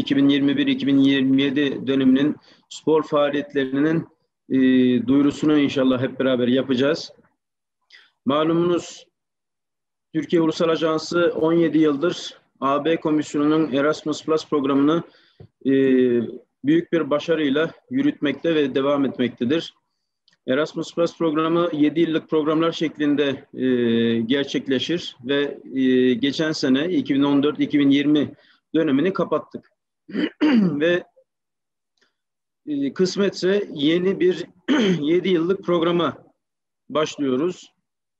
2021-2027 döneminin spor faaliyetlerinin duyurusunu inşallah hep beraber yapacağız. Malumunuz Türkiye Ulusal Ajansı 17 yıldır AB Komisyonu'nun Erasmus Plus programını büyük bir başarıyla yürütmekte ve devam etmektedir. Erasmus Plus programı 7 yıllık programlar şeklinde gerçekleşir ve geçen sene 2014-2020 dönemini kapattık. Ve kısmetse yeni bir 7 yıllık programa başlıyoruz.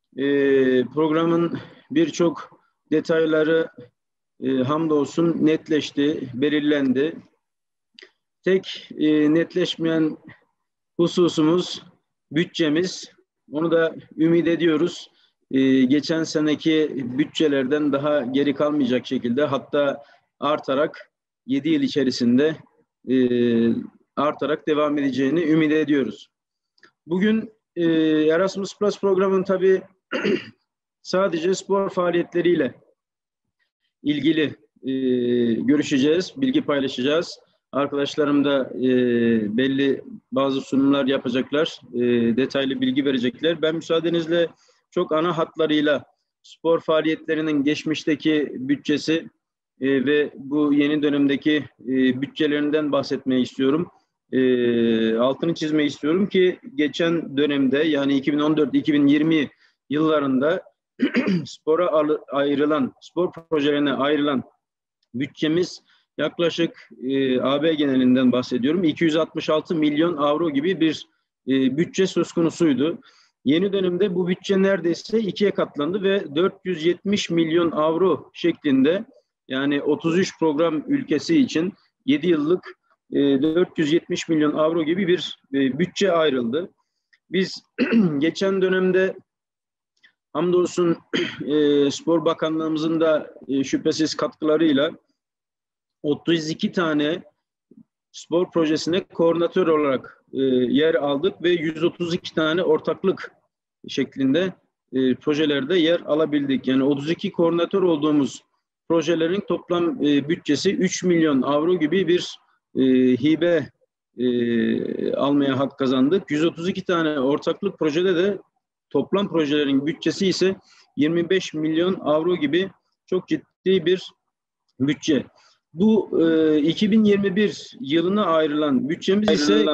Programın birçok detayları hamdolsun netleşti, belirlendi. Tek netleşmeyen hususumuz bütçemiz. Onu da ümit ediyoruz. Geçen seneki bütçelerden daha geri kalmayacak şekilde, hatta artarak 7 yıl içerisinde artarak devam edeceğini ümit ediyoruz. Bugün Erasmus Plus programının tabii sadece spor faaliyetleriyle ilgili görüşeceğiz, bilgi paylaşacağız. Arkadaşlarım da belli bazı sunumlar yapacaklar, detaylı bilgi verecekler. Ben müsaadenizle çok ana hatlarıyla spor faaliyetlerinin geçmişteki bütçesi ve bu yeni dönemdeki bütçelerinden bahsetmeyi istiyorum. Altını çizmeyi istiyorum ki geçen dönemde, yani 2014-2020 yıllarında spora ayrılan, spor projelerine ayrılan bütçemiz yaklaşık AB genelinden bahsediyorum, 266 milyon avro gibi bir bütçe söz konusuydu. Yeni dönemde bu bütçe neredeyse ikiye katlandı ve 470 milyon avro şeklinde, yani 33 program ülkesi için 7 yıllık 470 milyon avro gibi bir bütçe ayrıldı. Biz geçen dönemde hamdolsun Spor Bakanlığımızın da şüphesiz katkılarıyla 32 tane spor projesine koordinatör olarak yer aldık ve 132 tane ortaklık şeklinde projelerde yer alabildik. Yani 32 koordinatör olduğumuz projelerin toplam bütçesi 3 milyon avro gibi bir hibe almaya hak kazandık. 132 tane ortaklık projede de toplam projelerin bütçesi ise 25 milyon avro gibi çok ciddi bir bütçe. Bu 2021 yılına ayrılan bütçemiz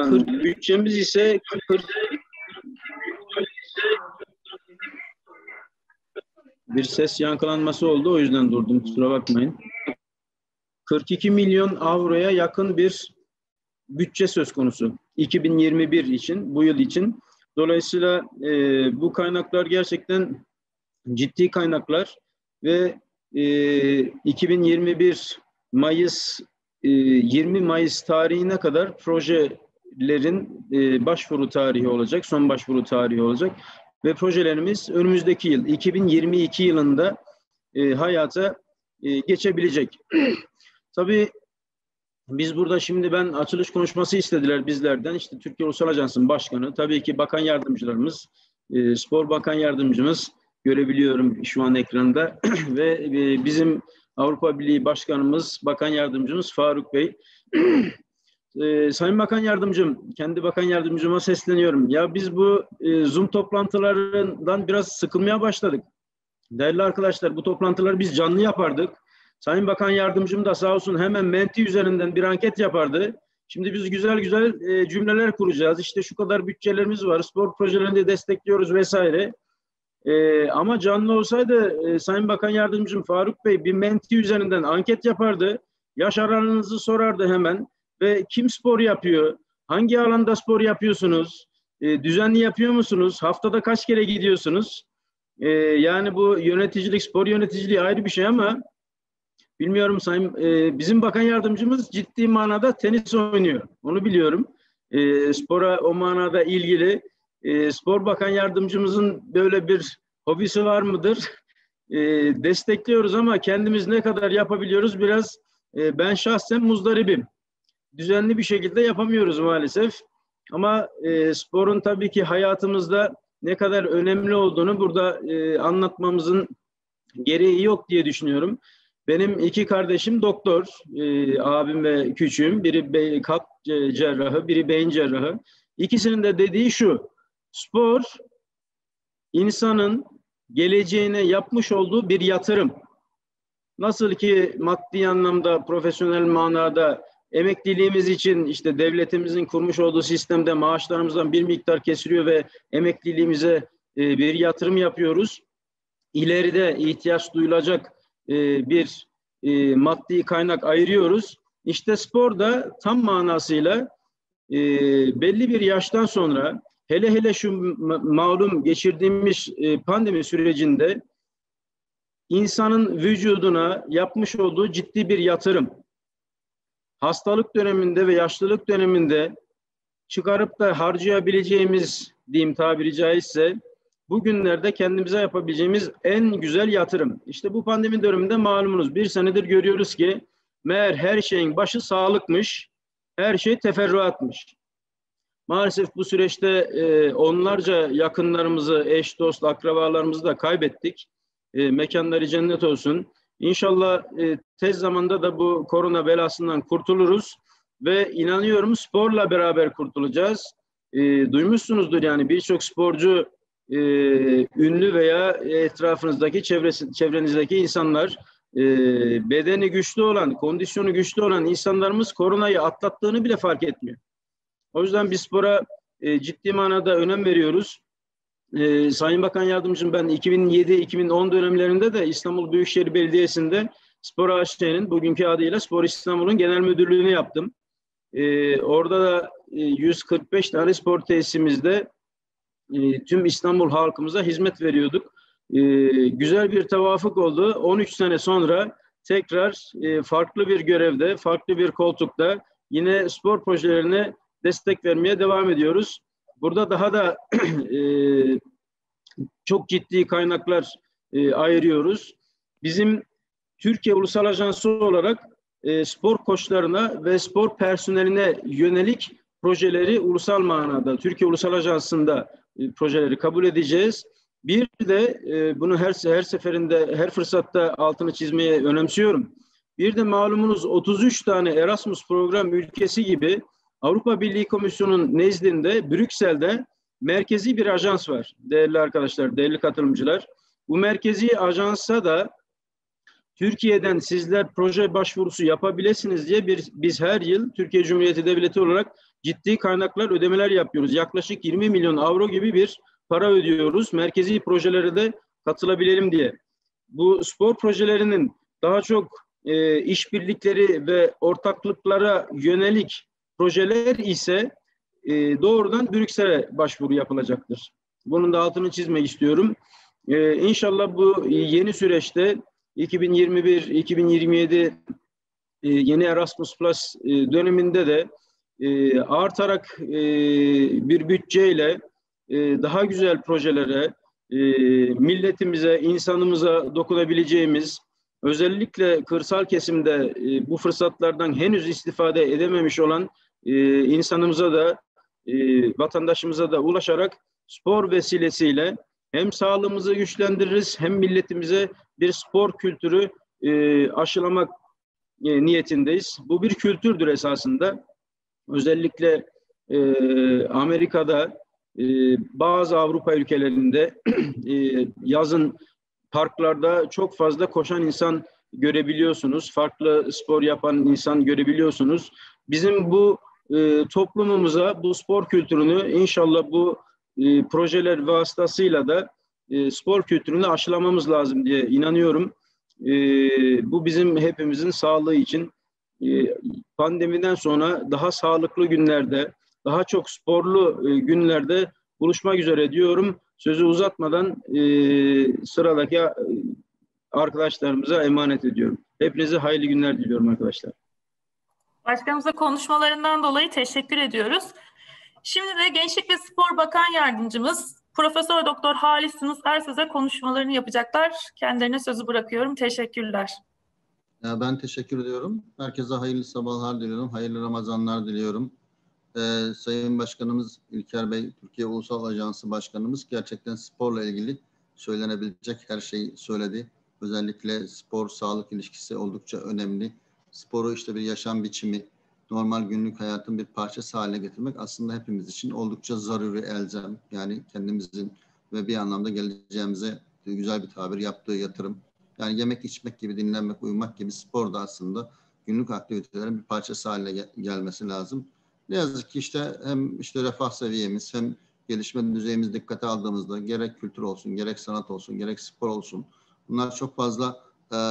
ise 40 bir ses yankılanması oldu, o yüzden durdum, kusura bakmayın. 42 milyon avroya yakın bir bütçe söz konusu 2021 için, bu yıl için. Dolayısıyla bu kaynaklar gerçekten ciddi kaynaklar ve 2021 Mayıs 20 Mayıs tarihine kadar projelerin başvuru tarihi olacak, son başvuru tarihi olacak ve projelerimiz önümüzdeki yıl 2022 yılında hayata geçebilecek. Tabii biz burada şimdi, ben açılış konuşması istediler bizlerden. İşte Türkiye Ulusal Ajansı'nın başkanı, tabii ki bakan yardımcılarımız, spor bakan yardımcımız görebiliyorum şu an ekranda ve bizim Avrupa Birliği Başkanımız, bakan yardımcımız Faruk Bey. Sayın Bakan Yardımcım, kendi bakan yardımcıma sesleniyorum. Ya biz bu Zoom toplantılarından biraz sıkılmaya başladık. Değerli arkadaşlar, bu toplantıları biz canlı yapardık. Sayın Bakan Yardımcım da sağ olsun hemen Menti üzerinden bir anket yapardı. Şimdi biz güzel güzel cümleler kuracağız. İşte şu kadar bütçelerimiz var, spor projelerini de destekliyoruz vesaire. Ama canlı olsaydı Sayın Bakan Yardımcım Faruk Bey bir Menti üzerinden anket yapardı. Yaş aralığınızı sorardı hemen ve kim spor yapıyor, hangi alanda spor yapıyorsunuz, düzenli yapıyor musunuz, haftada kaç kere gidiyorsunuz? Yani bu yöneticilik, spor yöneticiliği ayrı bir şey ama bilmiyorum, bizim bakan yardımcımız ciddi manada tenis oynuyor. Onu biliyorum. Spora o manada ilgili. Spor bakan yardımcımızın böyle bir hobisi var mıdır? Destekliyoruz ama kendimiz ne kadar yapabiliyoruz biraz ben şahsen muzdaribim. Düzenli bir şekilde yapamıyoruz maalesef. Ama sporun tabii ki hayatımızda ne kadar önemli olduğunu burada anlatmamızın gereği yok diye düşünüyorum. Benim iki kardeşim doktor, abim ve küçüğüm. Biri kalp cerrahı, biri beyin cerrahı. İkisinin de dediği şu: spor insanın geleceğine yapmış olduğu bir yatırım. Nasıl ki maddi anlamda, profesyonel manada emekliliğimiz için işte devletimizin kurmuş olduğu sistemde maaşlarımızdan bir miktar kesiliyor ve emekliliğimize bir yatırım yapıyoruz. İleride ihtiyaç duyulacak bir maddi kaynak ayırıyoruz. İşte spor da tam manasıyla belli bir yaştan sonra, hele hele şu malum geçirdiğimiz pandemi sürecinde insanın vücuduna yapmış olduğu ciddi bir yatırım. Hastalık döneminde ve yaşlılık döneminde çıkarıp da harcayabileceğimiz, diyeyim tabiri caizse, bugünlerde kendimize yapabileceğimiz en güzel yatırım. İşte bu pandemi döneminde malumunuz, bir senedir görüyoruz ki meğer her şeyin başı sağlıkmış, her şey teferruatmış. Maalesef bu süreçte onlarca yakınlarımızı, eş, dost, akrabalarımızı da kaybettik. Mekanları cennet olsun. İnşallah tez zamanda da bu korona belasından kurtuluruz ve inanıyorum sporla beraber kurtulacağız. Duymuşsunuzdur yani birçok sporcu ünlü veya etrafınızdaki çevrenizdeki insanlar bedeni güçlü olan, kondisyonu güçlü olan insanlarımız koronayı atlattığını bile fark etmiyor. O yüzden biz spora ciddi manada önem veriyoruz. Sayın Bakan Yardımcım, ben 2007-2010 dönemlerinde de İstanbul Büyükşehir Belediyesi'nde Spor AŞ'nin bugünkü adıyla Spor İstanbul'un genel müdürlüğünü yaptım. Orada da 145 tane spor tesisimizde tüm İstanbul halkımıza hizmet veriyorduk. Güzel bir tevafuk oldu. 13 sene sonra tekrar farklı bir görevde, farklı bir koltukta yine spor projelerine destek vermeye devam ediyoruz. Burada daha da çok ciddi kaynaklar ayırıyoruz. Bizim Türkiye Ulusal Ajansı olarak spor koçlarına ve spor personeline yönelik projeleri ulusal manada Türkiye Ulusal Ajansı'nda projeleri kabul edeceğiz. Bir de bunu her seferinde, her fırsatta altını çizmeye önemsiyorum. Bir de malumunuz 33 tane Erasmus program ülkesi gibi Avrupa Birliği Komisyonu'nun nezdinde Brüksel'de merkezi bir ajans var değerli arkadaşlar, değerli katılımcılar. Bu merkezi ajansa da Türkiye'den sizler proje başvurusu yapabilirsiniz diye biz her yıl Türkiye Cumhuriyeti Devleti olarak ciddi kaynaklar, ödemeler yapıyoruz. Yaklaşık 20 milyon avro gibi bir para ödüyoruz. Merkezi projelere de katılabilelim diye. Bu spor projelerinin daha çok işbirlikleri ve ortaklıklara yönelik projeler ise doğrudan Brüksel'e başvuru yapılacaktır. Bunun da altını çizmek istiyorum. İnşallah bu yeni süreçte 2021-2027 yeni Erasmus Plus döneminde de artarak bir bütçeyle daha güzel projelere, milletimize, insanımıza dokunabileceğimiz, özellikle kırsal kesimde bu fırsatlardan henüz istifade edememiş olan insanımıza da, vatandaşımıza da ulaşarak spor vesilesiyle hem sağlığımızı güçlendiririz hem milletimize bir spor kültürü aşılamak niyetindeyiz. Bu bir kültürdür esasında. Özellikle Amerika'da, bazı Avrupa ülkelerinde yazın parklarda çok fazla koşan insan görebiliyorsunuz. Farklı spor yapan insan görebiliyorsunuz. Bizim bu toplumumuza bu spor kültürünü inşallah bu projeler vasıtasıyla da spor kültürünü aşılamamız lazım diye inanıyorum. Bu bizim hepimizin sağlığı için pandemiden sonra daha sağlıklı günlerde, daha çok sporlu günlerde buluşmak üzere diyorum. Sözü uzatmadan sıradaki arkadaşlarımıza emanet ediyorum. Hepinize hayırlı günler diliyorum arkadaşlar. Başkanımıza konuşmalarından dolayı teşekkür ediyoruz. Şimdi de Gençlik ve Spor Bakan Yardımcımız Profesör Doktor Halis Yunus Ersöz'e konuşmalarını yapacaklar. Kendilerine sözü bırakıyorum. Teşekkürler. Ben teşekkür ediyorum. Herkese hayırlı sabahlar diliyorum. Hayırlı Ramazanlar diliyorum. Sayın Başkanımız İlker Bey, Türkiye Ulusal Ajansı Başkanımız gerçekten sporla ilgili söylenebilecek her şeyi söyledi. Özellikle spor-sağlık ilişkisi oldukça önemli. Sporu işte bir yaşam biçimi, normal günlük hayatın bir parçası haline getirmek aslında hepimiz için oldukça zaruri, elzem. Yani kendimizin ve bir anlamda geleceğimize güzel bir tabir yaptığı yatırım. Yani yemek, içmek gibi, dinlenmek, uyumak gibi spor da aslında günlük aktivitelerin bir parçası haline gelmesi lazım. Ne yazık ki işte hem işte refah seviyemiz hem gelişme düzeyimiz dikkate aldığımızda gerek kültür olsun, gerek sanat olsun, gerek spor olsun, bunlar çok fazla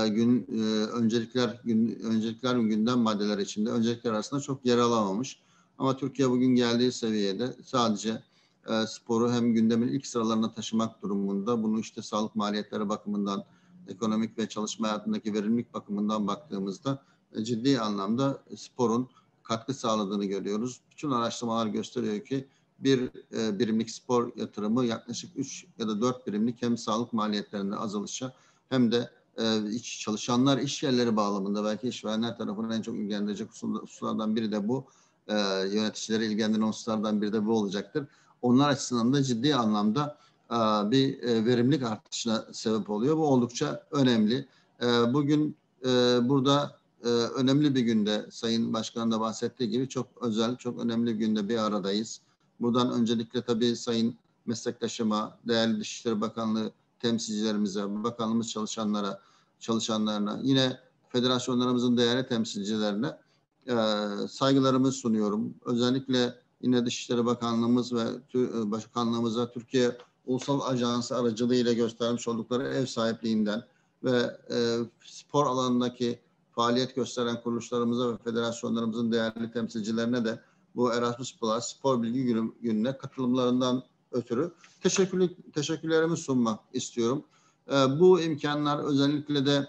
öncelikler gündem maddeler içinde öncelikler arasında çok yer alamamış. Ama Türkiye bugün geldiği seviyede sadece sporu hem gündemin ilk sıralarına taşımak durumunda. Bunu işte sağlık maliyetleri bakımından, ekonomik ve çalışma hayatındaki verimlilik bakımından baktığımızda ciddi anlamda sporun katkı sağladığını görüyoruz. Bütün araştırmalar gösteriyor ki bir birimlik spor yatırımı yaklaşık 3 ya da 4 birimlik hem sağlık maliyetlerinde azalışa hem de çalışanlar iş yerleri bağlamında belki işverenler tarafından en çok ilgilendirecek hususlardan biri de bu. Yöneticileri ilgilendiren hususlardan biri de bu olacaktır. Onlar açısından da ciddi anlamda bir verimlilik artışına sebep oluyor. Bu oldukça önemli. Bugün burada önemli bir günde, Sayın Başkan da bahsettiği gibi çok özel, çok önemli bir günde bir aradayız. Buradan öncelikle tabii Sayın meslektaşıma, değerli Dışişleri Bakanlığı temsilcilerimize, bakanlığımız çalışanlarına, yine federasyonlarımızın değerli temsilcilerine saygılarımı sunuyorum. Özellikle yine Dışişleri Bakanlığımız ve Başkanlığımıza Türkiye Ulusal Ajansı aracılığıyla göstermiş oldukları ev sahipliğinden ve spor alanındaki faaliyet gösteren kuruluşlarımıza ve federasyonlarımızın değerli temsilcilerine de bu Erasmus Plus Spor Bilgi Günü'ne katılımlarından ötürü teşekkürlerimi sunmak istiyorum. Bu imkanlar özellikle de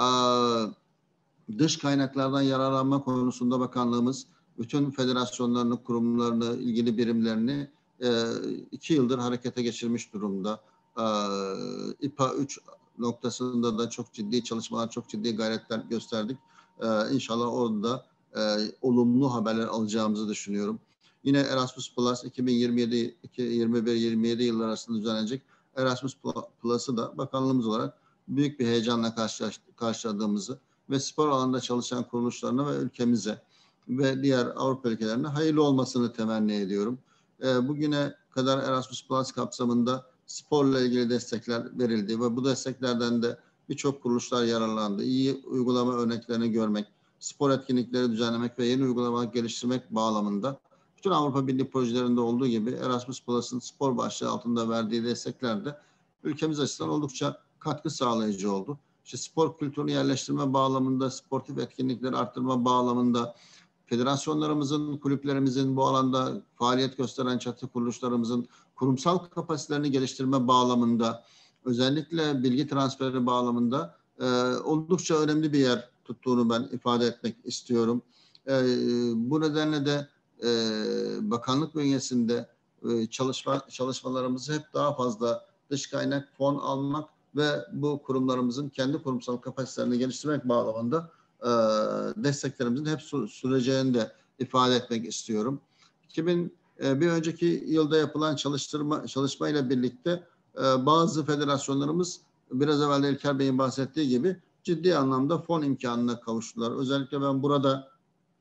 dış kaynaklardan yararlanma konusunda bakanlığımız bütün federasyonlarını, kurumlarını, ilgili birimlerini 2 yıldır harekete geçirmiş durumda. İPA 3 noktasında da çok ciddi çalışmalar, çok ciddi gayretler gösterdik. İnşallah orada da olumlu haberler alacağımızı düşünüyorum. Yine Erasmus Plus 2021-27 yıllar arasında düzenlenecek Erasmus Plus'ı da bakanlığımız olarak büyük bir heyecanla karşıladığımızı ve spor alanında çalışan kuruluşlarına ve ülkemize ve diğer Avrupa ülkelerine hayırlı olmasını temenni ediyorum. Bugüne kadar Erasmus Plus kapsamında sporla ilgili destekler verildi ve bu desteklerden de birçok kuruluşlar yararlandı. İyi uygulama örneklerini görmek, spor etkinlikleri düzenlemek ve yeni uygulamalar geliştirmek bağlamında bütün Avrupa Birliği projelerinde olduğu gibi Erasmus Plus'ın spor başlığı altında verdiği destekler de ülkemiz açısından oldukça katkı sağlayıcı oldu. İşte spor kültürünü yerleştirme bağlamında, sportif etkinlikleri arttırma bağlamında, federasyonlarımızın, kulüplerimizin bu alanda faaliyet gösteren çatı kuruluşlarımızın kurumsal kapasitelerini geliştirme bağlamında, özellikle bilgi transferi bağlamında oldukça önemli bir yer tuttuğunu ben ifade etmek istiyorum. Bu nedenle de bakanlık bünyesinde çalışmalarımızı hep daha fazla dış kaynak fon almak ve bu kurumlarımızın kendi kurumsal kapasitelerini geliştirmek bağlamında desteklerimizin hep süreceğini de ifade etmek istiyorum. Bir önceki yılda yapılan çalışmayla birlikte bazı federasyonlarımız biraz evvel de İlker Bey'in bahsettiği gibi ciddi anlamda fon imkanına kavuştular. Özellikle ben burada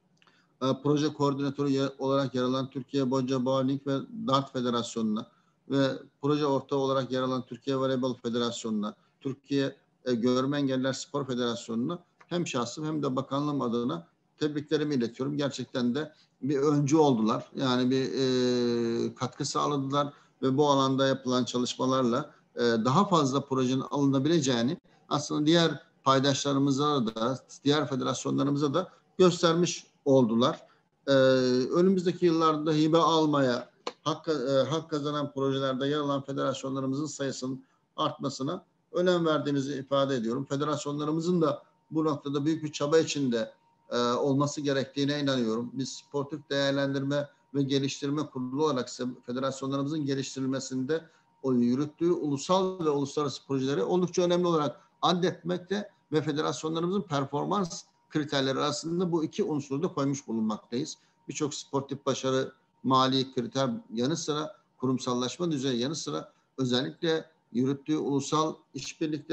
proje koordinatörü olarak yer alan Türkiye Bocce Bowling ve Dart Federasyonu'na ve proje ortağı olarak yer alan Türkiye Voleybol Federasyonu'na, Türkiye Görme Engelliler Spor Federasyonu'na hem şahsım hem de bakanlığım adına tebriklerimi iletiyorum. Gerçekten de bir öncü oldular. Yani bir katkı sağladılar ve bu alanda yapılan çalışmalarla daha fazla projenin alınabileceğini aslında diğer paydaşlarımıza da, diğer federasyonlarımıza da göstermiş oldular. Önümüzdeki yıllarda hibe almaya, hak kazanan projelerde yer alan federasyonlarımızın sayısının artmasına önem verdiğimizi ifade ediyorum. Federasyonlarımızın da bu noktada büyük bir çaba içinde olması gerektiğine inanıyorum. Biz sportif değerlendirme ve geliştirme kurulu olarak federasyonlarımızın geliştirilmesinde o yürüttüğü ulusal ve uluslararası projeleri oldukça önemli olarak addetmekte ve federasyonlarımızın performans kriterleri arasında bu iki unsuru da koymuş bulunmaktayız. Birçok sportif başarı, mali kriter yanı sıra, kurumsallaşma düzeyi yanı sıra özellikle yürüttüğü ulusal işbirlikleri,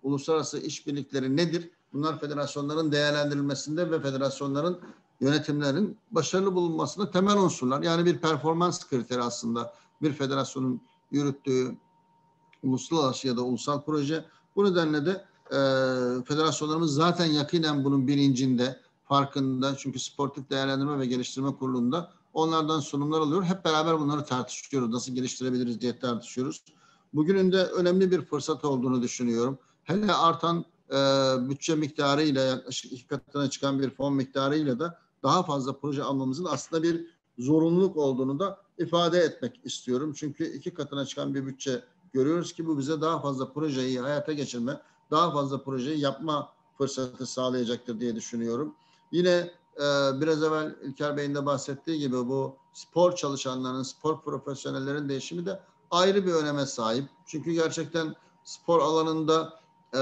uluslararası işbirlikleri nedir? Bunlar federasyonların değerlendirilmesinde ve federasyonların yönetimlerin başarılı bulunmasında temel unsurlar. Yani bir performans kriteri aslında bir federasyonun yürüttüğü uluslararası ya da ulusal proje. Bu nedenle de federasyonlarımız zaten yakinen bunun bilincinde, farkında. Çünkü Sportif Değerlendirme ve Geliştirme Kurulu'nda onlardan sunumlar alıyor. Hep beraber bunları tartışıyoruz. Nasıl geliştirebiliriz diye tartışıyoruz. Bugünün de önemli bir fırsat olduğunu düşünüyorum. Hele artan bütçe miktarıyla, yaklaşık 2 katına çıkan bir fon miktarıyla da daha fazla proje almamızın aslında bir zorunluluk olduğunu da ifade etmek istiyorum. Çünkü 2 katına çıkan bir bütçe görüyoruz ki bu bize daha fazla projeyi hayata geçirme, daha fazla projeyi yapma fırsatı sağlayacaktır diye düşünüyorum. Yine biraz evvel İlker Bey'in de bahsettiği gibi bu spor çalışanlarının, spor profesyonellerin değişimi de ayrı bir öneme sahip. Çünkü gerçekten spor alanında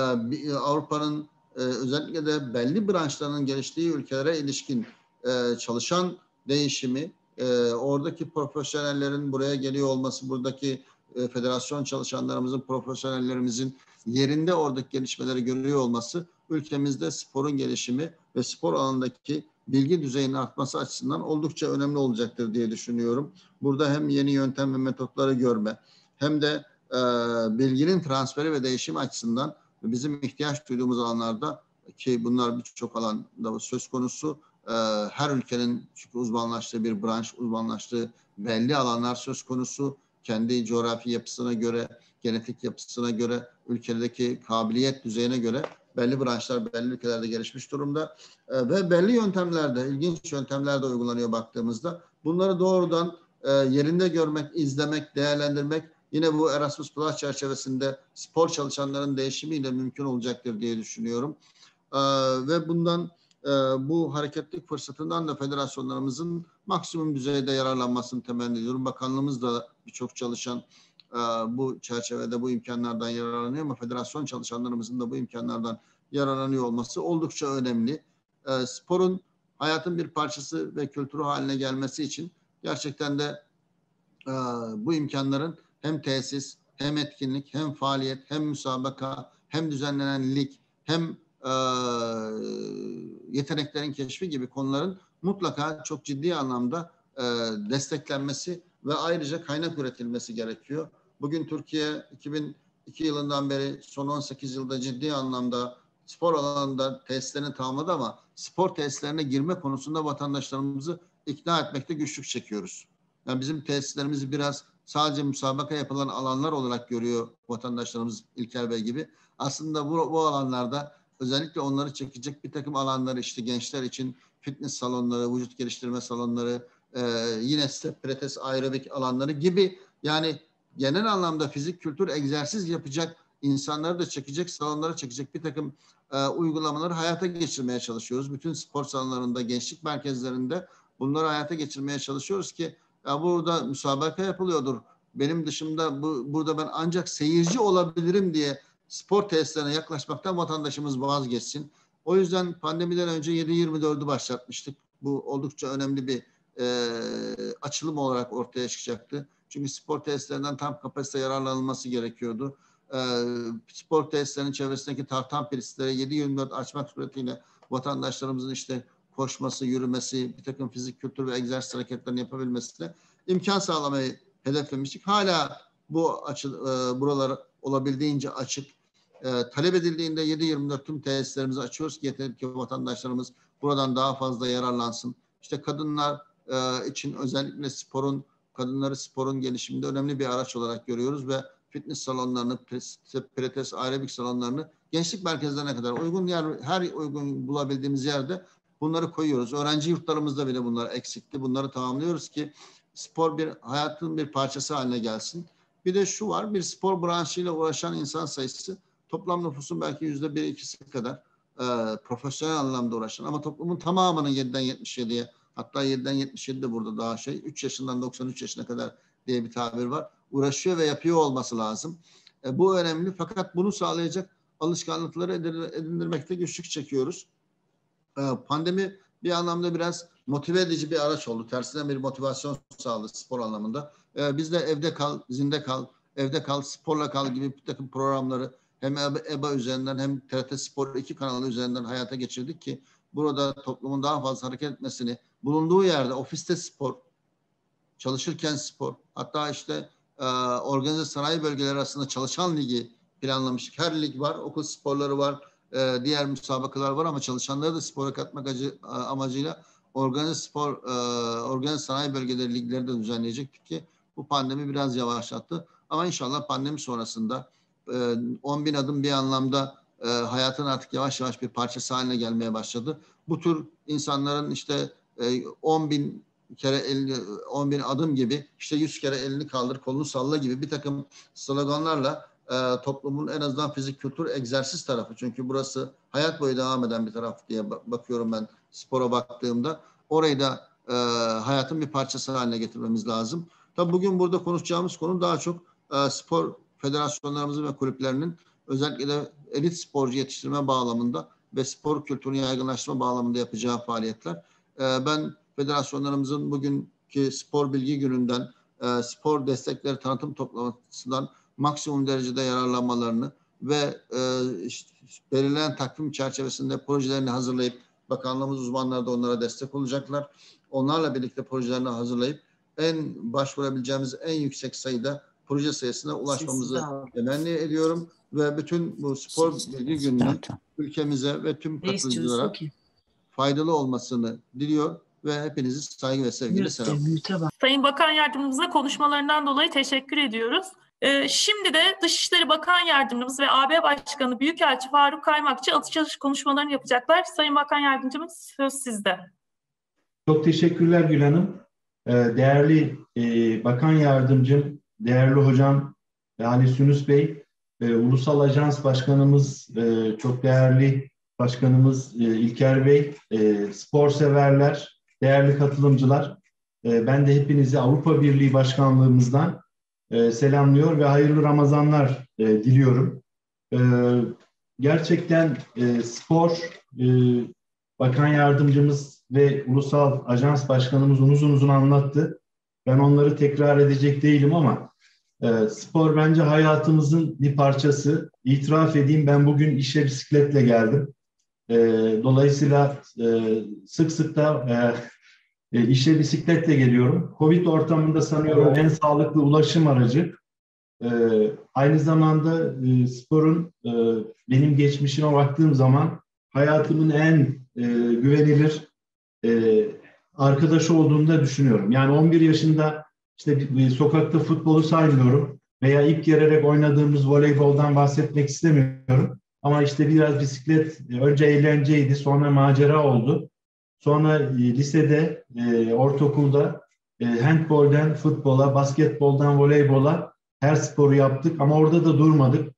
Avrupa'nın özellikle de belli branşlarının geliştiği ülkelere ilişkin çalışan değişimi, oradaki profesyonellerin buraya geliyor olması, buradaki federasyon çalışanlarımızın, profesyonellerimizin yerinde oradaki gelişmeleri görüyor olması ülkemizde sporun gelişimi ve spor alanındaki bilgi düzeyinin artması açısından oldukça önemli olacaktır diye düşünüyorum. Burada hem yeni yöntem ve metotları görme hem de bilginin transferi ve değişimi açısından bizim ihtiyaç duyduğumuz alanlarda ki bunlar birçok alanda söz konusu, her ülkenin çünkü uzmanlaştığı bir branş, uzmanlaştığı belli alanlar söz konusu. Kendi coğrafi yapısına göre, genetik yapısına göre, ülkedeki kabiliyet düzeyine göre belli branşlar belli ülkelerde gelişmiş durumda. Ve belli yöntemlerde, ilginç yöntemlerde uygulanıyor baktığımızda. Bunları doğrudan yerinde görmek, izlemek, değerlendirmek yine bu Erasmus Plus çerçevesinde spor çalışanların değişimiyle mümkün olacaktır diye düşünüyorum. Ve bundan bu hareketlilik fırsatından da federasyonlarımızın maksimum düzeyde yararlanmasını temenni ediyorum. Bakanlığımız da birçok çalışan bu çerçevede bu imkanlardan yararlanıyor ama federasyon çalışanlarımızın da bu imkanlardan yararlanıyor olması oldukça önemli. Sporun hayatın bir parçası ve kültürü haline gelmesi için gerçekten de bu imkanların hem tesis, hem etkinlik, hem faaliyet, hem müsabaka, hem düzenlenen lig, hem yeteneklerin keşfi gibi konuların mutlaka çok ciddi anlamda desteklenmesi ve ayrıca kaynak üretilmesi gerekiyor. Bugün Türkiye 2002 yılından beri son 18 yılda ciddi anlamda spor alanında tesislerini tamamladı ama spor tesislerine girme konusunda vatandaşlarımızı ikna etmekte güçlük çekiyoruz. Yani bizim tesislerimizi biraz sadece müsabaka yapılan alanlar olarak görüyor vatandaşlarımız İlker Bey gibi. Aslında bu alanlarda özellikle onları çekecek bir takım alanlar, işte gençler için fitness salonları, vücut geliştirme salonları, yine step, pilates, aerobik alanları gibi, yani genel anlamda fizik, kültür, egzersiz yapacak insanları da çekecek, salonlara çekecek bir takım uygulamaları hayata geçirmeye çalışıyoruz. Bütün spor salonlarında, gençlik merkezlerinde bunları hayata geçirmeye çalışıyoruz ki ya burada müsabaka yapılıyordur. Benim dışımda burada ben ancak seyirci olabilirim diye spor tesislerine yaklaşmaktan vatandaşımız vazgeçsin. O yüzden pandemiden önce 7/24'ü başlatmıştık. Bu oldukça önemli bir açılım olarak ortaya çıkacaktı. Çünkü spor tesislerinden tam kapasite yararlanılması gerekiyordu. Spor tesislerinin çevresindeki tartan pistleri 7/24 açmak suretiyle vatandaşlarımızın işte koşması, yürümesi, bir takım fizik, kültür ve egzersiz hareketlerini yapabilmesine imkan sağlamayı hedeflemiştik. Hala bu buralar olabildiğince açık. Talep edildiğinde 7/24 tüm tesislerimizi açıyoruz ki yeter ki vatandaşlarımız buradan daha fazla yararlansın. İşte kadınlar için özellikle kadınları sporun gelişiminde önemli bir araç olarak görüyoruz ve fitness salonlarını, pilates, aerobik salonlarını gençlik merkezlerine kadar uygun her uygun bulabildiğimiz yerde bunları koyuyoruz. Öğrenci yurtlarımızda bile bunlar eksikti. Bunları tamamlıyoruz ki spor hayatın bir parçası haline gelsin. Bir de şu var, bir spor branşıyla uğraşan insan sayısı toplam nüfusun belki %1-2'si kadar profesyonel anlamda uğraşan ama toplumun tamamının 7'den 77'ye, hatta 7'den 77 de burada daha 3 yaşından 93 yaşına kadar diye bir tabir var. Uğraşıyor ve yapıyor olması lazım. Bu önemli, fakat bunu sağlayacak alışkanlıkları edindirmekte güçlük çekiyoruz. Pandemi bir anlamda biraz motive edici bir araç oldu. Tersine bir motivasyon sağladı spor anlamında. Biz de evde kal, zinde kal, evde kal, sporla kal gibi bir takım programları hem EBA üzerinden hem TRT Spor 2 kanalı üzerinden hayata geçirdik ki burada toplumun daha fazla hareket etmesini, bulunduğu yerde ofiste spor, çalışırken spor, hatta işte organize sanayi bölgeleri arasında çalışan ligi planlamıştık. Her lig var, okul sporları var, diğer müsabakalar var ama çalışanları da spora katmak amacıyla organize sanayi bölgeleri ligleri de düzenleyecektik ki bu pandemi biraz yavaşlattı. Ama inşallah pandemi sonrasında 10.000 adım bir anlamda hayatın artık yavaş yavaş bir parçası haline gelmeye başladı. Bu tür insanların işte 10.000 kere 10.000 adım gibi, işte 100 kere elini kaldır, kolunu salla gibi bir takım sloganlarla toplumun en azından fizik kültür egzersiz tarafı. Çünkü burası hayat boyu devam eden bir taraf diye bakıyorum ben spora baktığımda. Orayı da hayatın bir parçası haline getirmemiz lazım. Tabii bugün burada konuşacağımız konu daha çok spor federasyonlarımızın ve kulüplerinin özellikle de elit sporcu yetiştirme bağlamında ve spor kültürünü yaygınlaştırma bağlamında yapacağı faaliyetler. Ben federasyonlarımızın bugünkü spor bilgi gününden, spor destekleri tanıtım toplantısından maksimum derecede yararlanmalarını ve işte belirlenen takvim çerçevesinde projelerini hazırlayıp bakanlığımız uzmanları da onlara destek olacaklar. Onlarla birlikte projelerini hazırlayıp başvurabileceğimiz en yüksek sayıda proje sayısına ulaşmamızı temenni ediyorum ve bütün bu spor bilgi gününün ülkemize ve tüm katılımcılara faydalı olmasını diliyor ve hepinizi saygı ve sevgiyle selamlıyorum. Sayın Bakan Yardımcımıza konuşmalarından dolayı teşekkür ediyoruz. Şimdi de Dışişleri Bakan Yardımcımız ve AB Başkanı Büyükelçi Faruk Kaymakçı açılış konuşmalarını yapacaklar. Sayın Bakan Yardımcımız söz sizde. Çok teşekkürler Gül Hanım. Değerli Bakan Yardımcım, değerli hocam Halis Yunus Bey, Ulusal Ajans Başkanımız, çok değerli Başkanımız İlker Bey, spor severler, değerli katılımcılar, ben de hepinizi Avrupa Birliği Başkanlığımızdan selamlıyor ve hayırlı Ramazanlar diliyorum. Gerçekten spor, Bakan Yardımcımız ve Ulusal Ajans Başkanımız uzun uzun anlattı. Ben onları tekrar edecek değilim ama spor bence hayatımızın bir parçası. İtiraf edeyim, ben bugün işe bisikletle geldim. Dolayısıyla sık sık da işe bisikletle geliyorum. Covid ortamında sanıyorum en sağlıklı ulaşım aracı. Aynı zamanda sporun benim geçmişime baktığım zaman hayatımın en güvenilir arkadaşı olduğunu da düşünüyorum. Yani 11 yaşında işte sokakta futbolu saymıyorum veya ip gererek oynadığımız voleyboldan bahsetmek istemiyorum. Ama işte biraz bisiklet önce eğlenceydi, sonra macera oldu. Sonra lisede, ortaokulda handbolden futbola, basketboldan voleybola her sporu yaptık ama orada da durmadık.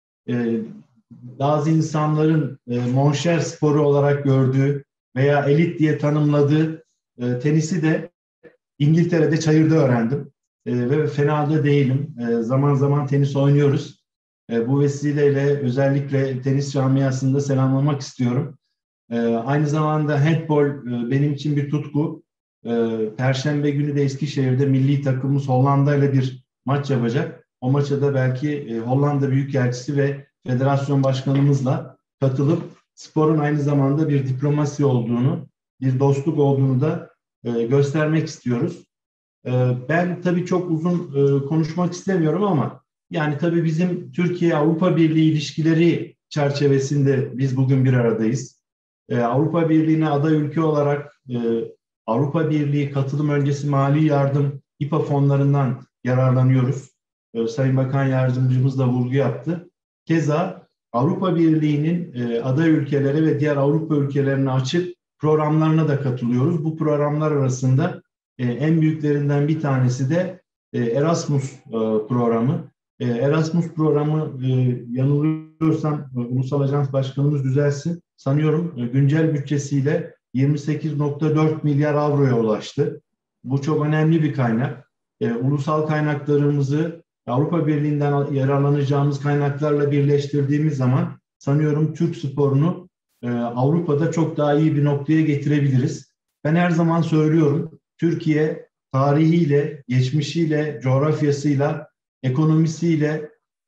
Bazı insanların monşer sporu olarak gördüğü veya elit diye tanımladığı tenisi de İngiltere'de Çayır'da öğrendim. Ve fena da değilim. Zaman zaman tenis oynuyoruz. Bu vesileyle özellikle tenis camiasını da selamlamak istiyorum. Aynı zamanda handbol benim için bir tutku. Perşembe günü de Eskişehir'de milli takımımız Hollanda ile bir maç yapacak. O maça da belki Hollanda Büyükelçisi ve federasyon başkanımızla katılıp sporun aynı zamanda bir diplomasi olduğunu, bir dostluk olduğunu da göstermek istiyoruz. Ben tabii çok uzun konuşmak istemiyorum ama yani tabii bizim Türkiye-Avrupa Birliği ilişkileri çerçevesinde biz bugün bir aradayız. Avrupa Birliği'ne aday ülke olarak Avrupa Birliği katılım öncesi mali yardım İPA fonlarından yararlanıyoruz. Sayın Bakan Yardımcımız da vurgu yaptı. Keza Avrupa Birliği'nin aday ülkelere ve diğer Avrupa ülkelerine açık programlarına da katılıyoruz. Bu programlar arasında en büyüklerinden bir tanesi de Erasmus programı. Erasmus programı yanılıyorsam Ulusal Ajans Başkanımız düzelsin. Sanıyorum güncel bütçesiyle 28.4 milyar avroya ulaştı. Bu çok önemli bir kaynak. Ulusal kaynaklarımızı Avrupa Birliği'nden yararlanacağımız kaynaklarla birleştirdiğimiz zaman sanıyorum Türk sporunu Avrupa'da çok daha iyi bir noktaya getirebiliriz. Ben her zaman söylüyorum, Türkiye tarihiyle, geçmişiyle, coğrafyasıyla, ekonomisiyle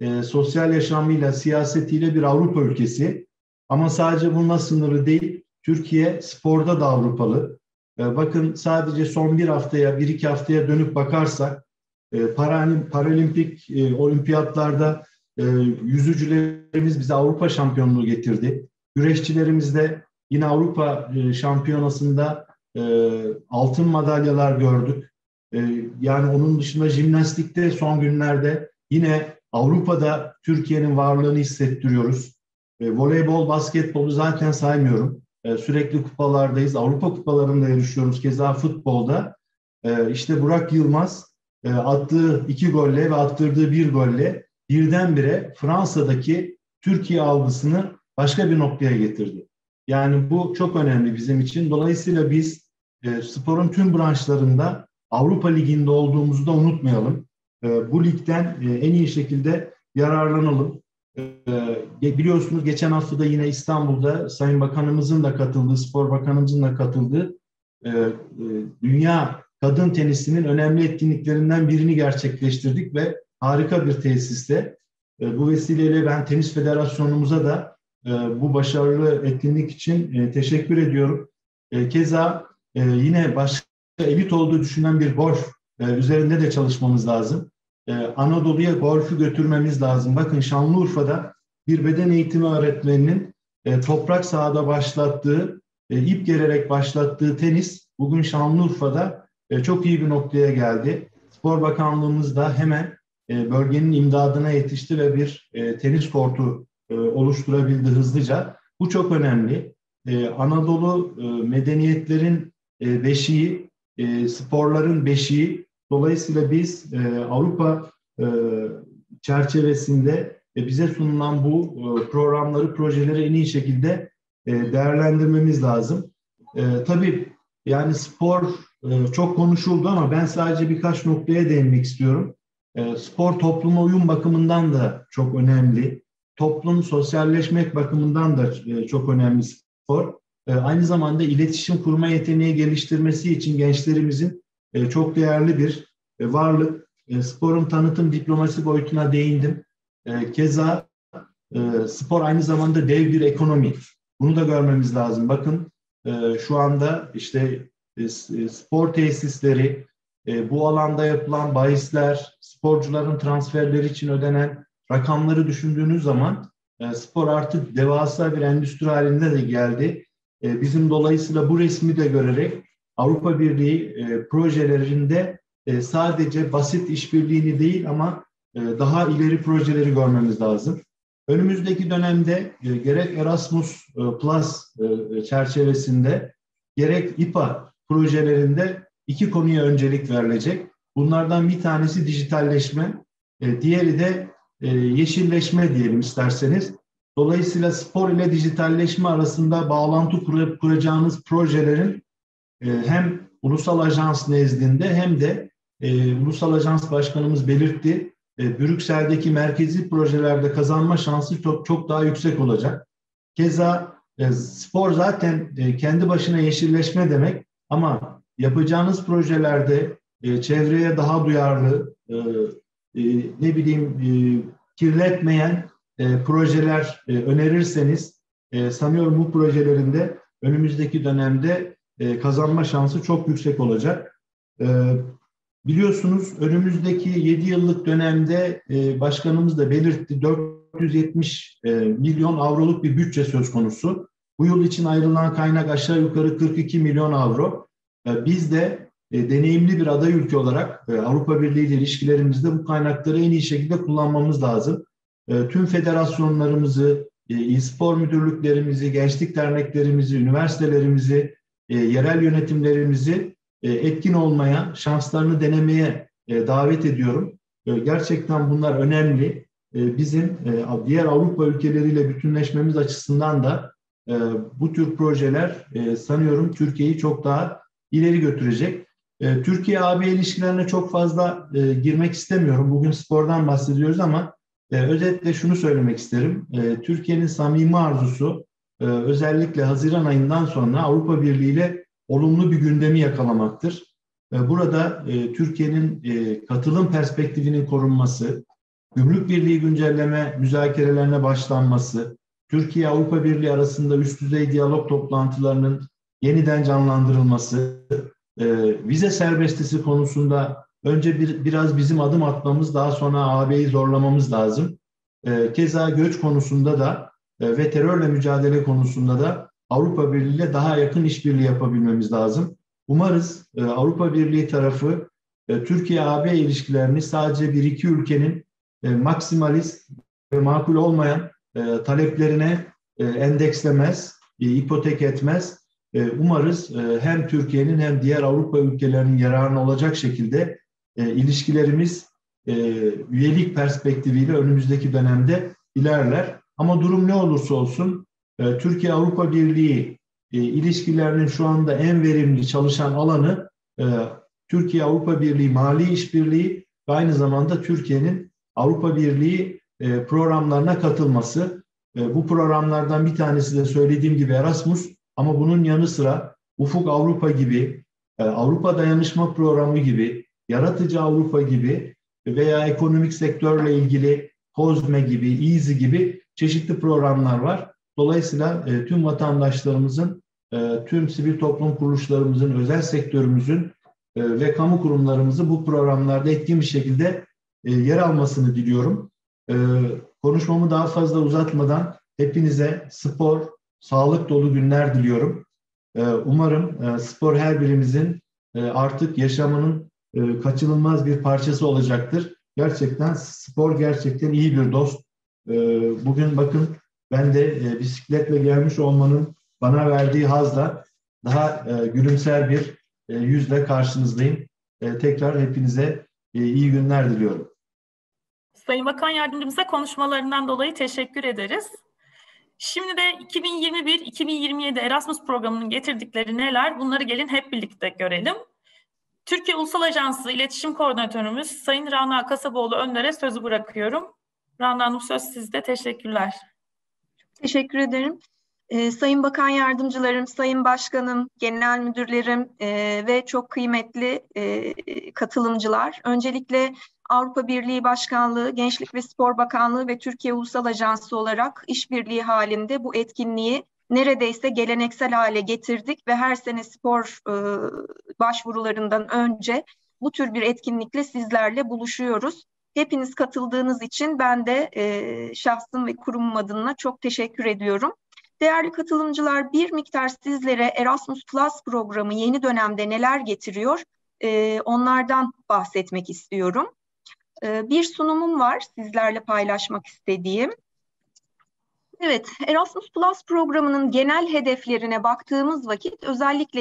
sosyal yaşamıyla, siyasetiyle bir Avrupa ülkesi. Ama sadece bununla sınırlı değil. Türkiye sporda da Avrupalı. Bakın sadece son bir iki haftaya dönüp bakarsak paralimpik olimpiyatlarda yüzücülerimiz bize Avrupa şampiyonluğu getirdi. Güreşçilerimiz de yine Avrupa şampiyonasında altın madalyalar gördük. Yani onun dışında jimnastikte son günlerde yine Avrupa'da Türkiye'nin varlığını hissettiriyoruz. Voleybol, basketbolu zaten saymıyorum. Sürekli kupalardayız. Avrupa kupalarında yarışıyoruz. Keza futbolda. İşte Burak Yılmaz attığı 2 golle ve attırdığı 1 golle birdenbire Fransa'daki Türkiye algısını başka bir noktaya getirdi. Yani bu çok önemli bizim için. Dolayısıyla biz sporun tüm branşlarında Avrupa Ligi'nde olduğumuzu da unutmayalım. Bu ligden en iyi şekilde yararlanalım. Biliyorsunuz geçen hafta da yine İstanbul'da Sayın Bakanımızın da katıldığı, Spor Bakanımızın da katıldığı Dünya Kadın Tenisi'nin önemli etkinliklerinden birini gerçekleştirdik ve harika bir tesiste. Bu vesileyle ben Tenis Federasyonumuza da bu başarılı etkinlik için teşekkür ediyorum. Keza yine başka elit olduğu düşünen bir golf üzerinde de çalışmamız lazım. Anadolu'ya golfü götürmemiz lazım. Bakın Şanlıurfa'da bir beden eğitimi öğretmeninin toprak sahada başlattığı, ip gererek başlattığı tenis bugün Şanlıurfa'da çok iyi bir noktaya geldi. Spor Bakanlığımız da hemen bölgenin imdadına yetişti ve bir tenis kortu oluşturabildi hızlıca. Bu çok önemli. Anadolu medeniyetlerin beşiği, sporların beşiği. Dolayısıyla biz Avrupa çerçevesinde bize sunulan bu programları, projeleri en iyi şekilde değerlendirmemiz lazım. Tabii yani spor çok konuşuldu ama ben sadece birkaç noktaya değinmek istiyorum. Spor topluma uyum bakımından da çok önemli. Toplum sosyalleşmek bakımından da çok önemli spor. Aynı zamanda iletişim kurma yeteneği geliştirmesi için gençlerimizin çok değerli bir varlık. Sporun tanıtım diplomasi boyutuna değindim. Keza spor aynı zamanda dev bir ekonomi. Bunu da görmemiz lazım. Bakın şu anda işte spor tesisleri, bu alanda yapılan bahisler, sporcuların transferleri için ödenen rakamları düşündüğünüz zaman spor artık devasa bir endüstri halinde de geldi. Bizim dolayısıyla bu resmi de görerek Avrupa Birliği projelerinde sadece basit işbirliğini değil ama daha ileri projeleri görmemiz lazım. Önümüzdeki dönemde gerek Erasmus Plus çerçevesinde gerek İPA projelerinde 2 konuya öncelik verilecek. Bunlardan bir tanesi dijitalleşme, diğeri de yeşilleşme diyelim isterseniz. Dolayısıyla spor ile dijitalleşme arasında bağlantı kuracağınız projelerin hem ulusal ajans nezdinde hem de ulusal ajans başkanımız belirtti. Brüksel'deki merkezi projelerde kazanma şansı çok daha yüksek olacak. Keza spor zaten kendi başına yeşilleşme demek ama yapacağınız projelerde çevreye daha duyarlı, kirletmeyen projeler önerirseniz sanıyorum bu projelerin de önümüzdeki dönemde kazanma şansı çok yüksek olacak. Biliyorsunuz önümüzdeki 7 yıllık dönemde başkanımız da belirtti 470 milyon avroluk bir bütçe söz konusu. Bu yıl için ayrılan kaynak aşağı yukarı 42 milyon avro. Biz de deneyimli bir aday ülke olarak Avrupa Birliği ile ilişkilerimizde bu kaynakları en iyi şekilde kullanmamız lazım. Tüm federasyonlarımızı, spor müdürlüklerimizi, gençlik derneklerimizi, üniversitelerimizi, yerel yönetimlerimizi etkin olmaya, şanslarını denemeye davet ediyorum. Gerçekten bunlar önemli. Bizim diğer Avrupa ülkeleriyle bütünleşmemiz açısından da bu tür projeler sanıyorum Türkiye'yi çok daha ileri götürecek. Türkiye-AB ilişkilerine çok fazla girmek istemiyorum. Bugün spordan bahsediyoruz ama özetle şunu söylemek isterim. Türkiye'nin samimi arzusu özellikle Haziran ayından sonra Avrupa Birliği ile olumlu bir gündemi yakalamaktır. Burada Türkiye'nin katılım perspektifinin korunması, Gümrük Birliği güncelleme müzakerelerine başlanması, Türkiye-Avrupa Birliği arasında üst düzey diyalog toplantılarının yeniden canlandırılması, vize serbestisi konusunda önce biraz bizim adım atmamız, daha sonra AB'yi zorlamamız lazım. Keza göç konusunda da ve terörle mücadele konusunda da Avrupa Birliği ile daha yakın işbirliği yapabilmemiz lazım. Umarız Avrupa Birliği tarafı Türkiye-AB ilişkilerini sadece bir iki ülkenin maksimalist ve makul olmayan taleplerine endekslemez, ipotek etmez. Umarız hem Türkiye'nin hem diğer Avrupa ülkelerinin yararına olacak şekilde ilişkilerimiz üyelik perspektifiyle önümüzdeki dönemde ilerler. Ama durum ne olursa olsun Türkiye-Avrupa Birliği ilişkilerinin şu anda en verimli çalışan alanı Türkiye-Avrupa Birliği Mali İşbirliği ve aynı zamanda Türkiye'nin Avrupa Birliği programlarına katılması. Bu programlardan bir tanesi de söylediğim gibi Erasmus, ama bunun yanı sıra Ufuk Avrupa gibi, Avrupa Dayanışma Programı gibi, Yaratıcı Avrupa gibi veya ekonomik sektörle ilgili COSME gibi, EASY gibi çeşitli programlar var. Dolayısıyla tüm vatandaşlarımızın, tüm sivil toplum kuruluşlarımızın, özel sektörümüzün ve kamu kurumlarımızın bu programlarda etkin bir şekilde yer almasını diliyorum. Konuşmamı daha fazla uzatmadan hepinize spor, sağlık dolu günler diliyorum. Umarım spor her birimizin artık yaşamının kaçınılmaz bir parçası olacaktır. Gerçekten spor gerçekten iyi bir dost. Bugün bakın ben de bisikletle gelmiş olmanın bana verdiği hazla daha gülümser bir yüzle karşınızdayım. Tekrar hepinize iyi günler diliyorum. Sayın Bakan Yardımcımıza konuşmalarından dolayı teşekkür ederiz. Şimdi de 2021-2027 Erasmus programının getirdikleri neler? Bunları gelin hep birlikte görelim. Türkiye Ulusal Ajansı İletişim Koordinatörümüz Sayın Rana Kasaboğlu Önder'e sözü bırakıyorum. Rana Hanım, söz sizde. Teşekkürler. Teşekkür ederim. Sayın Bakan Yardımcılarım, Sayın Başkanım, Genel Müdürlerim ve çok kıymetli katılımcılar. Öncelikle Avrupa Birliği Başkanlığı, Gençlik ve Spor Bakanlığı ve Türkiye Ulusal Ajansı olarak işbirliği halinde bu etkinliği neredeyse geleneksel hale getirdik ve her sene spor başvurularından önce bu tür bir etkinlikle sizlerle buluşuyoruz. Hepiniz katıldığınız için ben de şahsım ve kurumum adına çok teşekkür ediyorum. Değerli katılımcılar, bir miktar sizlere Erasmus Plus programı yeni dönemde neler getiriyor, onlardan bahsetmek istiyorum. Bir sunumum var sizlerle paylaşmak istediğim. Evet, Erasmus Plus programının genel hedeflerine baktığımız vakit özellikle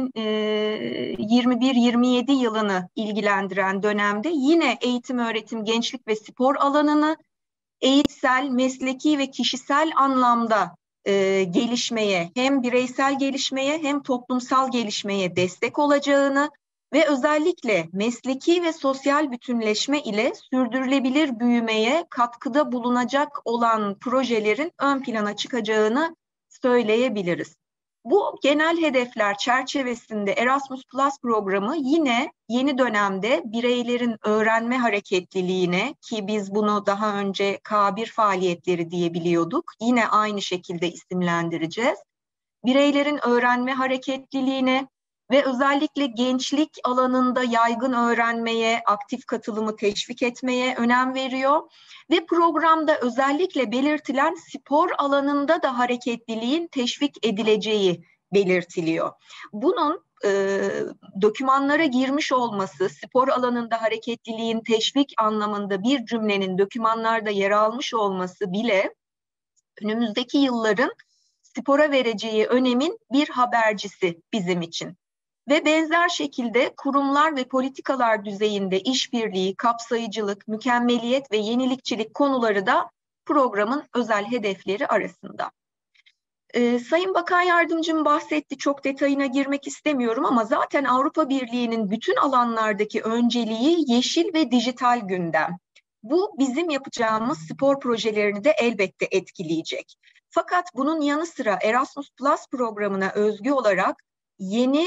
2021-27 yılını ilgilendiren dönemde yine eğitim, öğretim, gençlik ve spor alanını eğitsel, mesleki ve kişisel anlamda gelişmeye, hem bireysel gelişmeye hem toplumsal gelişmeye destek olacağını ve özellikle mesleki ve sosyal bütünleşme ile sürdürülebilir büyümeye katkıda bulunacak olan projelerin ön plana çıkacağını söyleyebiliriz. Bu genel hedefler çerçevesinde Erasmus Plus programı yine yeni dönemde bireylerin öğrenme hareketliliğine, ki biz bunu daha önce K1 faaliyetleri diye biliyorduk, yine aynı şekilde isimlendireceğiz. Bireylerin öğrenme hareketliliğine ve özellikle gençlik alanında yaygın öğrenmeye, aktif katılımı teşvik etmeye önem veriyor. Ve programda özellikle belirtilen spor alanında da hareketliliğin teşvik edileceği belirtiliyor. Bunun dokümanlara girmiş olması, spor alanında hareketliliğin teşvik anlamında bir cümlenin dokümanlarda yer almış olması bile önümüzdeki yılların spora vereceği önemin bir habercisi bizim için. Ve benzer şekilde kurumlar ve politikalar düzeyinde işbirliği, kapsayıcılık, mükemmeliyet ve yenilikçilik konuları da programın özel hedefleri arasında. Sayın Bakan Yardımcım bahsetti, çok detayına girmek istemiyorum ama zaten Avrupa Birliği'nin bütün alanlardaki önceliği yeşil ve dijital gündem. Bu bizim yapacağımız spor projelerini de elbette etkileyecek. Fakat bunun yanı sıra Erasmus Plus programına özgü olarak yeni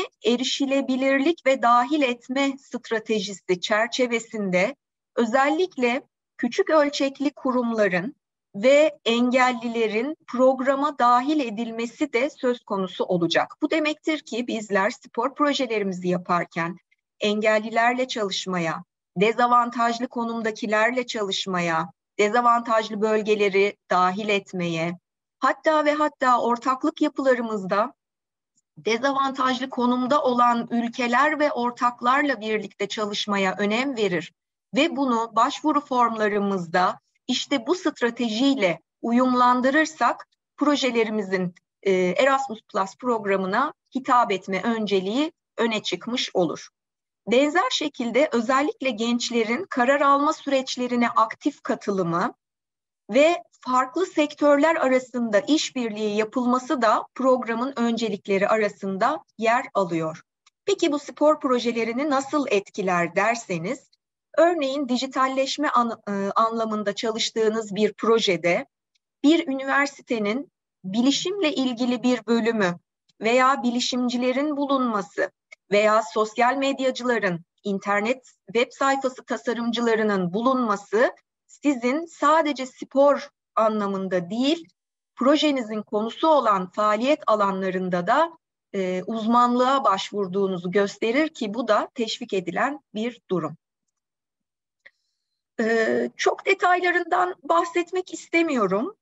erişilebilirlik ve dahil etme stratejisi çerçevesinde özellikle küçük ölçekli kurumların ve engellilerin programa dahil edilmesi de söz konusu olacak. Bu demektir ki bizler spor projelerimizi yaparken engellilerle çalışmaya, dezavantajlı konumdakilerle çalışmaya, dezavantajlı bölgeleri dahil etmeye, hatta ortaklık yapılarımızda dezavantajlı konumda olan ülkeler ve ortaklarla birlikte çalışmaya önem verir ve bunu başvuru formlarımızda işte bu stratejiyle uyumlandırırsak projelerimizin Erasmus Plus programına hitap etme önceliği öne çıkmış olur. Benzer şekilde özellikle gençlerin karar alma süreçlerine aktif katılımı ve farklı sektörler arasında işbirliği yapılması da programın öncelikleri arasında yer alıyor. Peki bu spor projelerini nasıl etkiler derseniz, örneğin dijitalleşme anlamında çalıştığınız bir projede bir üniversitenin bilişimle ilgili bir bölümü veya bilişimcilerin bulunması veya sosyal medyacıların, internet web sayfası tasarımcılarının bulunması sizin sadece spor anlamında değil, projenizin konusu olan faaliyet alanlarında da uzmanlığa başvurduğunuzu gösterir ki bu da teşvik edilen bir durum. Çok detaylarından bahsetmek istemiyorum.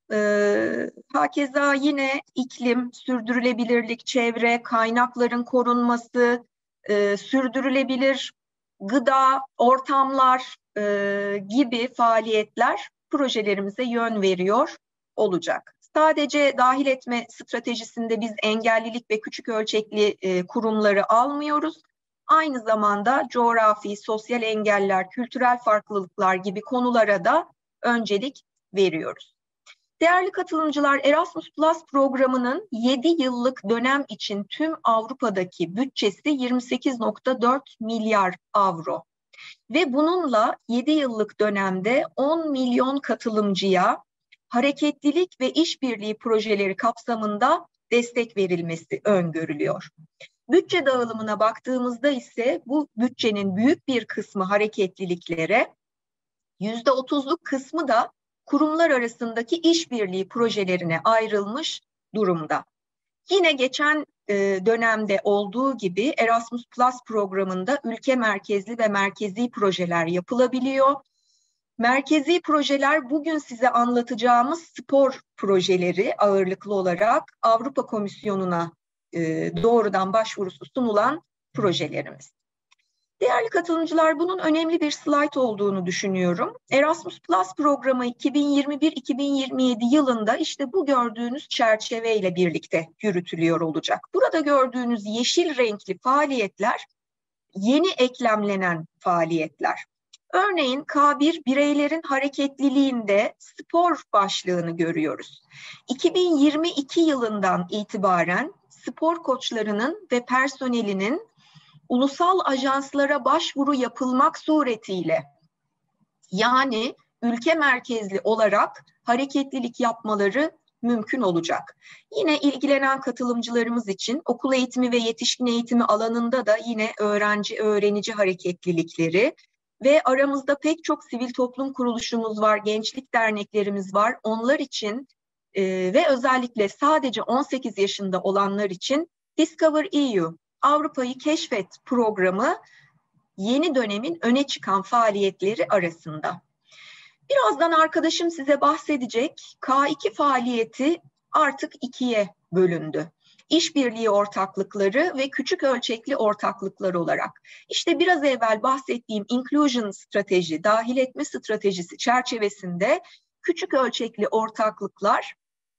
Hakeza yine iklim, sürdürülebilirlik, çevre, kaynakların korunması, sürdürülebilir gıda, ortamlar gibi faaliyetler projelerimize yön veriyor olacak. Sadece dahil etme stratejisinde biz engellilik ve küçük ölçekli kurumları almıyoruz. Aynı zamanda coğrafi, sosyal engeller, kültürel farklılıklar gibi konulara da öncelik veriyoruz. Değerli katılımcılar, Erasmus Plus programının 7 yıllık dönem için tüm Avrupa'daki bütçesi 28,4 milyar avro. Ve bununla 7 yıllık dönemde 10 milyon katılımcıya hareketlilik ve işbirliği projeleri kapsamında destek verilmesi öngörülüyor. Bütçe dağılımına baktığımızda ise bu bütçenin büyük bir kısmı hareketliliklere, %30'luk kısmı da kurumlar arasındaki işbirliği projelerine ayrılmış durumda. Yine geçen dönemde olduğu gibi Erasmus Plus programında ülke merkezli ve merkezi projeler yapılabiliyor. Merkezi projeler bugün size anlatacağımız spor projeleri ağırlıklı olarak Avrupa Komisyonu'na doğrudan başvurusu sunulan projelerimiz. Değerli katılımcılar, bunun önemli bir slayt olduğunu düşünüyorum. Erasmus Plus programı 2021-2027 yılında işte bu gördüğünüz çerçeveyle birlikte yürütülüyor olacak. Burada gördüğünüz yeşil renkli faaliyetler yeni eklemlenen faaliyetler. Örneğin K1 bireylerin hareketliliğinde spor başlığını görüyoruz. 2022 yılından itibaren spor koçlarının ve personelinin ulusal ajanslara başvuru yapılmak suretiyle, yani ülke merkezli olarak hareketlilik yapmaları mümkün olacak. Yine ilgilenen katılımcılarımız için okul eğitimi ve yetişkin eğitimi alanında da yine öğrenci-öğrenici hareketlilikleri ve aramızda pek çok sivil toplum kuruluşumuz var, gençlik derneklerimiz var. Onlar için ve özellikle sadece 18 yaşında olanlar için Discover EU, Avrupa'yı Keşfet programı yeni dönemin öne çıkan faaliyetleri arasında. Birazdan arkadaşım size bahsedecek. K2 faaliyeti artık ikiye bölündü. İşbirliği ortaklıkları ve küçük ölçekli ortaklıklar olarak. İşte biraz evvel bahsettiğim inclusion strateji, dahil etme stratejisi çerçevesinde küçük ölçekli ortaklıklar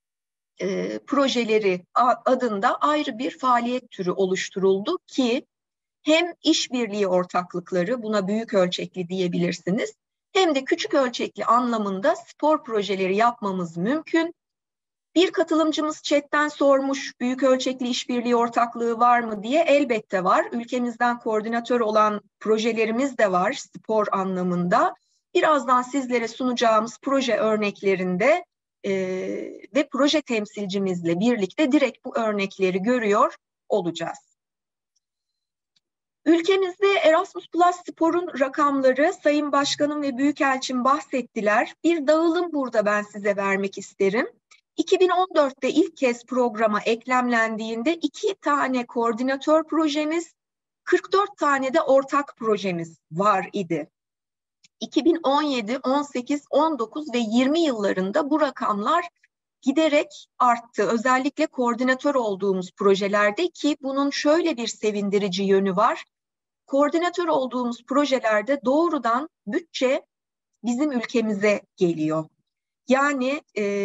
projeleri adında ayrı bir faaliyet türü oluşturuldu ki hem işbirliği ortaklıkları, buna büyük ölçekli diyebilirsiniz, hem de küçük ölçekli anlamında spor projeleri yapmamız mümkün. Bir katılımcımız chatten sormuş, büyük ölçekli işbirliği ortaklığı var mı diye. Elbette var. Ülkemizden koordinatör olan projelerimiz de var spor anlamında. Birazdan sizlere sunacağımız proje örneklerinde ve proje temsilcimizle birlikte direkt bu örnekleri görüyor olacağız. Ülkemizde Erasmus Plus Spor'un rakamları Sayın Başkanım ve Büyükelçim bahsettiler. Bir dağılım burada ben size vermek isterim. 2014'te ilk kez programa eklemlendiğinde 2 tane koordinatör projemiz, 44 tane de ortak projemiz var idi. 2017, 18, 19 ve 20 yıllarında bu rakamlar giderek arttı. Özellikle koordinatör olduğumuz projelerde, ki bunun şöyle bir sevindirici yönü var. Koordinatör olduğumuz projelerde doğrudan bütçe bizim ülkemize geliyor. Yani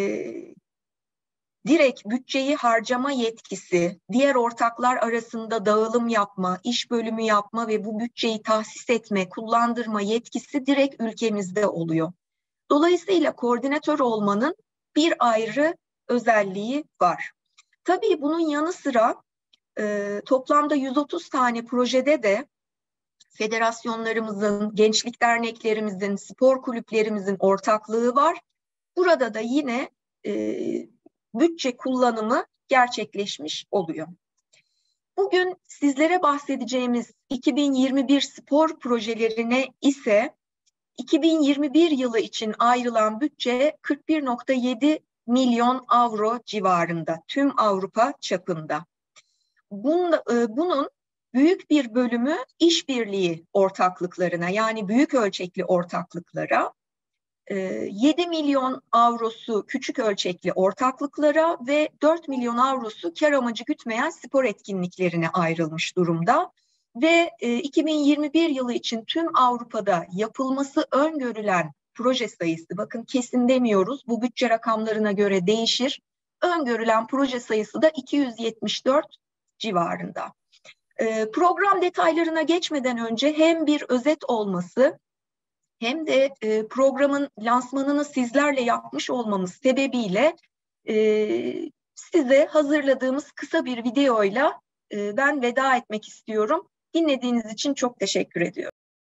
direkt bütçeyi harcama yetkisi, diğer ortaklar arasında dağılım yapma, iş bölümü yapma ve bu bütçeyi tahsis etme, kullandırma yetkisi direkt ülkemizde oluyor. Dolayısıyla koordinatör olmanın bir ayrı özelliği var. Tabii bunun yanı sıra toplamda 130 tane projede de federasyonlarımızın, gençlik derneklerimizin, spor kulüplerimizin ortaklığı var. Burada da yine bütçe kullanımı gerçekleşmiş oluyor. Bugün sizlere bahsedeceğimiz 2021 spor projelerine ise 2021 yılı için ayrılan bütçe 41,7 milyon avro civarında, tüm Avrupa çapında. Bunun büyük bir bölümü işbirliği ortaklıklarına, yani büyük ölçekli ortaklıklara, 7 milyon avrosu küçük ölçekli ortaklıklara ve 4 milyon avrosu kar amacı gütmeyen spor etkinliklerine ayrılmış durumda. Ve 2021 yılı için tüm Avrupa'da yapılması öngörülen proje sayısı, bakın kesin demiyoruz, bu bütçe rakamlarına göre değişir, öngörülen proje sayısı da 274 civarında. Program detaylarına geçmeden önce hem bir özet olması hem de programın lansmanını sizlerle yapmış olmamız sebebiyle size hazırladığımız kısa bir videoyla ben veda etmek istiyorum. Dinlediğiniz için çok teşekkür ediyorum.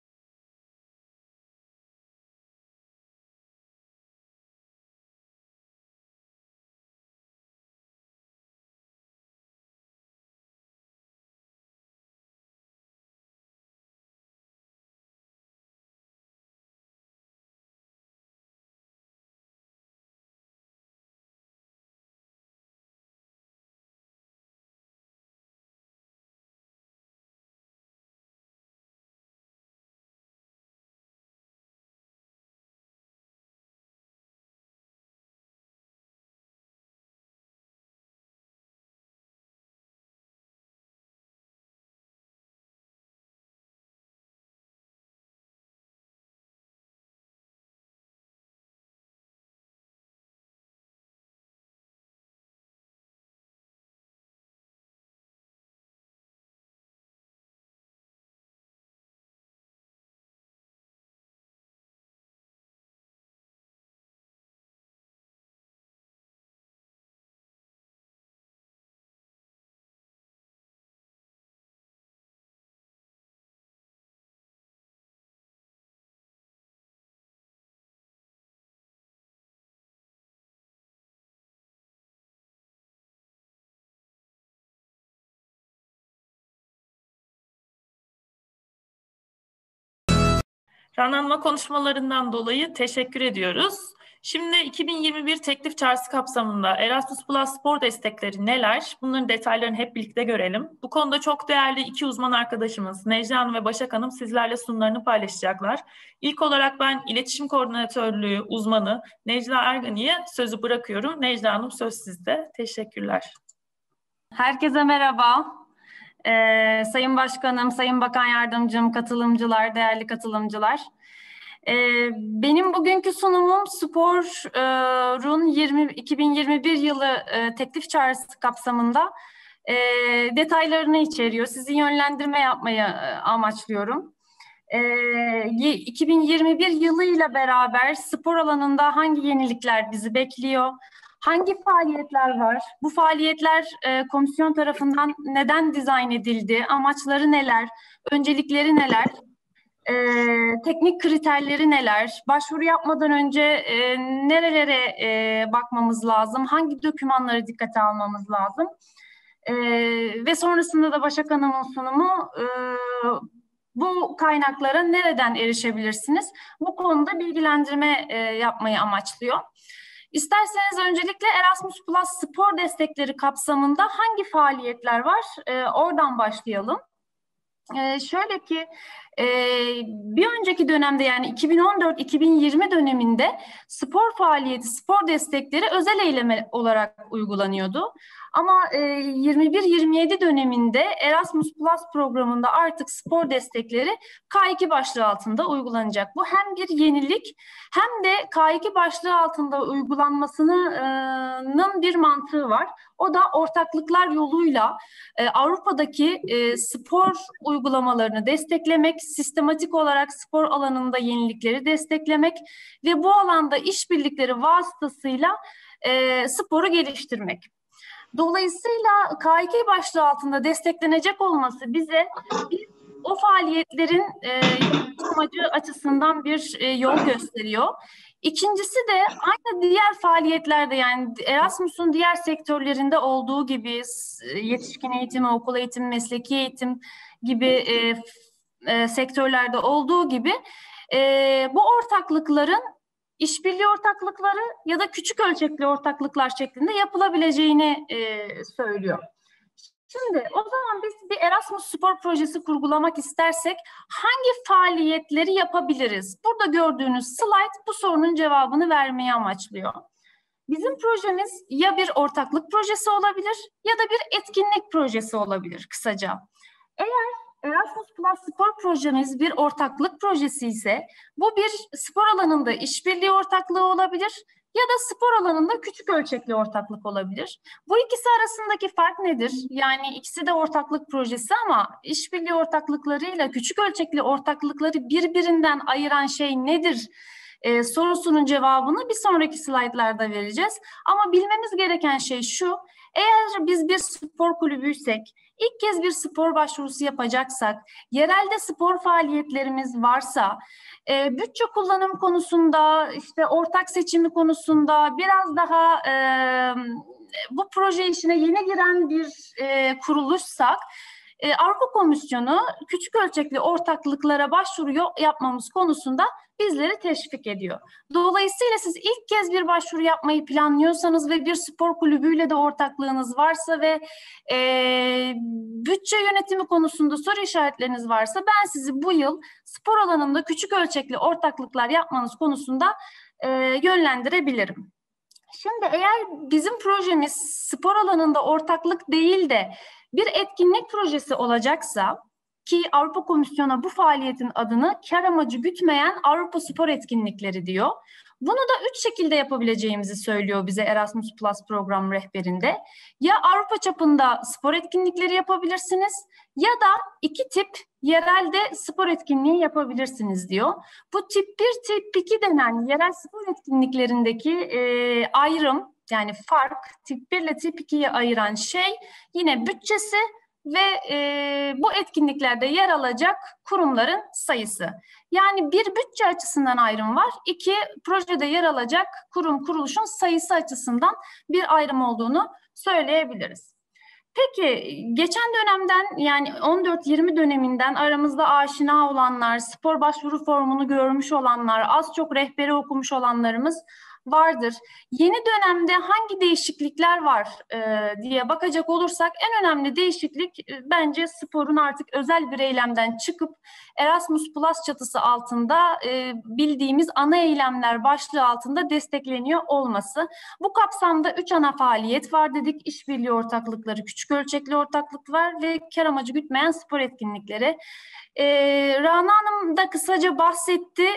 Canlanma konuşmalarından dolayı teşekkür ediyoruz. Şimdi 2021 teklif çağrısı kapsamında Erasmus Plus spor destekleri neler? Bunların detaylarını hep birlikte görelim. Bu konuda çok değerli iki uzman arkadaşımız Necla Hanım ve Başak Hanım sizlerle sunumlarını paylaşacaklar. İlk olarak ben iletişim koordinatörlüğü uzmanı Necla Ergani'ye sözü bırakıyorum. Necla Hanım söz sizde. Teşekkürler. Herkese merhaba. Sayın Başkanım, Sayın Bakan Yardımcım, katılımcılar, değerli katılımcılar. Benim bugünkü sunumum sporun 2021 yılı teklif çağrısı kapsamında detaylarını içeriyor. Sizi yönlendirme yapmayı amaçlıyorum. 2021 yılıyla beraber spor alanında hangi yenilikler bizi bekliyor? Hangi faaliyetler var? Bu faaliyetler komisyon tarafından neden dizayn edildi? Amaçları neler? Öncelikleri neler? Teknik kriterleri neler? Başvuru yapmadan önce nerelere bakmamız lazım? Hangi dokümanları dikkate almamız lazım? Ve sonrasında da Başak Hanım'ın sunumu bu kaynaklara nereden erişebilirsiniz? Bu konuda bilgilendirme yapmayı amaçlıyor. İsterseniz öncelikle Erasmus Plus spor destekleri kapsamında hangi faaliyetler var? Oradan başlayalım. Şöyle ki bir önceki dönemde yani 2014-2020 döneminde spor faaliyeti, spor destekleri özel eyleme olarak uygulanıyordu. Ama 21-27 döneminde Erasmus Plus programında artık spor destekleri K2 başlığı altında uygulanacak. Bu hem bir yenilik hem de K2 başlığı altında uygulanmasının bir mantığı var. O da ortaklıklar yoluyla Avrupa'daki spor uygulamalarını desteklemek, sistematik olarak spor alanında yenilikleri desteklemek ve bu alanda işbirlikleri vasıtasıyla sporu geliştirmek. Dolayısıyla K2 başlığı altında desteklenecek olması bize o faaliyetlerin amacı açısından bir yol gösteriyor. İkincisi de aynı diğer faaliyetlerde yani Erasmus'un diğer sektörlerinde olduğu gibi yetişkin eğitimi, okul eğitimi, mesleki eğitim gibi sektörlerde olduğu gibi bu ortaklıkların işbirliği ortaklıkları ya da küçük ölçekli ortaklıklar şeklinde yapılabileceğini söylüyor. Şimdi o zaman biz bir Erasmus spor projesi kurgulamak istersek hangi faaliyetleri yapabiliriz? Burada gördüğünüz slide bu sorunun cevabını vermeyi amaçlıyor. Bizim projemiz ya bir ortaklık projesi olabilir ya da bir etkinlik projesi olabilir kısaca. Eğer Erasmus Plus spor projemiz bir ortaklık projesi ise bu bir spor alanında işbirliği ortaklığı olabilir ya da spor alanında küçük ölçekli ortaklık olabilir. Bu ikisi arasındaki fark nedir? Yani ikisi de ortaklık projesi ama işbirliği ortaklıklarıyla küçük ölçekli ortaklıkları birbirinden ayıran şey nedir? Sorusunun cevabını bir sonraki slaytlarda vereceğiz. Ama bilmemiz gereken şey şu, eğer biz bir spor kulübüysek, ilk kez bir spor başvurusu yapacaksak, yerelde spor faaliyetlerimiz varsa, bütçe kullanım konusunda, işte ortak seçimi konusunda biraz daha bu proje işine yeni giren bir kuruluşsak, Avrupa Komisyonu küçük ölçekli ortaklıklara başvuru yapmamız konusunda bizleri teşvik ediyor. Dolayısıyla siz ilk kez bir başvuru yapmayı planlıyorsanız ve bir spor kulübüyle de ortaklığınız varsa ve bütçe yönetimi konusunda soru işaretleriniz varsa ben sizi bu yıl spor alanında küçük ölçekli ortaklıklar yapmanız konusunda yönlendirebilirim. Şimdi eğer bizim projemiz spor alanında ortaklık değil de bir etkinlik projesi olacaksa ki Avrupa Komisyonu bu faaliyetin adını kar amacı gütmeyen Avrupa Spor Etkinlikleri diyor. Bunu da 3 şekilde yapabileceğimizi söylüyor bize Erasmus Plus program rehberinde. Ya Avrupa çapında spor etkinlikleri yapabilirsiniz ya da 2 tip yerelde spor etkinliği yapabilirsiniz diyor. Bu tip 1, tip 2 denen yerel spor etkinliklerindeki ayrım yani fark tip 1 ile tip 2'ye ayıran şey yine bütçesi ve bu etkinliklerde yer alacak kurumların sayısı. Yani bir bütçe açısından ayrım var, 2 projede yer alacak kurum kuruluşun sayısı açısından bir ayrım olduğunu söyleyebiliriz. Peki geçen dönemden yani 14-20 döneminden aramızda aşina olanlar, spor başvuru formunu görmüş olanlar, az çok rehberi okumuş olanlarımız vardır. Yeni dönemde hangi değişiklikler var diye bakacak olursak en önemli değişiklik bence sporun artık özel bir eylemden çıkıp Erasmus Plus çatısı altında bildiğimiz ana eylemler başlığı altında destekleniyor olması. Bu kapsamda 3 ana faaliyet var dedik. İşbirliği ortaklıkları, küçük ölçekli ortaklıklar ve kar amacı gütmeyen spor etkinlikleri. Rana Hanım da kısaca bahsetti.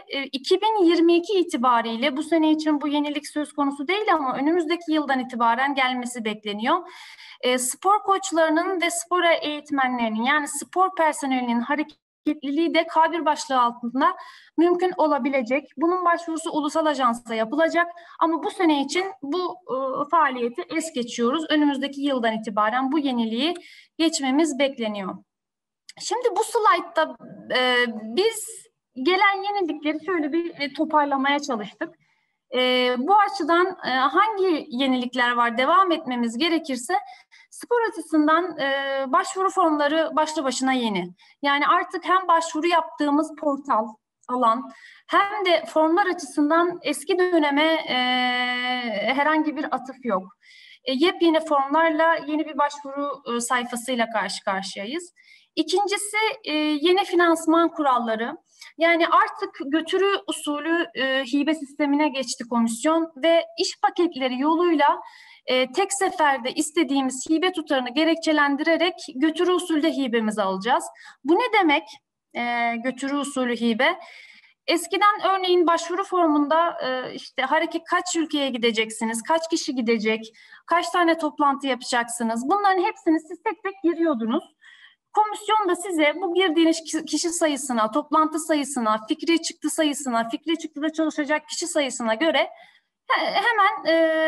2022 itibariyle bu sene için bu yenilik söz konusu değil ama önümüzdeki yıldan itibaren gelmesi bekleniyor. Spor koçlarının ve spor eğitmenlerinin yani spor personelinin hareketliliği de K1 başlığı altında mümkün olabilecek. Bunun başvurusu ulusal ajansa yapılacak ama bu sene için bu faaliyeti es geçiyoruz. Önümüzdeki yıldan itibaren bu yeniliği geçmemiz bekleniyor. Şimdi bu slaytta biz gelen yenilikleri şöyle bir toparlamaya çalıştık. Bu açıdan hangi yenilikler var devam etmemiz gerekirse spor açısından başvuru formları başlı başına yeni. Yani artık hem başvuru yaptığımız portal, alan hem de formlar açısından eski döneme herhangi bir atıf yok. Yepyeni formlarla yeni bir başvuru sayfasıyla karşı karşıyayız. İkincisi yeni finansman kuralları. Yani artık götürü usulü hibe sistemine geçti komisyon ve iş paketleri yoluyla tek seferde istediğimiz hibe tutarını gerekçelendirerek götürü usulde hibemizi alacağız. Bu ne demek götürü usulü hibe? Eskiden örneğin başvuru formunda işte kaç ülkeye gideceksiniz, kaç kişi gidecek, kaç tane toplantı yapacaksınız, bunların hepsini siz tek tek giriyordunuz. Komisyon da size bu girdiğiniz kişi sayısına, toplantı sayısına, fikri çıktı sayısına, fikri çıktıda çalışacak kişi sayısına göre hemen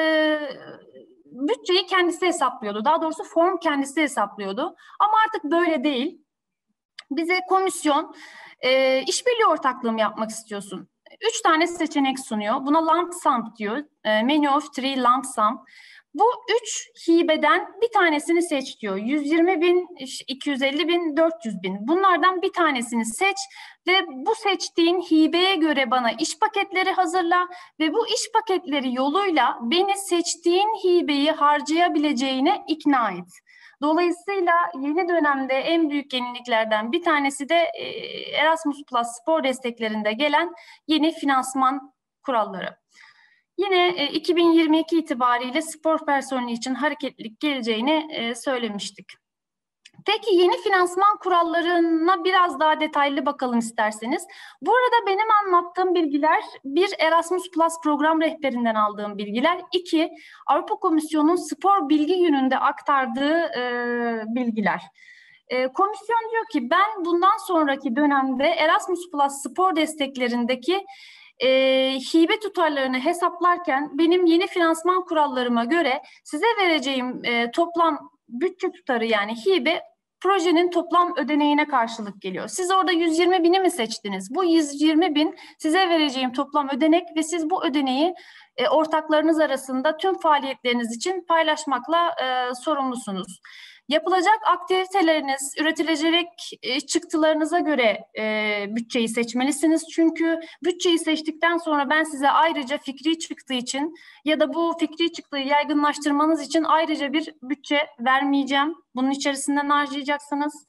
bütçeyi kendisi hesaplıyordu. Daha doğrusu form kendisi hesaplıyordu. Ama artık böyle değil. Bize komisyon işbirliği ortaklığım yapmak istiyorsun. 3 tane seçenek sunuyor. Buna lump sum diyor. Menu of three lump sum. Bu 3 hibeden bir tanesini seç diyor. 120.000, 250.000, 400.000. Bunlardan bir tanesini seç ve bu seçtiğin hibeye göre bana iş paketleri hazırla ve bu iş paketleri yoluyla beni seçtiğin hibeyi harcayabileceğine ikna et. Dolayısıyla yeni dönemde en büyük yeniliklerden bir tanesi de Erasmus Plus spor desteklerinde gelen yeni finansman kuralları. Yine 2022 itibariyle spor personeli için hareketlilik geleceğini söylemiştik. Peki yeni finansman kurallarına biraz daha detaylı bakalım isterseniz. Bu arada benim anlattığım bilgiler, bir Erasmus Plus program rehberinden aldığım bilgiler, 2 Avrupa Komisyonu'nun spor bilgi gününde aktardığı bilgiler. Komisyon diyor ki ben bundan sonraki dönemde Erasmus Plus spor desteklerindeki hibe tutarlarını hesaplarken benim yeni finansman kurallarıma göre size vereceğim toplam bütçe tutarı yani hibe projenin toplam ödeneğine karşılık geliyor. Siz orada 120.000'i mi seçtiniz? Bu 120.000 size vereceğim toplam ödenek ve siz bu ödeneği ortaklarınız arasında tüm faaliyetleriniz için paylaşmakla sorumlusunuz. Yapılacak aktiviteleriniz, üretilecek çıktılarınıza göre bütçeyi seçmelisiniz. Çünkü bütçeyi seçtikten sonra ben size ayrıca fikri çıktığı için ya da bu fikri çıktığı yaygınlaştırmanız için ayrıca bir bütçe vermeyeceğim. Bunun içerisinden harcayacaksınız.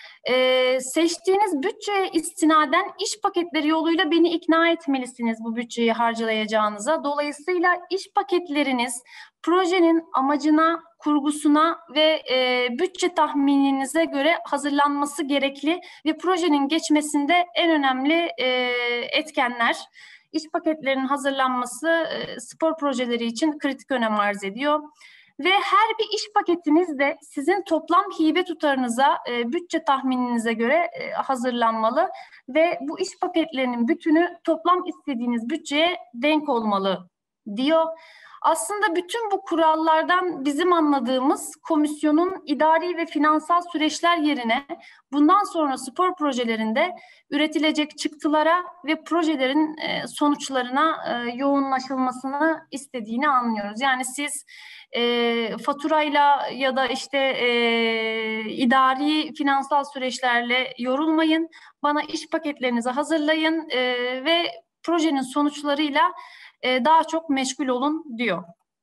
Seçtiğiniz bütçeye istinaden iş paketleri yoluyla beni ikna etmelisiniz bu bütçeyi harcalayacağınıza. Dolayısıyla iş paketleriniz projenin amacına, kurgusuna ve bütçe tahmininize göre hazırlanması gerekli ve projenin geçmesinde en önemli etkenler. İş paketlerinin hazırlanması spor projeleri için kritik önem arz ediyor. Ve her bir iş paketiniz de sizin toplam hibe tutarınıza, bütçe tahmininize göre hazırlanmalı ve bu iş paketlerinin bütünü toplam istediğiniz bütçeye denk olmalı diyor. Aslında bütün bu kurallardan bizim anladığımız komisyonun idari ve finansal süreçler yerine bundan sonra spor projelerinde üretilecek çıktılara ve projelerin sonuçlarına yoğunlaşılmasını istediğini anlıyoruz. Yani siz faturayla ya da işte idari finansal süreçlerle yorulmayın. Bana iş paketlerinizi hazırlayın ve projenin sonuçlarıyla daha çok meşgul olun diyor.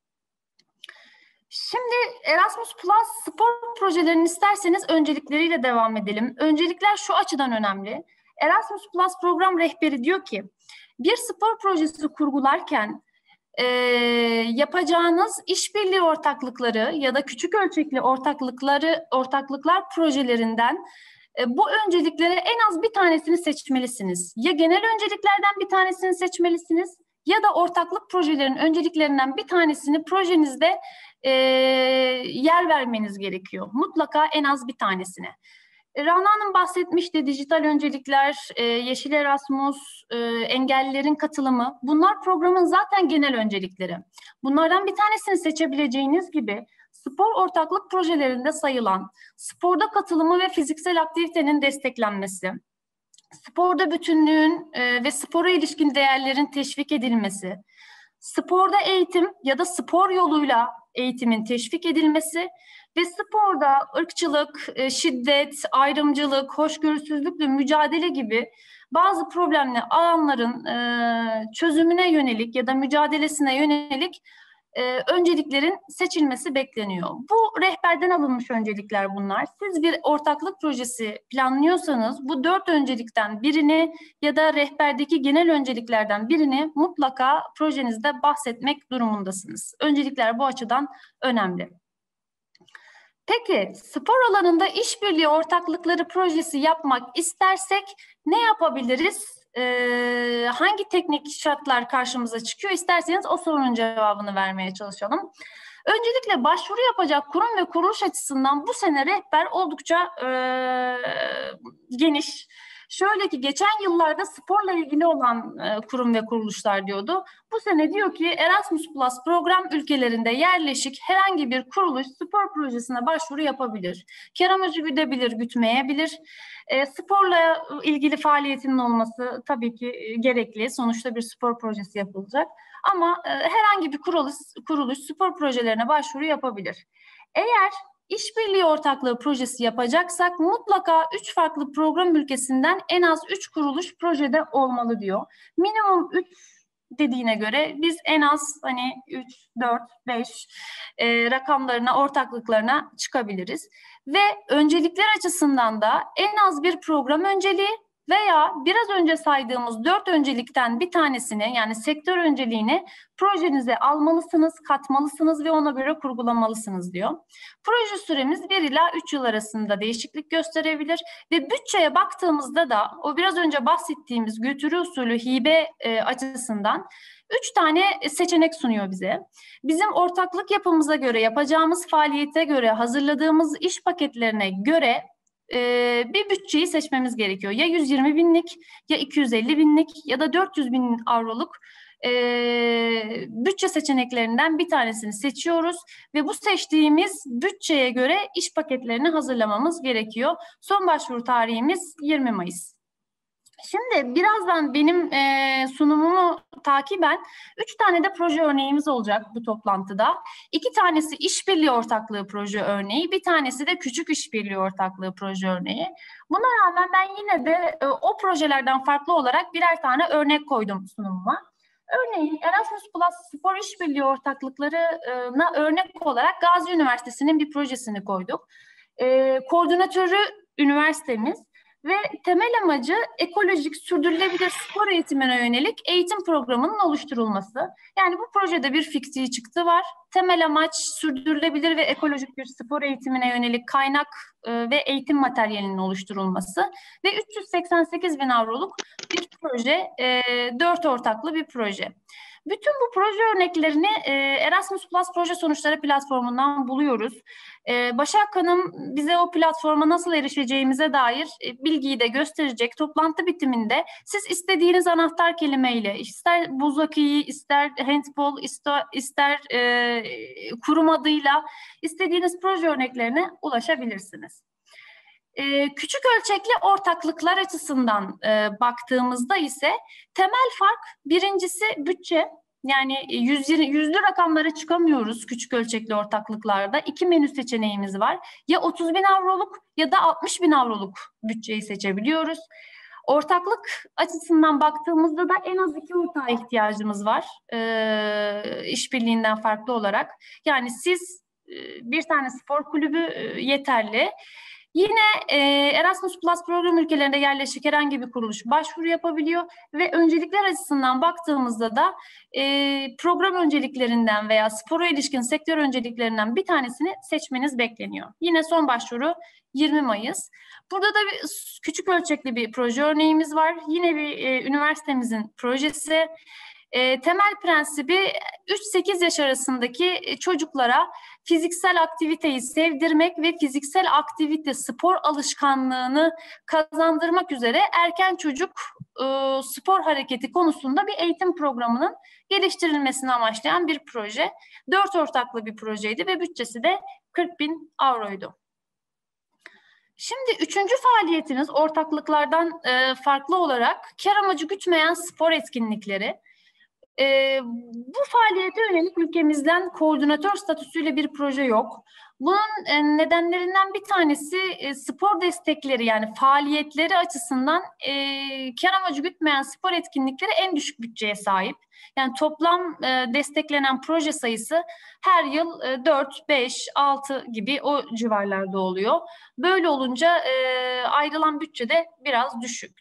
Şimdi Erasmus Plus spor projelerinin isterseniz öncelikleriyle devam edelim. Öncelikler şu açıdan önemli. Erasmus Plus program rehberi diyor ki bir spor projesi kurgularken yapacağınız işbirliği ortaklıkları ya da küçük ölçekli ortaklıklar projelerinden bu önceliklere en az bir tanesini seçmelisiniz. Ya genel önceliklerden bir tanesini seçmelisiniz ya da ortaklık projelerinin önceliklerinden bir tanesini projenizde yer vermeniz gerekiyor. Mutlaka en az bir tanesine. Rana Hanım bahsetmişti, dijital öncelikler, Yeşil Erasmus, engellilerin katılımı. Bunlar programın zaten genel öncelikleri. Bunlardan bir tanesini seçebileceğiniz gibi spor ortaklık projelerinde sayılan sporda katılımı ve fiziksel aktivitenin desteklenmesi, sporda bütünlüğün ve spora ilişkin değerlerin teşvik edilmesi, sporda eğitim ya da spor yoluyla eğitimin teşvik edilmesi ve sporda ırkçılık, şiddet, ayrımcılık, hoşgörüsüzlükle mücadele gibi bazı problemli alanların çözümüne yönelik ya da mücadelesine yönelik önceliklerin seçilmesi bekleniyor. Bu rehberden alınmış öncelikler bunlar. Siz bir ortaklık projesi planlıyorsanız bu 4 öncelikten birini ya da rehberdeki genel önceliklerden birini mutlaka projenizde bahsetmek durumundasınız. Öncelikler bu açıdan önemli. Peki spor alanında işbirliği ortaklıkları projesi yapmak istersek ne yapabiliriz? Hangi teknik şartlar karşımıza çıkıyor? İsterseniz o sorunun cevabını vermeye çalışalım. Öncelikle başvuru yapacak kurum ve kuruluş açısından bu sene rehber oldukça geniş. Şöyle ki geçen yıllarda sporla ilgili olan kurum ve kuruluşlar diyordu. Bu sene diyor ki Erasmus Plus program ülkelerinde yerleşik herhangi bir kuruluş spor projesine başvuru yapabilir. Kar amacı güdebilir, gütmeyebilir. Sporla ilgili faaliyetinin olması tabii ki gerekli. Sonuçta bir spor projesi yapılacak. Ama herhangi bir kuruluş spor projelerine başvuru yapabilir. Eğer İşbirliği ortaklığı projesi yapacaksak mutlaka 3 farklı program ülkesinden en az 3 kuruluş projede olmalı diyor. Minimum 3 dediğine göre biz en az 3, 4, 5 rakamlarına, ortaklıklarına çıkabiliriz. Ve öncelikler açısından da en az bir program önceliği veya biraz önce saydığımız 4 öncelikten bir tanesini yani sektör önceliğini projenize almalısınız, katmalısınız ve ona göre kurgulamalısınız diyor. Proje süremiz 1 ila 3 yıl arasında değişiklik gösterebilir ve bütçeye baktığımızda da o biraz önce bahsettiğimiz götürü usulü hibe açısından 3 tane seçenek sunuyor bize. Bizim ortaklık yapımıza göre, yapacağımız faaliyete göre, hazırladığımız iş paketlerine göre bir bütçeyi seçmemiz gerekiyor. Ya 120 binlik, ya 250 binlik ya da 400 bin avroluk bütçe seçeneklerinden bir tanesini seçiyoruz ve bu seçtiğimiz bütçeye göre iş paketlerini hazırlamamız gerekiyor. Son başvuru tarihimiz 20 Mayıs. Şimdi birazdan benim sunumumu takiben 3 tane de proje örneğimiz olacak bu toplantıda. 2 tanesi işbirliği ortaklığı proje örneği, bir tanesi de küçük işbirliği ortaklığı proje örneği. Buna rağmen ben yine de o projelerden farklı olarak birer tane örnek koydum sunumuma. Örneğin Erasmus Plus spor işbirliği ortaklıklarına örnek olarak Gazi Üniversitesi'nin bir projesini koyduk. Koordinatörü üniversitemiz. Ve temel amacı ekolojik, sürdürülebilir spor eğitimine yönelik eğitim programının oluşturulması. Yani bu projede bir fikri çıktı var. Temel amaç sürdürülebilir ve ekolojik bir spor eğitimine yönelik kaynak ve eğitim materyalinin oluşturulması. Ve 388 bin avroluk bir proje, 4 ortaklı bir proje. Bütün bu proje örneklerini Erasmus Plus proje sonuçları platformundan buluyoruz. Başak Hanım bize o platforma nasıl erişeceğimize dair bilgiyi de gösterecek. Toplantı bitiminde siz istediğiniz anahtar kelimeyle ister buz hokeyi, ister handball, ister kurum adıyla istediğiniz proje örneklerine ulaşabilirsiniz. Küçük ölçekli ortaklıklar açısından baktığımızda ise temel fark birincisi bütçe. Yani yüzlü rakamlara çıkamıyoruz küçük ölçekli ortaklıklarda. 2 menü seçeneğimiz var. Ya 30 bin avroluk ya da 60 bin avroluk bütçeyi seçebiliyoruz. Ortaklık açısından baktığımızda da en az 2 ortağa ihtiyacımız var. İşbirliğinden farklı olarak. Yani siz bir tane spor kulübü yeterli. Yine Erasmus Plus program ülkelerinde yerleşik herhangi bir kuruluş başvuru yapabiliyor ve öncelikler açısından baktığımızda da program önceliklerinden veya spora ilişkin sektör önceliklerinden bir tanesini seçmeniz bekleniyor. Yine son başvuru 20 Mayıs. Burada da küçük ölçekli bir proje örneğimiz var. Yine bir üniversitemizin projesi. Temel prensibi 3-8 yaş arasındaki çocuklara fiziksel aktiviteyi sevdirmek ve fiziksel aktivite spor alışkanlığını kazandırmak üzere erken çocuk spor hareketi konusunda bir eğitim programının geliştirilmesini amaçlayan bir proje. 4 ortaklı bir projeydi ve bütçesi de 40 bin avroydu. Şimdi 3. faaliyetimiz ortaklıklardan farklı olarak kar amacı gütmeyen spor etkinlikleri. Bu faaliyete yönelik ülkemizden koordinatör statüsüyle bir proje yok. Bunun nedenlerinden bir tanesi spor destekleri, yani faaliyetleri açısından kar amacı gütmeyen spor etkinlikleri en düşük bütçeye sahip. Yani toplam desteklenen proje sayısı her yıl 4, 5, 6 gibi o civarlarda oluyor. Böyle olunca ayrılan bütçe de biraz düşük.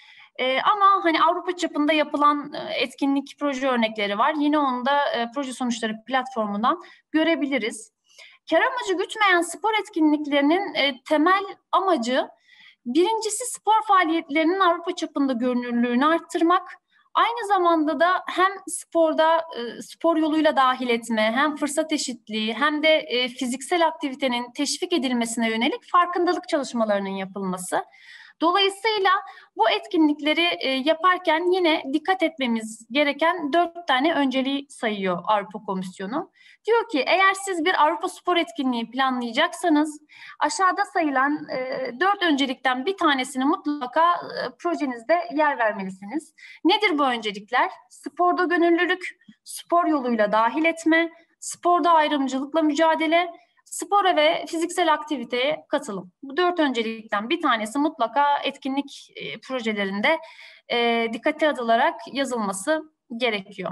Ama hani Avrupa çapında yapılan etkinlik proje örnekleri var. Yine onu da proje sonuçları platformundan görebiliriz. Kar amacı gütmeyen spor etkinliklerinin temel amacı, birincisi spor faaliyetlerinin Avrupa çapında görünürlüğünü arttırmak. Aynı zamanda da hem sporda spor yoluyla dahil etme, hem fırsat eşitliği, hem de fiziksel aktivitenin teşvik edilmesine yönelik farkındalık çalışmalarının yapılması. Dolayısıyla bu etkinlikleri yaparken yine dikkat etmemiz gereken 4 tane önceliği sayıyor Avrupa Komisyonu. Diyor ki, eğer siz bir Avrupa spor etkinliği planlayacaksanız aşağıda sayılan 4 öncelikten bir tanesini mutlaka projenizde yer vermelisiniz. Nedir bu öncelikler? Sporda gönüllülük, spor yoluyla dahil etme, sporda ayrımcılıkla mücadele, spora ve fiziksel aktiviteye katılım. Bu 4 öncelikten bir tanesi mutlaka etkinlik projelerinde dikkate alınarak yazılması gerekiyor.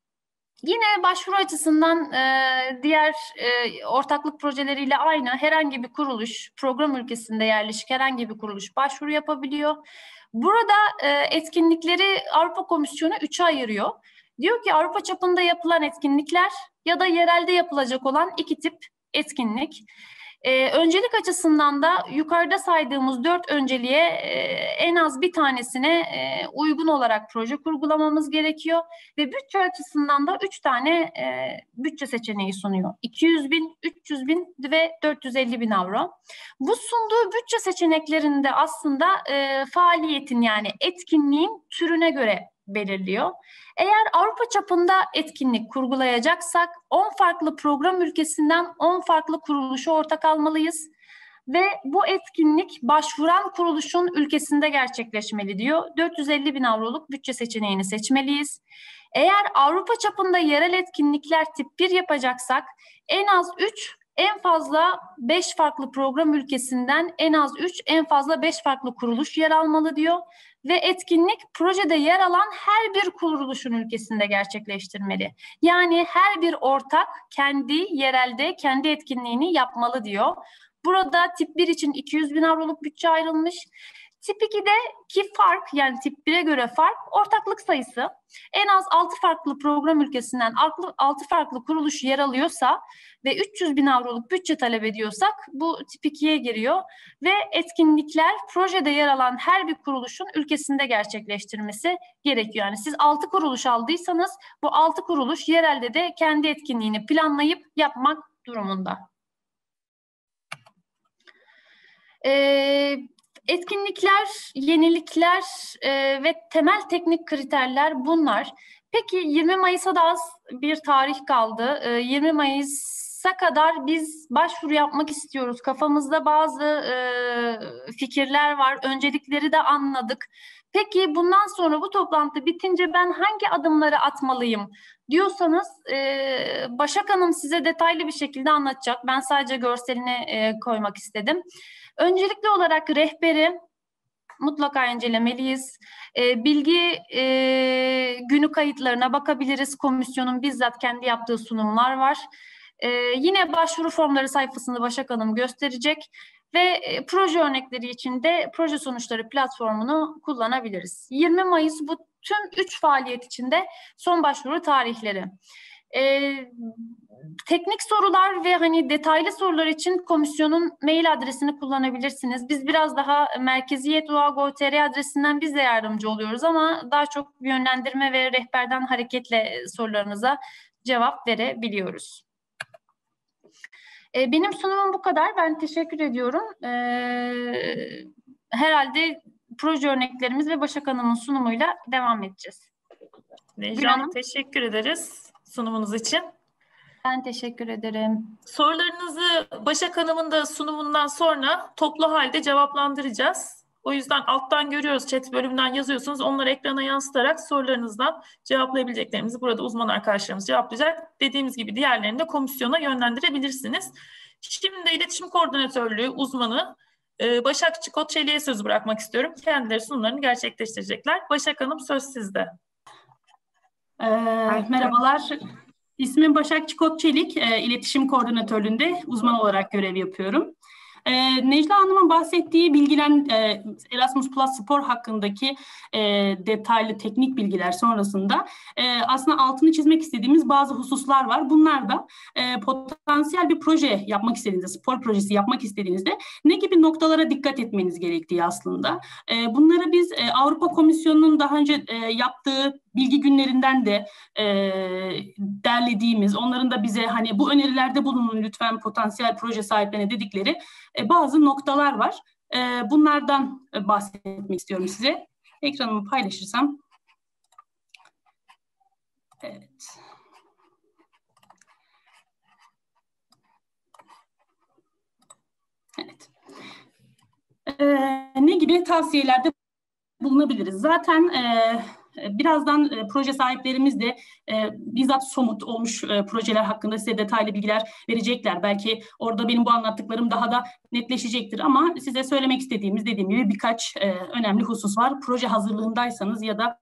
Yine başvuru açısından diğer ortaklık projeleriyle aynı, herhangi bir kuruluş, program ülkesinde yerleşik herhangi bir kuruluş başvuru yapabiliyor. Burada etkinlikleri Avrupa Komisyonu 3'e ayırıyor. Diyor ki, Avrupa çapında yapılan etkinlikler ya da yerelde yapılacak olan 2 tip etkinlik. Öncelik açısından da yukarıda saydığımız 4 önceliğe en az bir tanesine uygun olarak proje kurgulamamız gerekiyor ve bütçe açısından da 3 tane bütçe seçeneği sunuyor. 200.000, 300.000 ve 450.000 avro. Bu sunduğu bütçe seçeneklerinde aslında faaliyetin, yani etkinliğin türüne göre belirliyor. Eğer Avrupa çapında etkinlik kurgulayacaksak 10 farklı program ülkesinden 10 farklı kuruluşa ortak almalıyız ve bu etkinlik başvuran kuruluşun ülkesinde gerçekleşmeli diyor. 450.000 avroluk bütçe seçeneğini seçmeliyiz. Eğer Avrupa çapında yerel etkinlikler tip 1 yapacaksak en az 3, en fazla 5 farklı program ülkesinden en az 3, en fazla 5 farklı kuruluş yer almalı diyor. Ve etkinlik projede yer alan her bir kuruluşun ülkesinde gerçekleştirmeli. Yani her bir ortak kendi yerelde kendi etkinliğini yapmalı diyor. Burada tip 1 için 200.000 avroluk bütçe ayrılmış. Tip 2'deki fark, yani tip 1'e göre fark, ortaklık sayısı. En az 6 farklı program ülkesinden 6 farklı kuruluş yer alıyorsa ve 300.000 avroluk bütçe talep ediyorsak bu tip 2'ye giriyor ve etkinlikler projede yer alan her bir kuruluşun ülkesinde gerçekleştirmesi gerekiyor. Yani siz 6 kuruluş aldıysanız bu 6 kuruluş yerelde de kendi etkinliğini planlayıp yapmak durumunda. Etkinlikler, yenilikler ve temel teknik kriterler bunlar. Peki 20 Mayıs'a da az bir tarih kaldı. 20 Mayıs'a kadar biz başvuru yapmak istiyoruz. Kafamızda bazı fikirler var. Öncelikleri de anladık. Peki bundan sonra bu toplantı bitince ben hangi adımları atmalıyım diyorsanız Başak Hanım size detaylı bir şekilde anlatacak. Ben sadece görselini koymak istedim. Öncelikli olarak rehberi mutlaka incelemeliyiz. Bilgi günü kayıtlarına bakabiliriz. Komisyonun bizzat kendi yaptığı sunumlar var. Yine başvuru formları sayfasını Başak Hanım gösterecek ve proje örnekleri için de proje sonuçları platformunu kullanabiliriz. 20 Mayıs bu tüm 3 faaliyet içinde son başvuru tarihleri. Teknik sorular ve hani detaylı sorular için komisyonun mail adresini kullanabilirsiniz. Biz biraz daha merkeziyet.ua.gov.tr adresinden biz de yardımcı oluyoruz ama daha çok yönlendirme ve rehberden hareketle sorularınıza cevap verebiliyoruz. Benim sunumum bu kadar. Ben teşekkür ediyorum. Herhalde proje örneklerimiz ve Başak Hanım'ın sunumuyla devam edeceğiz. Necla Hanım, teşekkür ederiz sunumunuz için. Ben teşekkür ederim. Sorularınızı Başak Hanım'ın da sunumundan sonra toplu halde cevaplandıracağız. O yüzden alttan görüyoruz, chat bölümünden yazıyorsunuz. Onları ekrana yansıtarak sorularınızdan cevaplayabileceklerimizi burada uzman arkadaşlarımız cevaplayacak. Dediğimiz gibi diğerlerini de komisyona yönlendirebilirsiniz. Şimdi iletişim koordinatörlüğü uzmanı Başak Çikot-Çelik'e söz bırakmak istiyorum. Kendileri sunumlarını gerçekleştirecekler. Başak Hanım, söz sizde. Merhabalar. İsmim Başak Çikot-Çelik. İletişim koordinatörlüğünde uzman olarak görev yapıyorum. Necla Hanım'ın bahsettiği Erasmus Plus Spor hakkındaki detaylı teknik bilgiler sonrasında aslında altını çizmek istediğimiz bazı hususlar var. Bunlar da potansiyel bir proje yapmak istediğinizde, spor projesi yapmak istediğinizde ne gibi noktalara dikkat etmeniz gerektiği aslında. Bunları biz Avrupa Komisyonu'nun daha önce yaptığı bilgi günlerinden de derlediğimiz, onların da bize hani bu önerilerde bulunun lütfen potansiyel proje sahiplerine dedikleri bazı noktalar var. Bunlardan bahsetmek istiyorum size. Ekranımı paylaşırsam. Evet. Evet. Ne gibi tavsiyelerde bulunabiliriz? Zaten birazdan proje sahiplerimiz de bizzat somut olmuş projeler hakkında size detaylı bilgiler verecekler. Belki orada benim bu anlattıklarım daha da netleşecektir ama size söylemek istediğimiz, dediğim gibi birkaç önemli husus var. Proje hazırlığındaysanız ya da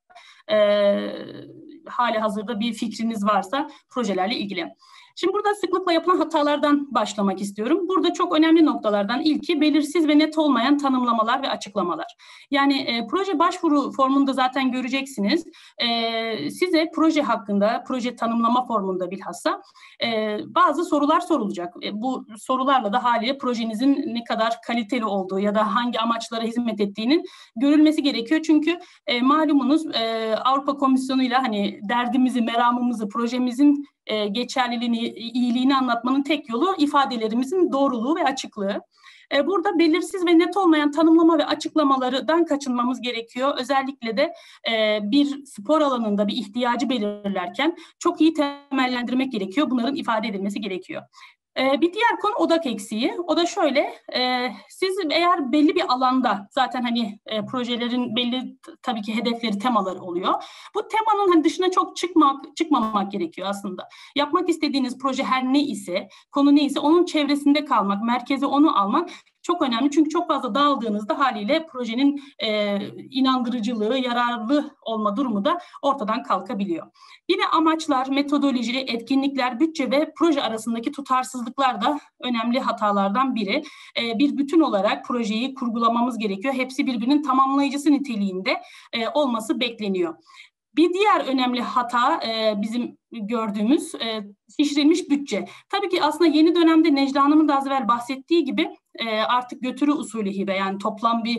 hali hazırda bir fikriniz varsa projelerle ilgili. Şimdi burada sıklıkla yapılan hatalardan başlamak istiyorum. Burada çok önemli noktalardan ilki belirsiz ve net olmayan tanımlamalar ve açıklamalar. Yani proje başvuru formunda zaten göreceksiniz. Size proje hakkında, proje tanımlama formunda bilhassa bazı sorular sorulacak. Bu sorularla da haliyle projenizin ne kadar kaliteli olduğu ya da hangi amaçlara hizmet ettiğinin görülmesi gerekiyor. Çünkü malumunuz Avrupa Komisyonu'yla hani derdimizi, meramımızı, projemizin geçerliliğini, iyiliğini anlatmanın tek yolu ifadelerimizin doğruluğu ve açıklığı. Burada belirsiz ve net olmayan tanımlama ve açıklamalardan kaçınmamız gerekiyor. Özellikle de bir spor alanında bir ihtiyacı belirlerken çok iyi temellendirmek gerekiyor. Bunların ifade edilmesi gerekiyor. Bir diğer konu odak eksiği. O da şöyle, siz eğer belli bir alanda zaten hani projelerin belli tabii ki hedefleri, temaları oluyor. Bu temanın hani dışına çok çıkmamak gerekiyor aslında. Yapmak istediğiniz proje her ne ise, konu neyse onun çevresinde kalmak, merkeze onu almak çok önemli. Çünkü çok fazla dağıldığınızda haliyle projenin inandırıcılığı, yararlı olma durumu da ortadan kalkabiliyor. Yine amaçlar, metodoloji, etkinlikler, bütçe ve proje arasındaki tutarsızlıklar da önemli hatalardan biri. Bir bütün olarak projeyi kurgulamamız gerekiyor. Hepsi birbirinin tamamlayıcısı niteliğinde olması bekleniyor. Bir diğer önemli hata bizim gördüğümüz şişirilmiş bütçe. Tabii ki aslında yeni dönemde Necla Hanım'ın da az evvel bahsettiği gibi artık götürü usulü hibe, yani toplam bir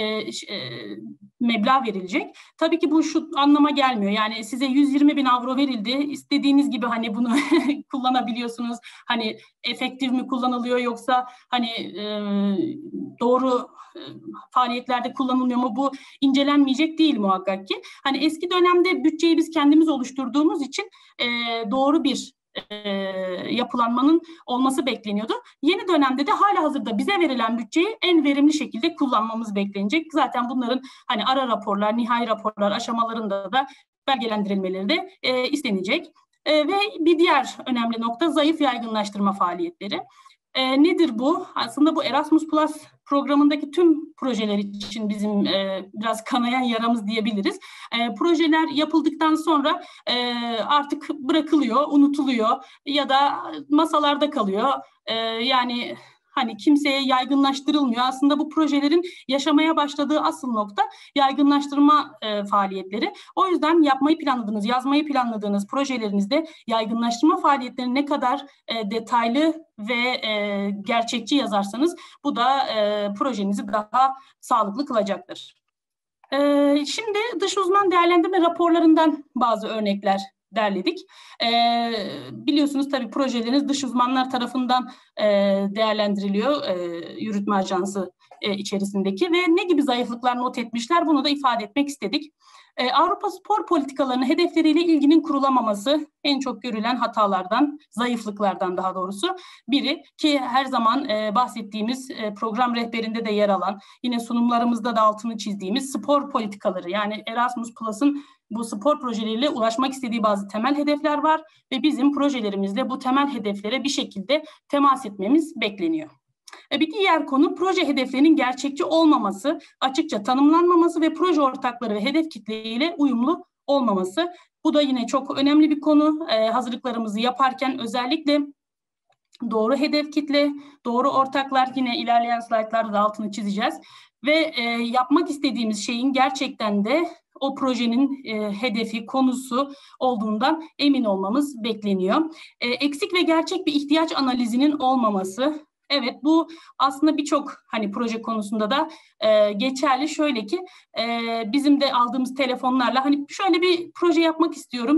meblağ verilecek. Tabii ki bu şu anlama gelmiyor. Yani size 120.000 avro verildi. İstediğiniz gibi hani bunu kullanabiliyorsunuz. Hani efektif mi kullanılıyor yoksa hani doğru faaliyetlerde kullanılmıyor mu? Bu incelenmeyecek değil muhakkak ki. Hani eski dönemde bütçeyi biz kendimiz oluşturduğumuz için doğru bir yapılanmanın olması bekleniyordu. Yeni dönemde de halihazırda bize verilen bütçeyi en verimli şekilde kullanmamız beklenecek. Zaten bunların hani ara raporlar, nihai raporlar aşamalarında da belgelendirilmeleri de istenecek. Ve bir diğer önemli nokta zayıf yaygınlaştırma faaliyetleri. Nedir bu? Aslında bu Erasmus Plus programındaki tüm projeler için bizim biraz kanayan yaramız diyebiliriz. Projeler yapıldıktan sonra artık bırakılıyor, unutuluyor ya da masalarda kalıyor. Yani hani kimseye yaygınlaştırılmıyor. Aslında bu projelerin yaşamaya başladığı asıl nokta yaygınlaştırma faaliyetleri. O yüzden yapmayı planladığınız, yazmayı planladığınız projelerinizde yaygınlaştırma faaliyetlerini ne kadar detaylı ve gerçekçi yazarsanız bu da projenizi daha sağlıklı kılacaktır. Şimdi dış uzman değerlendirme raporlarından bazı örnekler derledik. Biliyorsunuz tabii projeleriniz dış uzmanlar tarafından değerlendiriliyor yürütme ajansı içerisindeki ve ne gibi zayıflıklar not etmişler bunu da ifade etmek istedik. Avrupa spor politikalarının hedefleriyle ilginin kurulamaması en çok görülen hatalardan, zayıflıklardan daha doğrusu biri ki her zaman bahsettiğimiz program rehberinde de yer alan, yine sunumlarımızda da altını çizdiğimiz spor politikaları yani Erasmus Plus'ın bu spor projeleriyle ulaşmak istediği bazı temel hedefler var ve bizim projelerimizle bu temel hedeflere bir şekilde temas etmemiz bekleniyor. Bir diğer konu proje hedeflerinin gerçekçi olmaması, açıkça tanımlanmaması ve proje ortakları ve hedef kitleriyle uyumlu olmaması. Bu da yine çok önemli bir konu. Hazırlıklarımızı yaparken özellikle doğru hedef kitle, doğru ortaklar yine ilerleyen slaytlarda da altını çizeceğiz. Ve yapmak istediğimiz şeyin gerçekten de o projenin hedefi, konusu olduğundan emin olmamız bekleniyor. Eksik ve gerçek bir ihtiyaç analizinin olmaması. Evet bu aslında birçok hani proje konusunda da geçerli. Şöyle ki bizim de aldığımız telefonlarla hani şöyle bir proje yapmak istiyorum.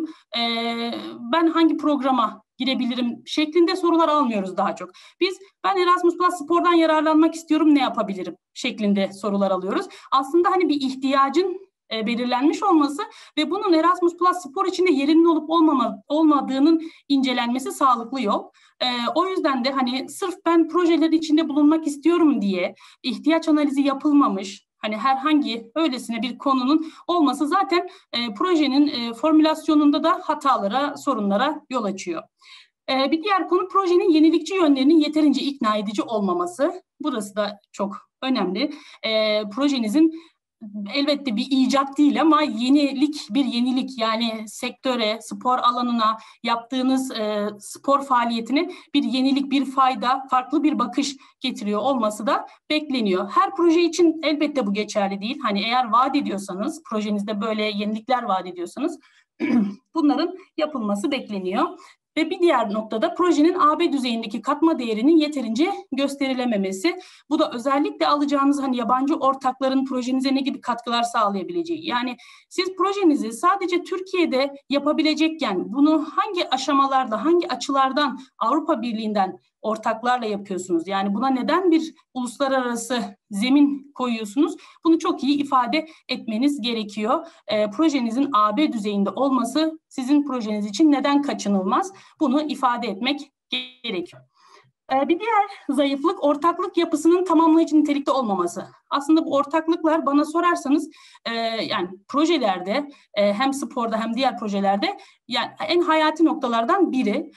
Ben hangi programa girebilirim şeklinde sorular almıyoruz daha çok. Ben Erasmus Plus Spor'dan yararlanmak istiyorum ne yapabilirim şeklinde sorular alıyoruz. Aslında hani bir ihtiyacın belirlenmiş olması ve bunun Erasmus Plus Spor içinde yerinin olup olmadığının incelenmesi sağlıklı yol. O yüzden de hani sırf ben projeler içinde bulunmak istiyorum diye ihtiyaç analizi yapılmamış, hani herhangi öylesine bir konunun olması zaten projenin formülasyonunda da hatalara, sorunlara yol açıyor. Bir diğer konu projenin yenilikçi yönlerinin yeterince ikna edici olmaması. Burası da çok önemli. Projenizin elbette bir icat değil ama bir yenilik yani sektöre, spor alanına yaptığınız spor faaliyetine bir yenilik, bir fayda, farklı bir bakış getiriyor olması da bekleniyor. Her proje için elbette bu geçerli değil. Hani eğer vaat ediyorsanız, projenizde böyle yenilikler vaat ediyorsanız bunların yapılması bekleniyor. Ve bir diğer noktada projenin AB düzeyindeki katma değerinin yeterince gösterilememesi. Bu da özellikle alacağınız hani yabancı ortakların projenize ne gibi katkılar sağlayabileceği. Yani siz projenizi sadece Türkiye'de yapabilecekken bunu hangi aşamalarda, hangi açılardan Avrupa Birliği'nden ortaklarla yapıyorsunuz? Yani buna neden bir uluslararası zemin koyuyorsunuz? Bunu çok iyi ifade etmeniz gerekiyor. Projenizin AB düzeyinde olması sizin projeniz için neden kaçınılmaz? Bunu ifade etmek gerekiyor. Bir diğer zayıflık ortaklık yapısının tamamlayıcı nitelikte olmaması. Aslında bu ortaklıklar bana sorarsanız yani projelerde hem sporda hem diğer projelerde yani en hayati noktalardan biri.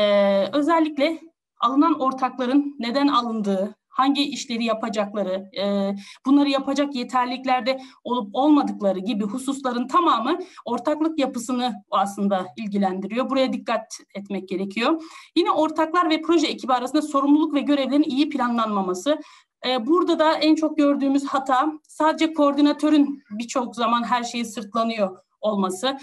Özellikle alınan ortakların neden alındığı, hangi işleri yapacakları, bunları yapacak yeterliliklerde olup olmadıkları gibi hususların tamamı ortaklık yapısını aslında ilgilendiriyor. Buraya dikkat etmek gerekiyor. Yine ortaklar ve proje ekibi arasında sorumluluk ve görevlerin iyi planlanmaması. Burada da en çok gördüğümüz hata sadece koordinatörün birçok zaman her şeyi sırtlanıyor olması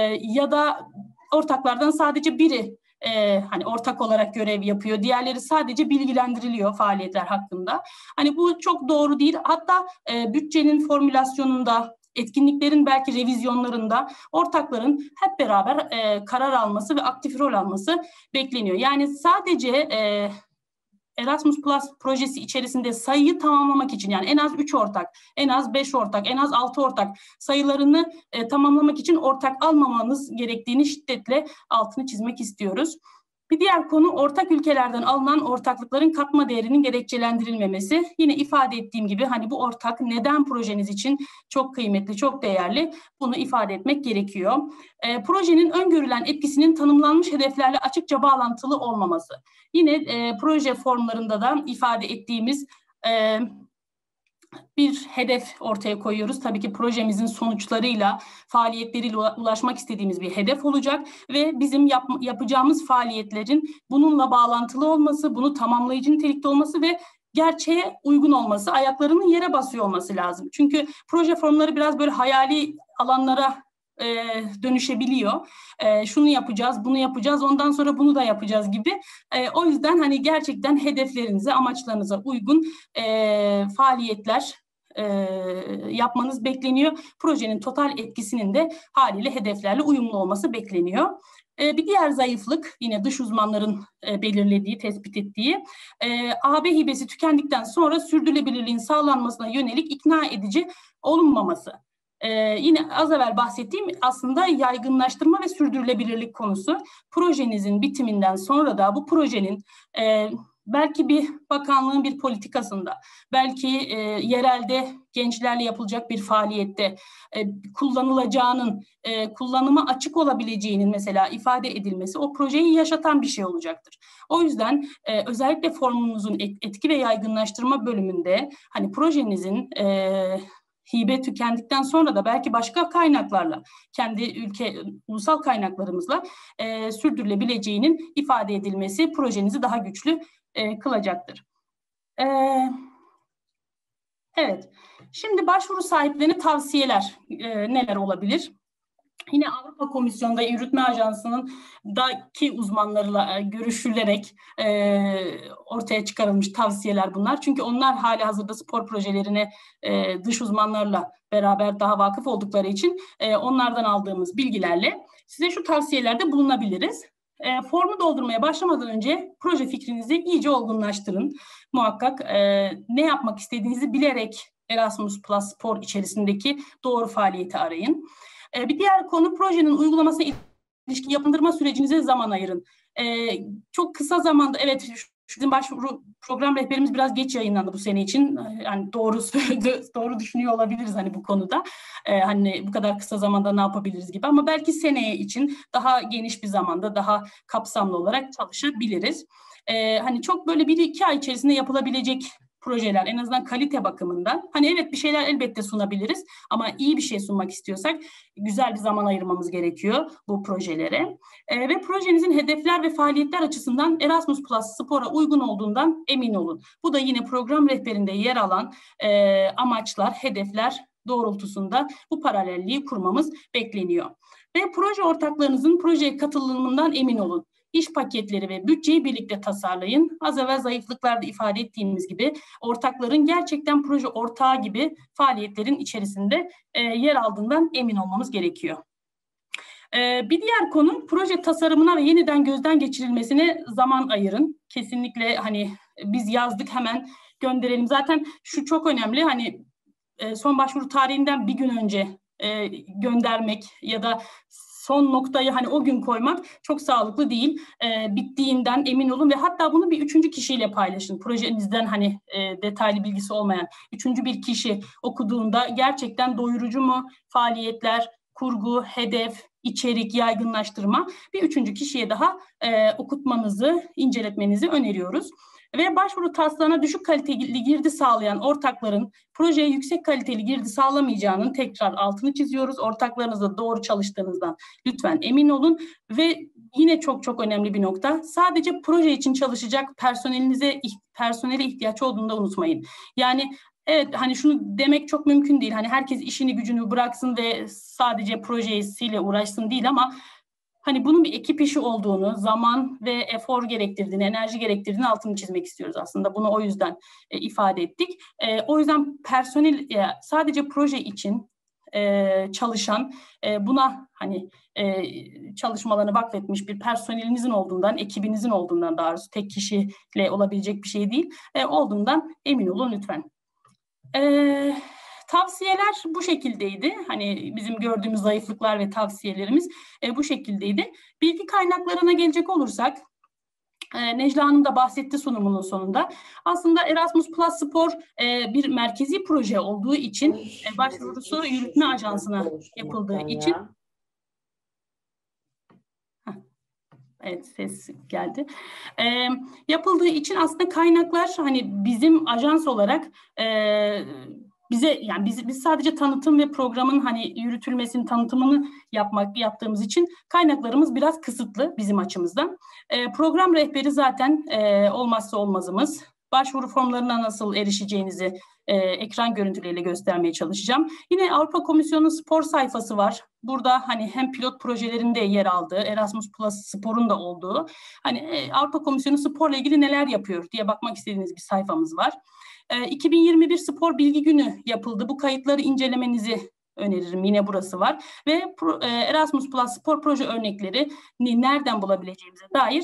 ya da ortaklardan sadece biri hani ortak olarak görev yapıyor. Diğerleri sadece bilgilendiriliyor faaliyetler hakkında. Hani bu çok doğru değil. Hatta bütçenin formülasyonunda, etkinliklerin belki revizyonlarında ortakların hep beraber karar alması ve aktif rol alması bekleniyor. Yani sadece Erasmus Plus projesi içerisinde sayıyı tamamlamak için yani en az 3 ortak, en az 5 ortak, en az 6 ortak sayılarını tamamlamak için ortak almamanız gerektiğini şiddetle altını çizmek istiyoruz. Bir diğer konu ortak ülkelerden alınan ortaklıkların katma değerinin gerekçelendirilmemesi. Yine ifade ettiğim gibi hani bu ortak neden projeniz için çok kıymetli, çok değerli bunu ifade etmek gerekiyor. Projenin öngörülen etkisinin tanımlanmış hedeflerle açıkça bağlantılı olmaması. Yine proje formlarında da ifade ettiğimiz bir hedef ortaya koyuyoruz. Tabii ki projemizin sonuçlarıyla, faaliyetleriyle ulaşmak istediğimiz bir hedef olacak ve bizim yapacağımız faaliyetlerin bununla bağlantılı olması, bunu tamamlayıcı nitelikte olması ve gerçeğe uygun olması, ayaklarının yere basıyor olması lazım. Çünkü proje formları biraz böyle hayali alanlara dönüşebiliyor. Şunu yapacağız, bunu yapacağız, ondan sonra bunu da yapacağız gibi. O yüzden hani gerçekten hedeflerinize, amaçlarınıza uygun faaliyetler yapmanız bekleniyor. Projenin total etkisinin de haliyle hedeflerle uyumlu olması bekleniyor. Bir diğer zayıflık yine dış uzmanların belirlediği, tespit ettiği AB hibesi tükendikten sonra sürdürülebilirliğin sağlanmasına yönelik ikna edici olunmaması. Yine az evvel bahsettiğim aslında yaygınlaştırma ve sürdürülebilirlik konusu. Projenizin bitiminden sonra da bu projenin belki bir bakanlığın bir politikasında, belki yerelde gençlerle yapılacak bir faaliyette kullanılacağının, kullanıma açık olabileceğinin mesela ifade edilmesi o projeyi yaşatan bir şey olacaktır. O yüzden özellikle formunuzun etki ve yaygınlaştırma bölümünde hani projenizin hibe tükendikten sonra da belki başka kaynaklarla, kendi ulusal kaynaklarımızla sürdürülebileceğinin ifade edilmesi projenizi daha güçlü kılacaktır. Evet, şimdi başvuru sahiplerine tavsiyeler neler olabilir? Yine Avrupa Komisyonu'nda Yürütme Ajansı'nın daki uzmanlarıyla görüşülerek ortaya çıkarılmış tavsiyeler bunlar. Çünkü onlar halihazırda spor projelerine dış uzmanlarla beraber daha vakıf oldukları için onlardan aldığımız bilgilerle size şu tavsiyelerde bulunabiliriz. Formu doldurmaya başlamadan önce proje fikrinizi iyice olgunlaştırın. Muhakkak ne yapmak istediğinizi bilerek Erasmus Plus Spor içerisindeki doğru faaliyeti arayın. Bir diğer konu projenin uygulamasına ilişkin yapılandırma sürecinize zaman ayırın. Çok kısa zamanda evet bizim başvuru program rehberimiz biraz geç yayınlandı bu sene için. Yani doğru düşünüyor olabiliriz hani bu konuda. Hani bu kadar kısa zamanda ne yapabiliriz gibi ama belki seneye için daha geniş bir zamanda daha kapsamlı olarak çalışabiliriz. Hani çok böyle 1-2 ay içerisinde yapılabilecek projeler en azından kalite bakımından. Hani evet bir şeyler elbette sunabiliriz ama iyi bir şey sunmak istiyorsak güzel bir zaman ayırmamız gerekiyor bu projelere. Ve projenizin hedefler ve faaliyetler açısından Erasmus Plus Spor'a uygun olduğundan emin olun. Bu da yine program rehberinde yer alan amaçlar, hedefler doğrultusunda bu paralelliği kurmamız bekleniyor. Ve proje ortaklarınızın projeye katılımından emin olun. İş paketleri ve bütçeyi birlikte tasarlayın. Az evvel zayıflıklarda ifade ettiğimiz gibi ortakların gerçekten proje ortağı gibi faaliyetlerin içerisinde yer aldığından emin olmamız gerekiyor. Bir diğer konu proje tasarımına ve yeniden gözden geçirilmesine zaman ayırın. Kesinlikle hani biz yazdık hemen gönderelim. Zaten şu çok önemli hani son başvuru tarihinden bir gün önce göndermek ya da son noktayı hani o gün koymak çok sağlıklı değil. Bittiğinden emin olun ve hatta bunu bir 3. kişiyle paylaşın. Projenizden hani detaylı bilgisi olmayan 3. bir kişi okuduğunda gerçekten doyurucu mu faaliyetler, kurgu, hedef, içerik, yaygınlaştırma bir 3. kişiye daha okutmanızı, inceletmenizi öneriyoruz. Ve başvuru taslağına düşük kaliteli girdi sağlayan ortakların projeye yüksek kaliteli girdi sağlamayacağının tekrar altını çiziyoruz. Ortaklarınızla doğru çalıştığınızdan lütfen emin olun. Ve yine çok önemli bir nokta, sadece proje için çalışacak personele ihtiyaç olduğunu da unutmayın. Yani evet hani şunu demek çok mümkün değil. Hani herkes işini gücünü bıraksın ve sadece projesiyle uğraşsın değil ama hani bunun bir ekip işi olduğunu, zaman ve efor gerektirdiğini, enerji gerektirdiğini altını çizmek istiyoruz aslında. Bunu o yüzden ifade ettik. O yüzden personel sadece proje için çalışan, buna hani çalışmalarını vakfetmiş bir personelinizin olduğundan, ekibinizin olduğundan daha doğrusu tek kişiyle olabilecek bir şey değil, olduğundan emin olun lütfen. Tavsiyeler bu şekildeydi. Hani bizim gördüğümüz zayıflıklar ve tavsiyelerimiz bu şekildeydi. Bilgi kaynaklarına gelecek olursak, Necla Hanım da bahsetti sunumunun sonunda. Aslında Erasmus Plus Spor bir merkezi proje olduğu için başvurusu Yürütme Ajansı'na yapıldığı için. Evet, ses geldi. Yapıldığı için aslında kaynaklar hani bizim ajans olarak bize yani biz sadece tanıtım ve programın hani yürütülmesinin tanıtımını yaptığımız için kaynaklarımız biraz kısıtlı bizim açımızdan. Program rehberi zaten olmazsa olmazımız. Başvuru formlarına nasıl erişeceğinizi ekran görüntüleriyle göstermeye çalışacağım. Yine Avrupa Komisyonu'nun spor sayfası var. Burada hani hem pilot projelerinde yer aldığı, Erasmus Plus Spor'un da olduğu, hani Avrupa Komisyonu sporla ilgili neler yapıyor diye bakmak istediğiniz bir sayfamız var. 2021 Spor Bilgi Günü yapıldı. Bu kayıtları incelemenizi öneririm. Yine burası var. Ve Erasmus Plus spor proje örneklerini nereden bulabileceğimize dair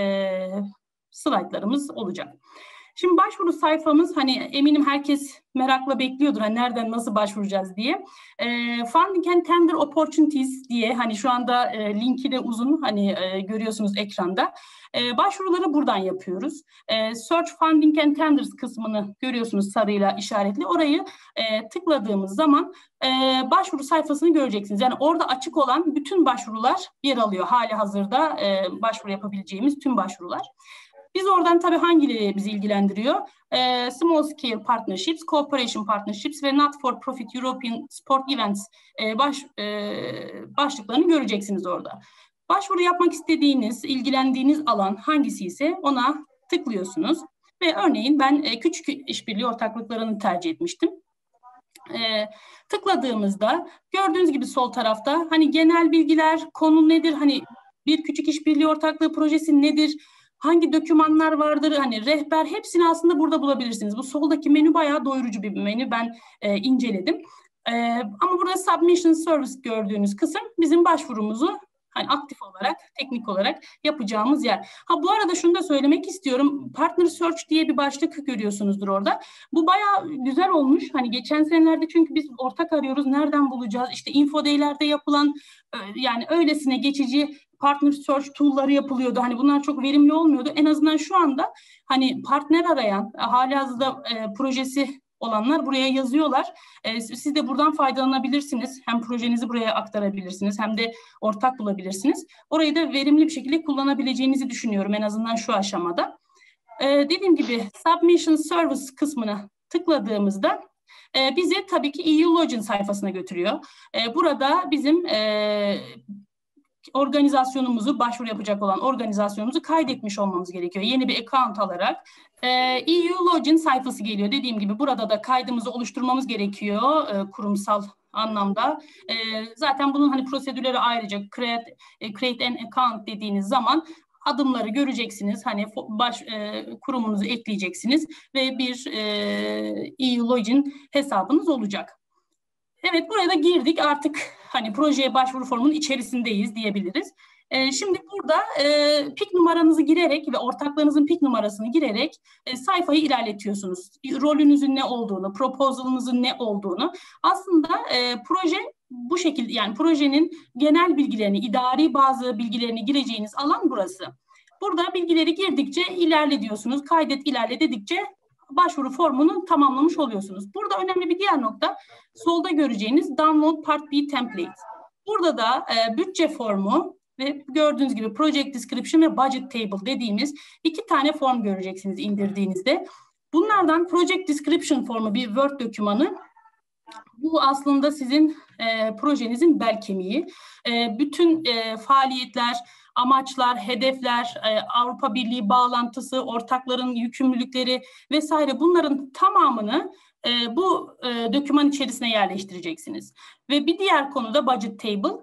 slaytlarımız olacak. Şimdi başvuru sayfamız, hani eminim herkes merakla bekliyordur hani nereden nasıl başvuracağız diye. Funding and Tender Opportunities diye, hani şu anda linki de uzun, hani görüyorsunuz ekranda. Başvuruları buradan yapıyoruz. Search Funding and Tenders kısmını görüyorsunuz sarıyla işaretli. Orayı tıkladığımız zaman başvuru sayfasını göreceksiniz. Yani orada açık olan bütün başvurular yer alıyor. Hali hazırda başvuru yapabileceğimiz tüm başvurular. Biz oradan tabii hangileri bizi ilgilendiriyor? Small Scale Partnerships, Cooperation Partnerships ve Not for Profit European Sport Events başlıklarını göreceksiniz orada. Başvuru yapmak istediğiniz, ilgilendiğiniz alan hangisi ise ona tıklıyorsunuz. Ve örneğin ben küçük işbirliği ortaklıklarını tercih etmiştim. Tıkladığımızda gördüğünüz gibi sol tarafta hani genel bilgiler, konu nedir, hani bir küçük işbirliği ortaklığı projesi nedir, hangi dokümanlar vardır, hani rehber, hepsini aslında burada bulabilirsiniz. Bu soldaki menü bayağı doyurucu bir menü. Ben inceledim. Ama burada Submission Service gördüğünüz kısım bizim başvurumuzu hani aktif olarak, teknik olarak yapacağımız yer. Bu arada şunu da söylemek istiyorum. Partner Search diye bir başlık görüyorsunuzdur orada. Bu bayağı güzel olmuş. Hani geçen senelerde çünkü biz ortak arıyoruz. Nereden bulacağız? İşte InfoDay'lerde yapılan yani öylesine geçici partner search tool'ları yapılıyordu. Hani bunlar çok verimli olmuyordu. En azından şu anda hani partner arayan, halihazırda projesi olanlar buraya yazıyorlar. Siz de buradan faydalanabilirsiniz. Hem projenizi buraya aktarabilirsiniz hem de ortak bulabilirsiniz. Orayı da verimli bir şekilde kullanabileceğinizi düşünüyorum en azından şu aşamada. Dediğim gibi Submission Service kısmına tıkladığımızda bizi tabii ki EU Login sayfasına götürüyor. Burada bizim organizasyonumuzu, başvuru yapacak olan organizasyonumuzu kaydetmiş olmamız gerekiyor. Yeni bir account alarak EU Login sayfası geliyor. Dediğim gibi burada da kaydımızı oluşturmamız gerekiyor kurumsal anlamda. Zaten bunun hani prosedürleri ayrıca create an account dediğiniz zaman adımları göreceksiniz. Hani kurumunuzu ekleyeceksiniz ve bir EU Login hesabınız olacak. Evet, buraya da girdik. Artık hani projeye başvuru formunun içerisindeyiz diyebiliriz. Şimdi burada PIK numaranızı girerek ve ortaklarınızın PIK numarasını girerek sayfayı ilerletiyorsunuz. Rolünüzün ne olduğunu, proposalınızın ne olduğunu. Aslında proje bu şekilde, yani projenin genel bilgilerini, idari bazı bilgilerini gireceğiniz alan burası. Burada bilgileri girdikçe ilerle diyorsunuz. Kaydet, ilerle dedikçe başvuru formunu tamamlamış oluyorsunuz. Burada önemli bir diğer nokta, solda göreceğiniz Download Part B Template. Burada da bütçe formu ve gördüğünüz gibi Project Description ve Budget Table dediğimiz 2 tane form göreceksiniz indirdiğinizde. Bunlardan Project Description formu bir Word dokümanı. Bu aslında sizin projenizin bel kemiği. Bütün faaliyetler, amaçlar, hedefler, Avrupa Birliği bağlantısı, ortakların yükümlülükleri vesaire, bunların tamamını bu doküman içerisine yerleştireceksiniz. Ve bir diğer konu da Budget Table.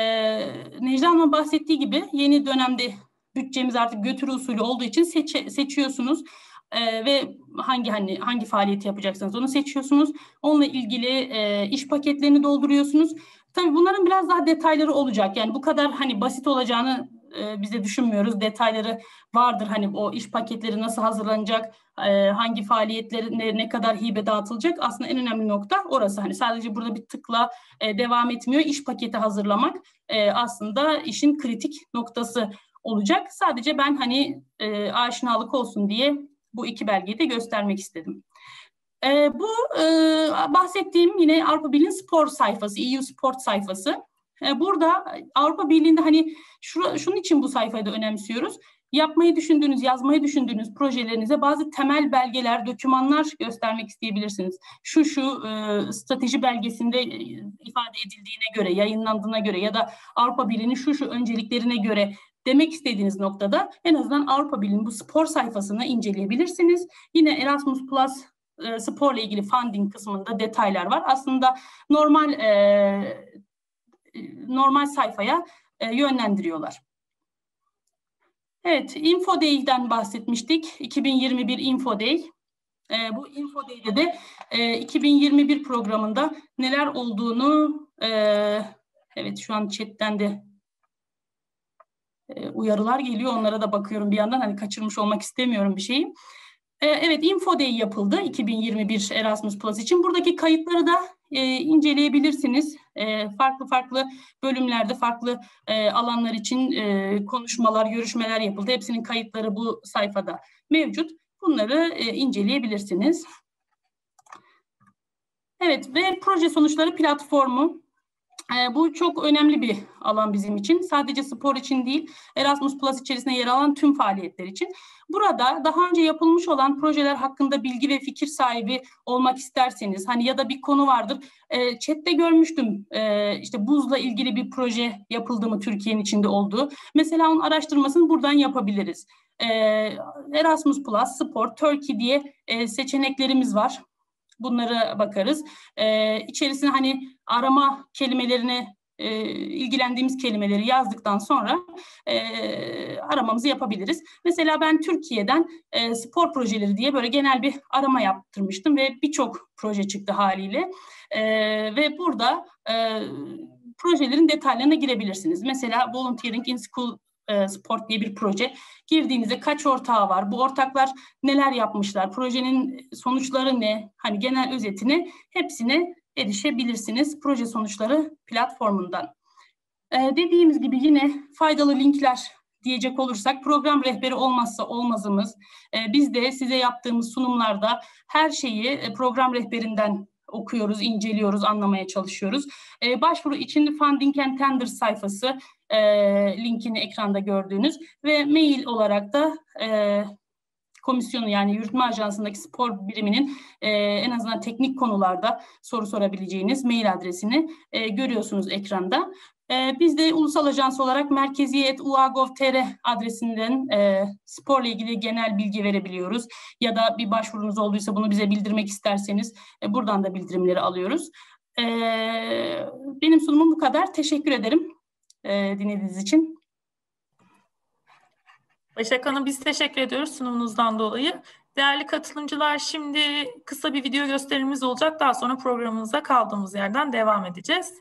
Necla Hanım'ın bahsettiği gibi yeni dönemde bütçemiz artık götürü usulü olduğu için seçiyorsunuz. Ve hangi faaliyeti yapacaksınız onu seçiyorsunuz. Onunla ilgili iş paketlerini dolduruyorsunuz. Tabii bunların biraz daha detayları olacak. Yani bu kadar hani basit olacağını biz de düşünmüyoruz. Detayları vardır. Hani o iş paketleri nasıl hazırlanacak, hangi faaliyetleri ne kadar hibe dağıtılacak. Aslında en önemli nokta orası. Hani sadece burada bir tıkla devam etmiyor. İş paketi hazırlamak aslında işin kritik noktası olacak. Sadece ben hani aşinalık olsun diye bu 2 belgeyi de göstermek istedim. Bu bahsettiğim yine Avrupa Birliği'nin spor sayfası, EU Sport sayfası. Burada Avrupa Birliği'nde hani şunun için bu sayfayı da önemsiyoruz. Yapmayı düşündüğünüz, yazmayı düşündüğünüz projelerinize bazı temel belgeler, dokümanlar göstermek isteyebilirsiniz. Şu strateji belgesinde ifade edildiğine göre, yayınlandığına göre ya da Avrupa Birliği'nin şu önceliklerine göre demek istediğiniz noktada en azından Avrupa Birliği'nin bu spor sayfasını inceleyebilirsiniz. Yine Erasmus Plus sporla ilgili funding kısmında detaylar var. Aslında normal sayfaya yönlendiriyorlar. Evet, InfoDay'den bahsetmiştik. 2021 InfoDay. Bu InfoDay'de de 2021 programında neler olduğunu evet şu an chatten de uyarılar geliyor. Onlara da bakıyorum bir yandan. Hani kaçırmış olmak istemiyorum bir şeyi. Evet, InfoDay yapıldı 2021 Erasmus Plus için. Buradaki kayıtları da inceleyebilirsiniz. Farklı bölümlerde, farklı alanlar için konuşmalar, görüşmeler yapıldı. Hepsinin kayıtları bu sayfada mevcut. Bunları inceleyebilirsiniz. Evet ve proje sonuçları platformu. Bu çok önemli bir alan bizim için. Sadece spor için değil, Erasmus Plus içerisinde yer alan tüm faaliyetler için. Burada daha önce yapılmış olan projeler hakkında bilgi ve fikir sahibi olmak isterseniz, hani ya da bir konu vardır. Chat'te görmüştüm, işte buzla ilgili bir proje yapıldı mı Türkiye'nin içinde olduğu. Mesela onun araştırmasını buradan yapabiliriz. Erasmus Plus, Spor, Turkey diye seçeneklerimiz var. Bunlara bakarız. İçerisine hani arama kelimelerini, ilgilendiğimiz kelimeleri yazdıktan sonra aramamızı yapabiliriz. Mesela ben Türkiye'den spor projeleri diye böyle genel bir arama yaptırmıştım ve birçok proje çıktı haliyle. Ve burada projelerin detaylarına girebilirsiniz. Mesela Volunteering in School Sport diye bir proje. Girdiğinizde kaç ortağı var? Bu ortaklar neler yapmışlar? Projenin sonuçları ne? Hani genel özetini hepsine erişebilirsiniz proje sonuçları platformundan. Dediğimiz gibi yine faydalı linkler diyecek olursak program rehberi olmazsa olmazımız. Biz de size yaptığımız sunumlarda her şeyi program rehberinden okuyoruz, inceliyoruz, anlamaya çalışıyoruz. Başvuru için Funding and Tenders sayfası linkini ekranda gördüğünüz ve mail olarak da komisyonu yani yürütme ajansındaki spor biriminin en azından teknik konularda soru sorabileceğiniz mail adresini görüyorsunuz ekranda. Biz de ulusal ajans olarak merkezi@ua.gov.tr adresinden sporla ilgili genel bilgi verebiliyoruz. Ya da bir başvurunuz olduysa bunu bize bildirmek isterseniz buradan da bildirimleri alıyoruz. Benim sunumum bu kadar. Teşekkür ederim dinlediğiniz için. Başak Hanım biz teşekkür ediyoruz sunumunuzdan dolayı. Değerli katılımcılar şimdi kısa bir video gösterimimiz olacak. Daha sonra programımıza kaldığımız yerden devam edeceğiz.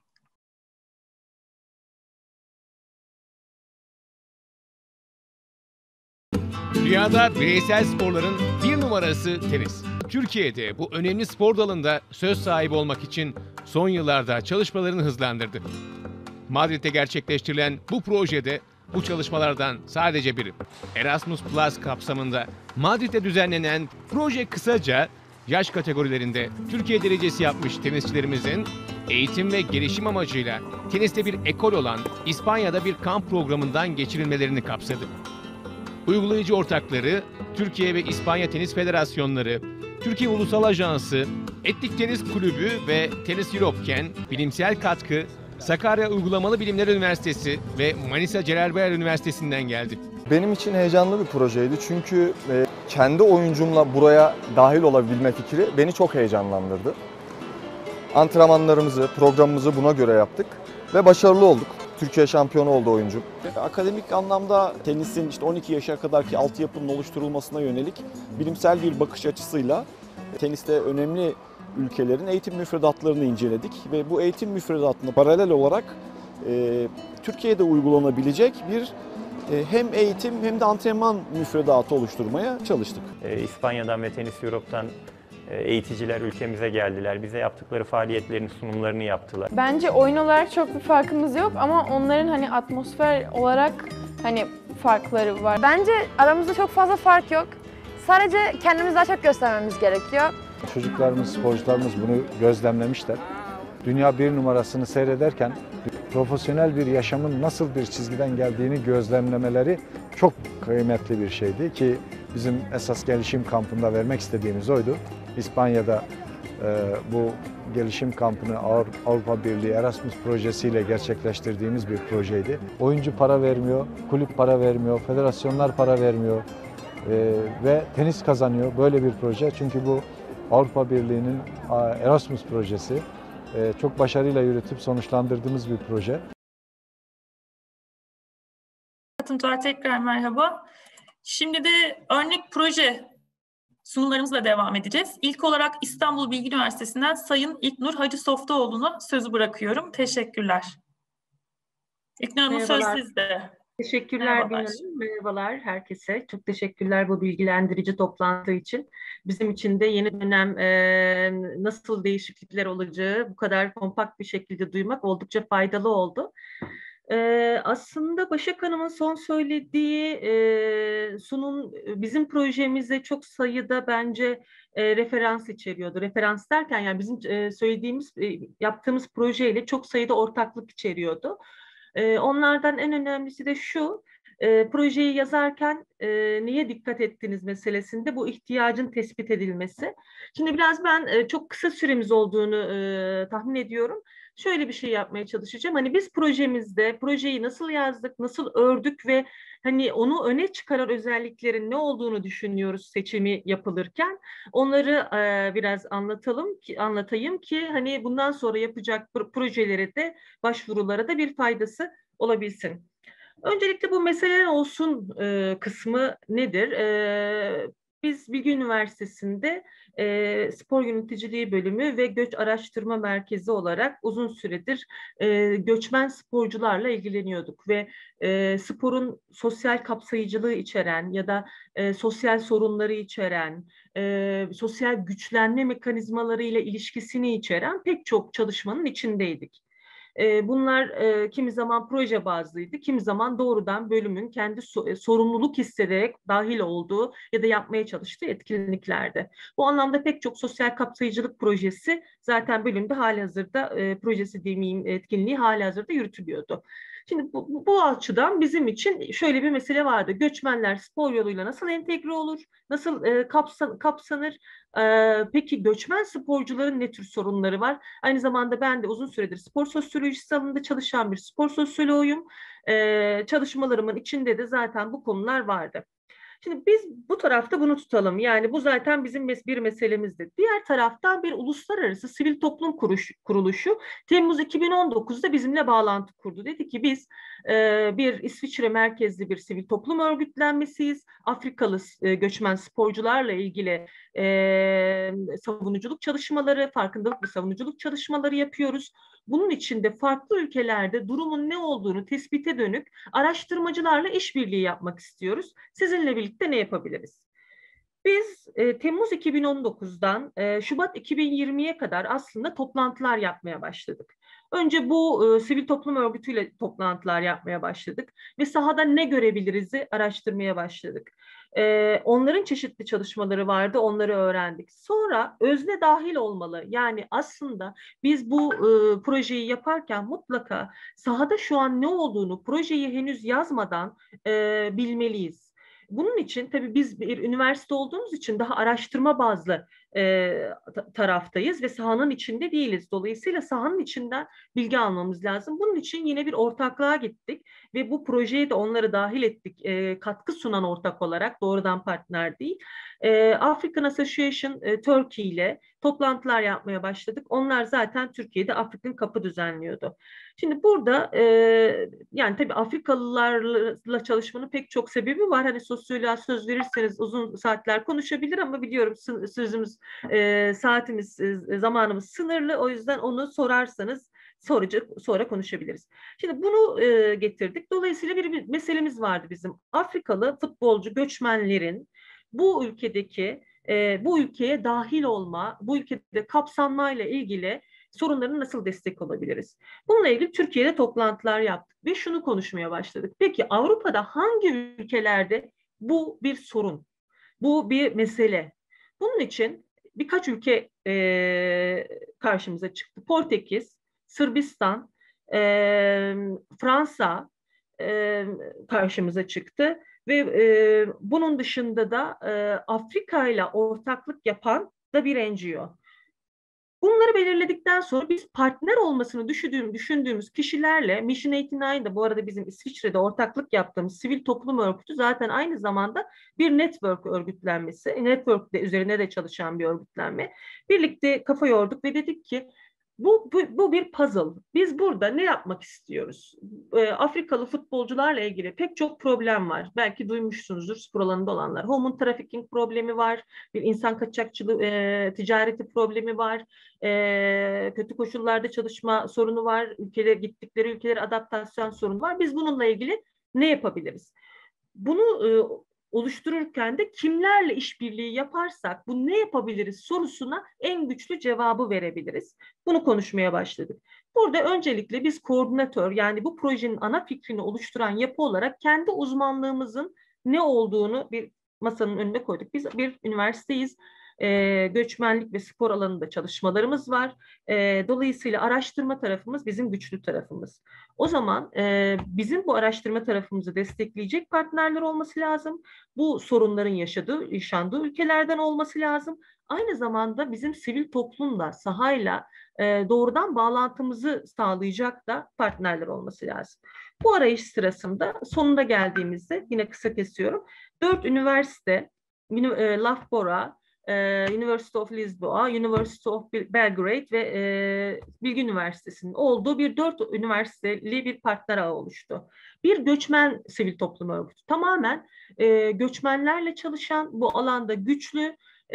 Dünyada bireysel sporların bir numarası tenis. Türkiye'de bu önemli spor dalında söz sahibi olmak için son yıllarda çalışmalarını hızlandırdı. Madrid'de gerçekleştirilen bu projede bu çalışmalardan sadece biri. Erasmus Plus kapsamında Madrid'de düzenlenen proje kısaca yaş kategorilerinde Türkiye derecesi yapmış tenisçilerimizin eğitim ve gelişim amacıyla teniste bir ekol olan İspanya'da bir kamp programından geçirilmelerini kapsadı. Uygulayıcı ortakları Türkiye ve İspanya Tenis Federasyonları, Türkiye Ulusal Ajansı, Etnik Tenis Kulübü ve Tenis Europken bilimsel katkı Sakarya Uygulamalı Bilimler Üniversitesi ve Manisa Celal Bayar Üniversitesi'nden geldi. Benim için heyecanlı bir projeydi çünkü kendi oyuncumla buraya dahil olabilme fikri beni çok heyecanlandırdı. Antrenmanlarımızı, programımızı buna göre yaptık ve başarılı olduk. Türkiye şampiyonu oldu oyuncum. Akademik anlamda tenisin işte 12 yaşa kadarki altyapının oluşturulmasına yönelik bilimsel bir bakış açısıyla teniste önemli ülkelerin eğitim müfredatlarını inceledik ve bu eğitim müfredatına paralel olarak Türkiye'de uygulanabilecek bir hem eğitim hem de antrenman müfredatı oluşturmaya çalıştık. İspanya'dan ve Tenis Europe'tan eğiticiler ülkemize geldiler. Bize yaptıkları faaliyetlerin sunumlarını yaptılar. Bence oyun olarak çok bir farkımız yok ama onların hani atmosfer olarak hani farkları var. Bence aramızda çok fazla fark yok. Sadece kendimizi daha çok göstermemiz gerekiyor. Çocuklarımız, sporcularımız bunu gözlemlemişler. Dünya bir numarasını seyrederken profesyonel bir yaşamın nasıl bir çizgiden geldiğini gözlemlemeleri çok kıymetli bir şeydi ki bizim esas gelişim kampında vermek istediğimiz oydu. İspanya'da bu gelişim kampını Avrupa Birliği Erasmus projesiyle gerçekleştirdiğimiz bir projeydi. Oyuncu para vermiyor, kulüp para vermiyor, federasyonlar para vermiyor ve tenis kazanıyor böyle bir proje. Çünkü bu Avrupa Birliği'nin Erasmus projesi. Çok başarıyla yürütüp sonuçlandırdığımız bir proje. Katılımcılar tekrar merhaba. Şimdi de örnek proje sunumlarımızla devam edeceğiz. İlk olarak İstanbul Bilgi Üniversitesi'nden Sayın İlknur Hacı Softaoğlu'na sözü bırakıyorum. Teşekkürler. İlknur Hanım, söz sizde. Teşekkürler Bin Hanım. Merhabalar herkese. Çok teşekkürler bu bilgilendirici toplantı için. Bizim için de yeni dönem nasıl değişiklikler olacağı bu kadar kompakt bir şekilde duymak oldukça faydalı oldu. Aslında Başak Hanım'ın son söylediği sunum bizim projemize çok sayıda bence referans içeriyordu. Referans derken yani bizim söylediğimiz, yaptığımız projeyle çok sayıda ortaklık içeriyordu. Onlardan en önemlisi de şu, projeyi yazarken neye dikkat ettiniz meselesinde bu ihtiyacın tespit edilmesi. Şimdi biraz ben çok kısa süremiz olduğunu tahmin ediyorum. Şöyle bir şey yapmaya çalışacağım. Hani biz projemizde projeyi nasıl yazdık, nasıl ördük ve hani onu öne çıkaran özelliklerin ne olduğunu düşünüyoruz seçimi yapılırken. Onları biraz anlatayım ki hani bundan sonra yapacak projelere de başvurulara da bir faydası olabilsin. Öncelikle bu meseleler olsun kısmı nedir? Biz Bilgi Üniversitesi'nde Spor Yöneticiliği Bölümü ve Göç Araştırma Merkezi olarak uzun süredir göçmen sporcularla ilgileniyorduk ve sporun sosyal kapsayıcılığı içeren ya da sosyal sorunları içeren, sosyal güçlenme mekanizmaları ile ilişkisini içeren pek çok çalışmanın içindeydik. Bunlar kimi zaman proje bazlıydı, kimi zaman doğrudan bölümün kendi sorumluluk hissederek dahil olduğu ya da yapmaya çalıştığı etkinliklerdi. Bu anlamda pek çok sosyal kapsayıcılık projesi zaten bölümde halihazırda projesi demeyeyim etkinliği halihazırda yürütülüyordu. Şimdi bu açıdan bizim için şöyle bir mesele vardı. Göçmenler spor yoluyla nasıl entegre olur, nasıl kapsanır? Peki göçmen sporcuların ne tür sorunları var? Aynı zamanda ben de uzun süredir spor sosyolojisi alanında çalışan bir spor sosyoloğuyum. Çalışmalarımın içinde de zaten bu konular vardı. Şimdi biz bu tarafta bunu tutalım. Yani bu zaten bizim bir meselemizdi. Diğer taraftan bir uluslararası sivil toplum kuruluşu Temmuz 2019'da bizimle bağlantı kurdu. Dedi ki biz bir İsviçre merkezli bir sivil toplum örgütlenmesiyiz. Afrikalı göçmen sporcularla ilgili savunuculuk çalışmaları, farkındalık ve savunuculuk çalışmaları yapıyoruz. Bunun için de farklı ülkelerde durumun ne olduğunu tespite dönük araştırmacılarla işbirliği yapmak istiyoruz. Sizinle birlikte ne yapabiliriz? Biz Temmuz 2019'dan Şubat 2020'ye kadar aslında toplantılar yapmaya başladık. Önce bu sivil toplum örgütüyle toplantılar yapmaya başladık ve sahada ne görebiliriz'i araştırmaya başladık. Onların çeşitli çalışmaları vardı, onları öğrendik. Sonra özne dahil olmalı. Yani aslında biz bu projeyi yaparken mutlaka sahada şu an ne olduğunu projeyi henüz yazmadan bilmeliyiz. Bunun için tabii biz bir üniversite olduğumuz için daha araştırma bazlı taraftayız ve sahanın içinde değiliz. Dolayısıyla sahanın içinden bilgi almamız lazım. Bunun için yine bir ortaklığa gittik ve bu projeye de onları dahil ettik. Katkı sunan ortak olarak, doğrudan partner değil. African Association Turkey ile toplantılar yapmaya başladık. Onlar zaten Türkiye'de African Cup'ı düzenliyordu. Şimdi burada yani tabii Afrikalılarla çalışmanın pek çok sebebi var. Hani sosyoloğa söz verirseniz uzun saatler konuşabilir ama biliyorum sözümüz, saatimiz, zamanımız sınırlı. O yüzden onu sorarsanız sonra konuşabiliriz. Şimdi bunu getirdik. Dolayısıyla bir meselemiz vardı bizim. Afrikalı futbolcu göçmenlerin bu ülkedeki, bu ülkeye dahil olma, bu ülkede kapsanmayla ilgili sorunlarına nasıl destek olabiliriz? Bununla ilgili Türkiye'de toplantılar yaptık ve şunu konuşmaya başladık. Peki Avrupa'da hangi ülkelerde bu bir sorun? Bu bir mesele. Bunun için birkaç ülke karşımıza çıktı. Portekiz, Sırbistan, Fransa karşımıza çıktı. Ve bunun dışında da Afrika ile ortaklık yapan da bir NGO. Bunları belirledikten sonra biz partner olmasını düşündüğümüz kişilerle Mission 89'da bu arada bizim İsviçre'de ortaklık yaptığımız sivil toplum örgütü zaten aynı zamanda bir network örgütlenmesi, network üzerine de çalışan bir örgütlenme. Birlikte kafa yorduk ve dedik ki Bu bir puzzle. Biz burada ne yapmak istiyoruz? Afrikalı futbolcularla ilgili pek çok problem var. Belki duymuşsunuzdur spor alanında olanlar. Human trafficking problemi var. Bir insan kaçakçılığı, ticareti problemi var. Kötü koşullarda çalışma sorunu var. Gittikleri ülkelere adaptasyon sorunu var. Biz bununla ilgili ne yapabiliriz? Bunu oluştururken de kimlerle işbirliği yaparsak bu ne yapabiliriz sorusuna en güçlü cevabı verebiliriz. Bunu konuşmaya başladık. Burada öncelikle biz koordinatör, yani bu projenin ana fikrini oluşturan yapı olarak kendi uzmanlığımızın ne olduğunu bir masanın önüne koyduk. Biz bir üniversiteyiz. Göçmenlik ve spor alanında çalışmalarımız var. Dolayısıyla araştırma tarafımız bizim güçlü tarafımız. O zaman bizim bu araştırma tarafımızı destekleyecek partnerler olması lazım. Bu sorunların yaşandığı ülkelerden olması lazım. Aynı zamanda bizim sivil toplumla, sahayla doğrudan bağlantımızı sağlayacak da partnerler olması lazım. Bu arayış sırasında sonunda geldiğimizde, yine kısa kesiyorum, 4 üniversite, Loughborough, University of Lisboa, University of Belgrade ve Bilgi Üniversitesi'nin olduğu bir 4 üniversiteli bir partner ağı oluştu. Bir göçmen sivil toplum örgütü. Tamamen göçmenlerle çalışan, bu alanda güçlü,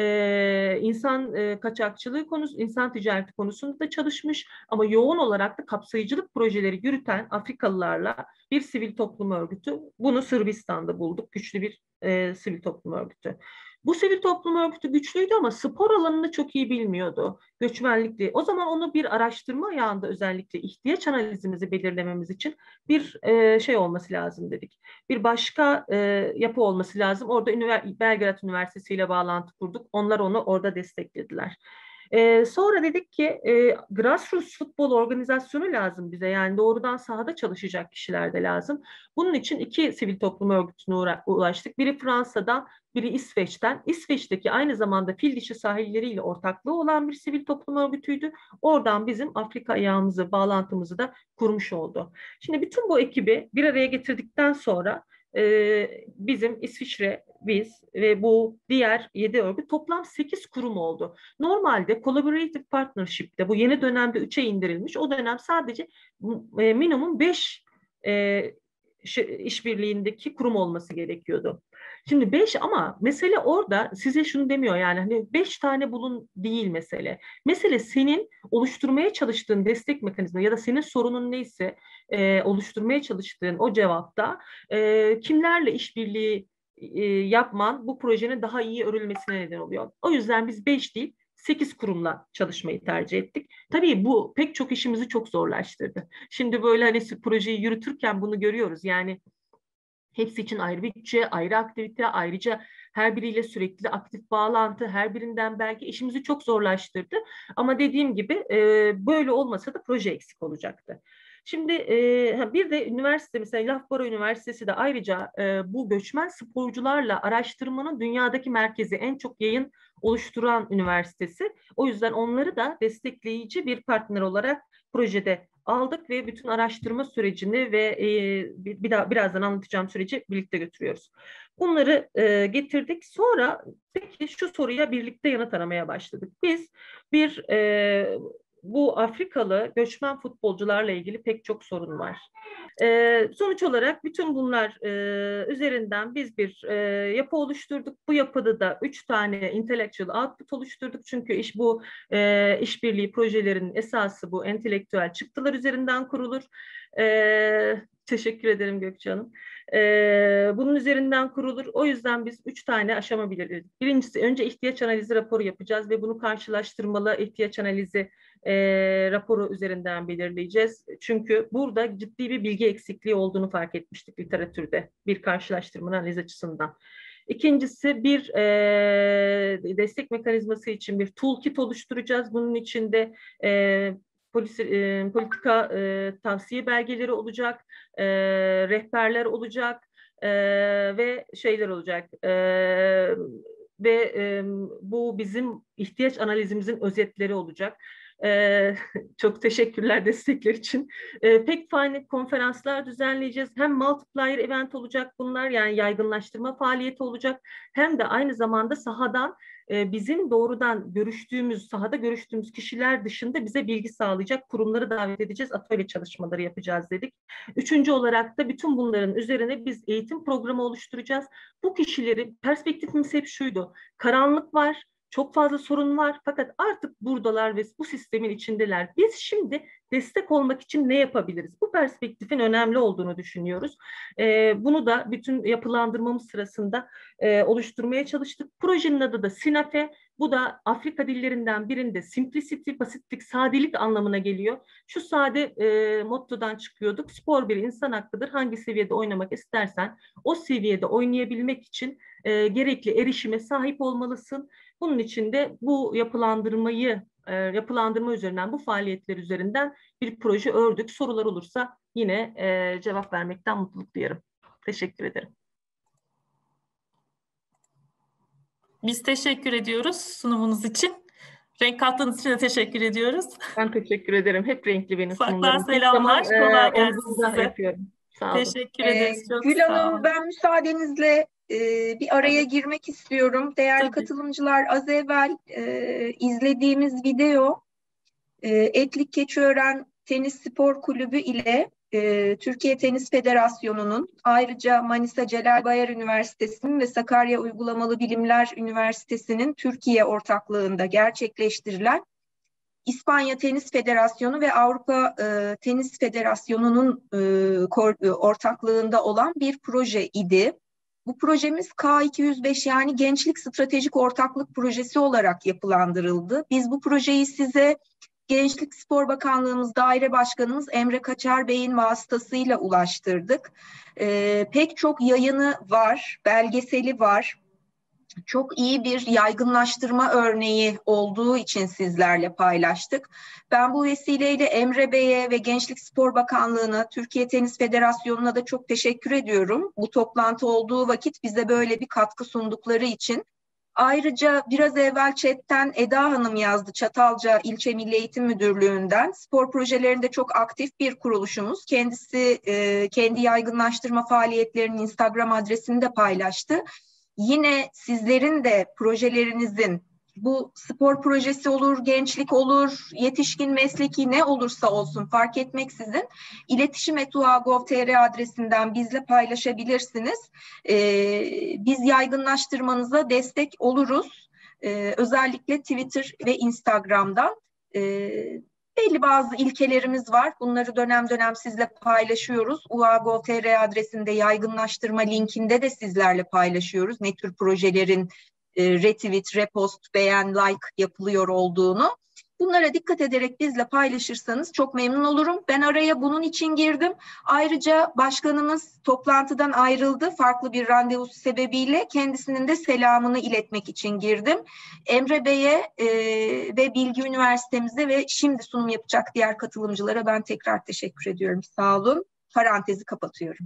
insan kaçakçılığı konusu, insan ticareti konusunda da çalışmış ama yoğun olarak da kapsayıcılık projeleri yürüten Afrikalılarla bir sivil toplum örgütü. Bunu Sırbistan'da bulduk. Güçlü bir sivil toplum örgütü. Bu sivil toplum örgütü güçlüydü ama spor alanını çok iyi bilmiyordu. Göçmenlikti. O zaman onu bir araştırma ayağında özellikle ihtiyaç analizimizi belirlememiz için bir şey olması lazım dedik. Bir başka yapı olması lazım. Orada Belgrad Üniversitesi ile bağlantı kurduk. Onlar onu orada desteklediler. Sonra dedik ki grassroots futbol organizasyonu lazım bize. Yani doğrudan sahada çalışacak kişiler de lazım. Bunun için 2 sivil toplum örgütüne ulaştık. Biri Fransa'dan, biri İsveç'ten. İsveç'teki aynı zamanda fil dişi sahilleriyle ortaklığı olan bir sivil toplum örgütüydü. Oradan bizim Afrika ayağımızı, bağlantımızı da kurmuş oldu. Şimdi bütün bu ekibi bir araya getirdikten sonra bizim İsviçre, biz ve bu diğer 7 örgüt toplam 8 kurum oldu. Normalde Collaborative Partnership'te bu yeni dönemde 3'e indirilmiş. O dönem sadece minimum 5 işbirliğindeki kurum olması gerekiyordu. Şimdi 5 ama mesele orada size şunu demiyor, yani hani 5 tane bulun değil mesele. Mesele senin oluşturmaya çalıştığın destek mekanizma ya da senin sorunun neyse oluşturmaya çalıştığın o cevapta kimlerle işbirliği yapman bu projenin daha iyi örülmesine neden oluyor. O yüzden biz 5 değil 8 kurumla çalışmayı tercih ettik. Tabii bu pek çok işimizi çok zorlaştırdı. Şimdi böyle hani projeyi yürütürken bunu görüyoruz. Yani hepsi için ayrı bütçe, ayrı aktivite, ayrıca her biriyle sürekli aktif bağlantı, her birinden belki işimizi çok zorlaştırdı. Ama dediğim gibi böyle olmasa da proje eksik olacaktı. Şimdi bir de üniversite, mesela Loughborough Üniversitesi de ayrıca bu göçmen sporcularla araştırmanın dünyadaki merkezi, en çok yayın oluşturan üniversitesi. O yüzden onları da destekleyici bir partner olarak projede aldık ve bütün araştırma sürecini ve birazdan anlatacağım süreci birlikte götürüyoruz. Bunları getirdik. Sonra peki şu soruya birlikte yanıt aramaya başladık. Biz bu Afrikalı göçmen futbolcularla ilgili pek çok sorun var. Sonuç olarak bütün bunlar üzerinden biz bir yapı oluşturduk. Bu yapıda da 3 tane intellectual output oluşturduk. Çünkü bu işbirliği projelerinin esası bu entelektüel çıktılar üzerinden kurulur. Teşekkür ederim Gökçe Hanım. Bunun üzerinden kurulur. O yüzden biz 3 tane aşama belirledik. Birincisi, önce ihtiyaç analizi raporu yapacağız ve bunu karşılaştırmalı ihtiyaç analizi raporu üzerinden belirleyeceğiz. Çünkü burada ciddi bir bilgi eksikliği olduğunu fark etmiştik literatürde bir karşılaştırma analiz açısından. İkincisi, bir destek mekanizması için bir toolkit oluşturacağız. Bunun içinde politika tavsiye belgeleri olacak, rehberler olacak ve şeyler olacak. Bu bizim ihtiyaç analizimizin özetleri olacak. Çok teşekkürler destekler için. Pek faydalı konferanslar düzenleyeceğiz. Hem multiplier event olacak bunlar, yani yaygınlaştırma faaliyeti olacak. Hem de aynı zamanda sahadan bizim doğrudan görüştüğümüz, sahada görüştüğümüz kişiler dışında bize bilgi sağlayacak kurumları davet edeceğiz, atölye çalışmaları yapacağız dedik. Üçüncü olarak da bütün bunların üzerine biz eğitim programı oluşturacağız. Bu kişileri, perspektifimiz hep şuydu: karanlık var, çok fazla sorun var fakat artık buradalar ve bu sistemin içindeler. Biz şimdi destek olmak için ne yapabiliriz? Bu perspektifin önemli olduğunu düşünüyoruz. Bunu da bütün yapılandırmamız sırasında oluşturmaya çalıştık. Projenin adı da Sinafe. Bu da Afrika dillerinden birinde simplicity, basitlik, sadelik anlamına geliyor. Şu sade mottodan çıkıyorduk. Spor bir insan hakkıdır. Hangi seviyede oynamak istersen o seviyede oynayabilmek için gerekli erişime sahip olmalısın. Bunun için de bu yapılandırma üzerinden, bu faaliyetler üzerinden bir proje ördük. Sorular olursa yine cevap vermekten mutluluk duyarım. Teşekkür ederim. Biz teşekkür ediyoruz sunumunuz için. Renk kattığınız için de teşekkür ediyoruz. Ben teşekkür ederim. Hep renkli benim sunumlarım. Ufaktan selamlar. Kolay gelsin size. Yapıyorum. Sağ olun. Teşekkür ederiz. Çok Gül sağ Hanım, olun. ben müsaadenizle bir araya girmek istiyorum. Değerli katılımcılar, az evvel izlediğimiz video Etlik Keçiören Tenis Spor Kulübü ile Türkiye Tenis Federasyonu'nun, ayrıca Manisa Celal Bayar Üniversitesi'nin ve Sakarya Uygulamalı Bilimler Üniversitesi'nin Türkiye ortaklığında gerçekleştirilen İspanya Tenis Federasyonu ve Avrupa Tenis Federasyonu'nun ortaklığında olan bir proje idi. Bu projemiz K205, yani Gençlik Stratejik Ortaklık Projesi olarak yapılandırıldı. Biz bu projeyi size Gençlik Spor Bakanlığımız Daire Başkanımız Emre Kaçar Bey'in vasıtasıyla ulaştırdık. Pek çok yayını var, belgeseli var. Çok iyi bir yaygınlaştırma örneği olduğu için sizlerle paylaştık. Ben bu vesileyle Emre Bey'e ve Gençlik Spor Bakanlığı'na, Türkiye Tenis Federasyonu'na da çok teşekkür ediyorum. Bu toplantı olduğu vakit bize böyle bir katkı sundukları için. Ayrıca biraz evvel chatten Eda Hanım yazdı, Çatalca İlçe Milli Eğitim Müdürlüğü'nden. Spor projelerinde çok aktif bir kuruluşumuz. Kendisi kendi yaygınlaştırma faaliyetlerinin Instagram adresini de paylaştı. Yine sizlerin de projelerinizin, bu spor projesi olur, gençlik olur, yetişkin mesleki ne olursa olsun fark etmeksizin iletişim@uagov.tr adresinden bizle paylaşabilirsiniz. Biz yaygınlaştırmanıza destek oluruz. Özellikle Twitter ve Instagram'dan. Belli bazı ilkelerimiz var. Bunları dönem dönem sizle paylaşıyoruz. uagov.tr adresinde yaygınlaştırma linkinde de sizlerle paylaşıyoruz. Ne tür projelerin retweet, repost, beğen, like yapılıyor olduğunu. Bunlara dikkat ederek bizle paylaşırsanız çok memnun olurum. Ben araya bunun için girdim. Ayrıca başkanımız toplantıdan ayrıldı. Farklı bir randevusu sebebiyle kendisinin de selamını iletmek için girdim. Emre Bey'e ve Bilgi Üniversitemize ve şimdi sunum yapacak diğer katılımcılara ben tekrar teşekkür ediyorum. Sağ olun. Parantezi kapatıyorum.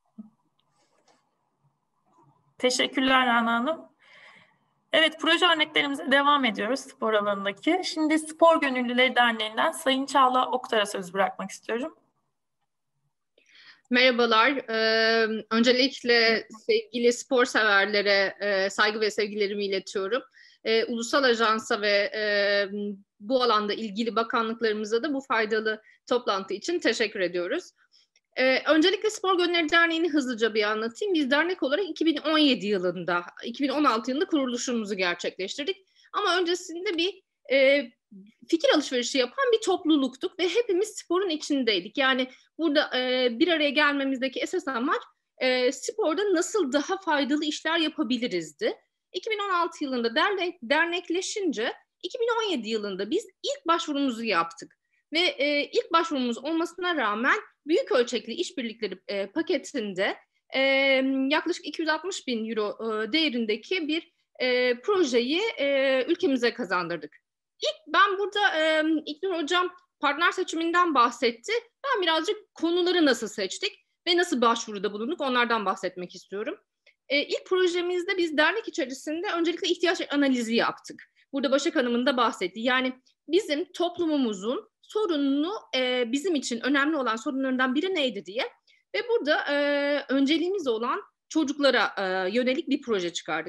Teşekkürler Rana Hanım. Evet, proje örneklerimize devam ediyoruz spor alanındaki. Şimdi Spor Gönüllüleri Derneği'nden Sayın Çağla Oktar'a söz bırakmak istiyorum. Merhabalar. Öncelikle sevgili spor severlere saygı ve sevgilerimi iletiyorum. Ulusal Ajans'a ve bu alanda ilgili bakanlıklarımıza da bu faydalı toplantı için teşekkür ediyoruz. Öncelikle Spor Gönüllüleri Derneği'ni hızlıca bir anlatayım. Biz dernek olarak 2016 yılında kuruluşumuzu gerçekleştirdik. Ama öncesinde bir fikir alışverişi yapan bir topluluktuk ve hepimiz sporun içindeydik. Yani burada bir araya gelmemizdeki esas amaç sporda nasıl daha faydalı işler yapabilirizdi. 2016 yılında dernekleşince 2017 yılında biz ilk başvurumuzu yaptık. Ve ilk başvurumuz olmasına rağmen büyük ölçekli işbirlikleri paketinde yaklaşık 260 bin euro değerindeki bir projeyi ülkemize kazandırdık. Ben burada İlknur Hocam partner seçiminden bahsetti. Ben birazcık konuları nasıl seçtik ve nasıl başvuruda bulunduk onlardan bahsetmek istiyorum. İlk projemizde biz dernek içerisinde öncelikle ihtiyaç analizi yaptık. Burada Başak Hanım'ın da bahsettiği, yani bizim toplumumuzun sorununu, bizim için önemli olan sorunlarından biri neydi diye ve burada önceliğimiz olan çocuklara yönelik bir proje çıkardık.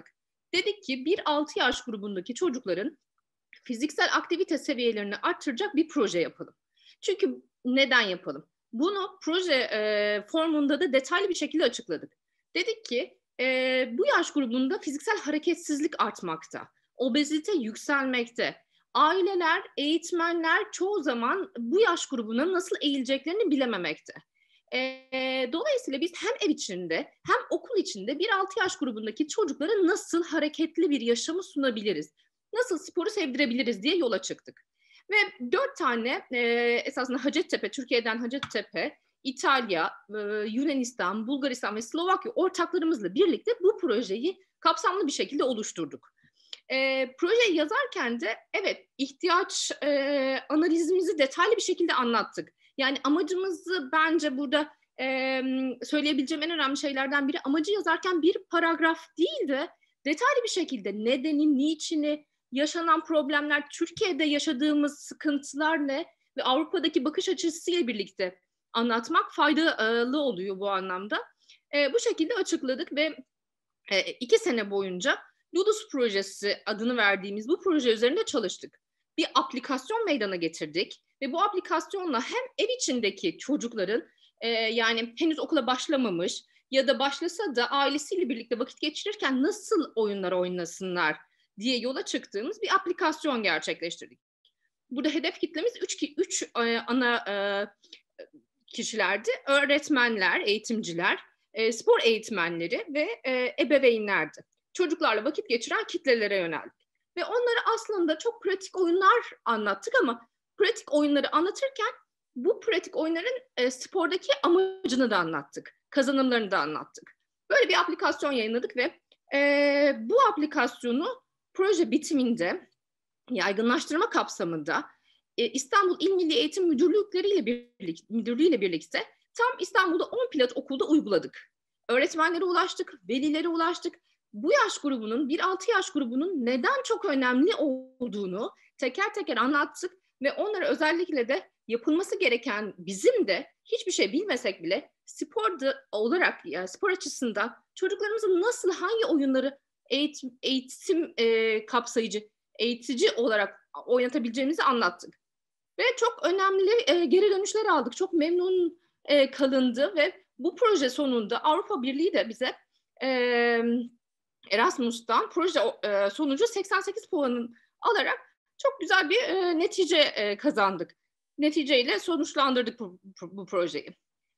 Dedik ki 1-6 yaş grubundaki çocukların fiziksel aktivite seviyelerini arttıracak bir proje yapalım. Çünkü neden yapalım? Bunu proje formunda da detaylı bir şekilde açıkladık. Dedik ki bu yaş grubunda fiziksel hareketsizlik artmakta, obezite yükselmekte. Aileler, eğitmenler çoğu zaman bu yaş grubuna nasıl eğileceklerini bilememekte. Dolayısıyla biz hem ev içinde hem okul içinde 1-6 yaş grubundaki çocuklara nasıl hareketli bir yaşamı sunabiliriz, nasıl sporu sevdirebiliriz diye yola çıktık. Ve 4 tane esasında Hacettepe, Türkiye'den Hacettepe, İtalya, Yunanistan, Bulgaristan ve Slovakya ortaklarımızla birlikte bu projeyi kapsamlı bir şekilde oluşturduk. Projeyi yazarken de evet ihtiyaç analizimizi detaylı bir şekilde anlattık. Yani amacımızı bence burada söyleyebileceğim en önemli şeylerden biri, amacı yazarken bir paragraf değil de detaylı bir şekilde nedeni, niçini, yaşanan problemler, Türkiye'de yaşadığımız sıkıntılar ne ve Avrupa'daki bakış açısıyla birlikte anlatmak faydalı oluyor bu anlamda. Bu şekilde açıkladık ve 2 sene boyunca Ludus projesi adını verdiğimiz bu proje üzerinde çalıştık. Bir aplikasyon meydana getirdik ve bu aplikasyonla hem ev içindeki çocukların yani henüz okula başlamamış ya da başlasa da ailesiyle birlikte vakit geçirirken nasıl oyunlar oynasınlar diye yola çıktığımız bir aplikasyon gerçekleştirdik. Burada hedef kitlemiz 3 ana kişilerdi. Öğretmenler, eğitimciler, spor eğitmenleri ve ebeveynlerdi. Çocuklarla vakit geçiren kitlelere yöneldik. Ve onlara aslında çok pratik oyunlar anlattık ama pratik oyunları anlatırken bu pratik oyunların spordaki amacını da anlattık. Kazanımlarını da anlattık. Böyle bir aplikasyon yayınladık ve bu aplikasyonu proje bitiminde yaygınlaştırma kapsamında İstanbul İl Milli Eğitim Müdürlüğü ile birlikte tam İstanbul'da 10 pilot okulda uyguladık. Öğretmenlere ulaştık, velilere ulaştık. Bu yaş grubunun, 1-6 yaş grubunun neden çok önemli olduğunu teker teker anlattık ve onlara özellikle de yapılması gereken, bizim de hiçbir şey bilmesek bile spor olarak, yani spor açısından çocuklarımızın nasıl, hangi oyunları eğitim kapsayıcı, eğitici olarak oynatabileceğimizi anlattık. Ve çok önemli geri dönüşler aldık. Çok memnun kalındı ve bu proje sonunda Avrupa Birliği de bize Erasmus'tan proje sonucu 88 puanın alarak çok güzel bir netice kazandık. Neticeyle sonuçlandırdık bu projeyi.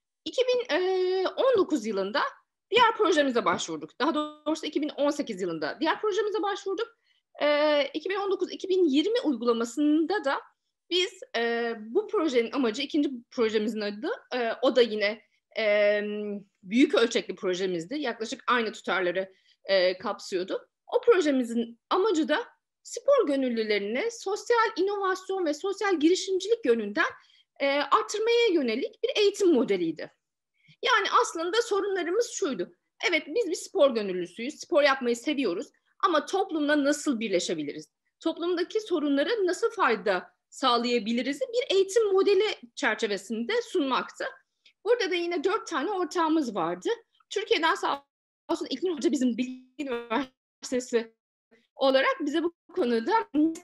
2019 yılında diğer projemize başvurduk. Daha doğrusu 2018 yılında diğer projemize başvurduk. 2019-2020 uygulamasında da biz bu projenin amacı, ikinci projemizin adı, o da yine büyük ölçekli projemizdi. Yaklaşık aynı tutarları kapsıyordu. O projemizin amacı da spor gönüllülerini sosyal inovasyon ve sosyal girişimcilik yönünden arttırmaya yönelik bir eğitim modeliydi. Yani aslında sorunlarımız şuydu. Evet, biz bir spor gönüllüsüyüz, spor yapmayı seviyoruz ama toplumla nasıl birleşebiliriz? Toplumdaki sorunlara nasıl fayda sağlayabiliriz? Bir eğitim modeli çerçevesinde sunmaktı. Burada da yine 4 tane ortağımız vardı. Türkiye'den sağ olsun İlknur Hoca bizim Bilgi Üniversitesi olarak bize bu konuda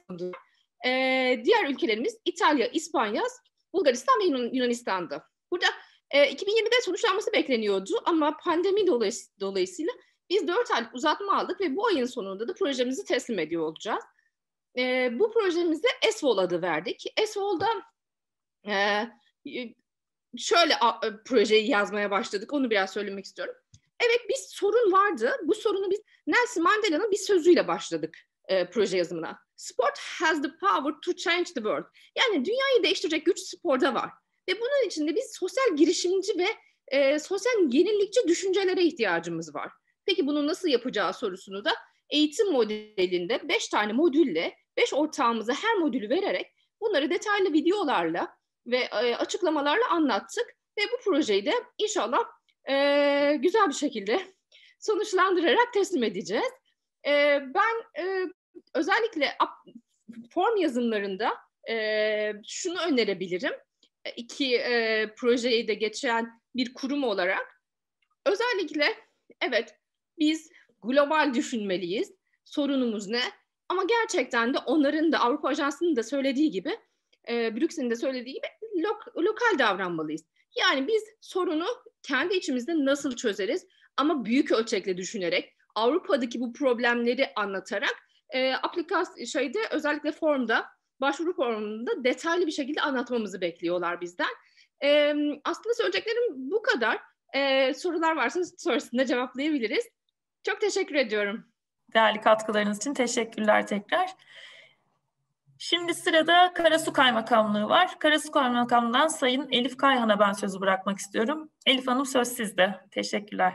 diğer ülkelerimiz İtalya, İspanya, Bulgaristan ve Yunanistan'da. Burada 2020'de sonuçlanması bekleniyordu ama pandemi dolayısıyla biz 4 aylık uzatma aldık ve bu ayın sonunda da projemizi teslim ediyor olacağız. Bu projemize ESVOL adı verdik. ESVOL'da şöyle projeyi yazmaya başladık. Onu biraz söylemek istiyorum. Evet, bir sorun vardı. Bu sorunu biz Nelson Mandela'nın bir sözüyle başladık proje yazımına. Sport has the power to change the world. Yani dünyayı değiştirecek güç sporda var. Ve bunun için de biz sosyal girişimci ve sosyal yenilikçi düşüncelere ihtiyacımız var. Peki bunu nasıl yapacağı sorusunu da eğitim modelinde 5 tane modülle, 5 ortağımıza her modülü vererek bunları detaylı videolarla ve açıklamalarla anlattık. Ve bu projeyi de inşallah güzel bir şekilde sonuçlandırarak teslim edeceğiz. Ben özellikle form yazımlarında şunu önerebilirim. 2 projeyi de geçen bir kurum olarak özellikle evet biz global düşünmeliyiz. sorunumuz ne? Ama gerçekten de onların da Avrupa Ajansı'nın da söylediği gibi, Brüksel'in de söylediği gibi lokal davranmalıyız. Yani biz sorunu kendi içimizde nasıl çözeriz? Ama büyük ölçekle düşünerek, Avrupa'daki bu problemleri anlatarak özellikle başvuru formunda detaylı bir şekilde anlatmamızı bekliyorlar bizden. Aslında söyleyeceklerim bu kadar. Sorular varsa sonrasında cevaplayabiliriz. Çok teşekkür ediyorum. Değerli katkılarınız için teşekkürler tekrar. Şimdi sırada Karasu Kaymakamlığı var. Karasu Kaymakamlığı'ndan Sayın Elif Kayhan'a ben sözü bırakmak istiyorum. Elif Hanım, söz sizde. Teşekkürler.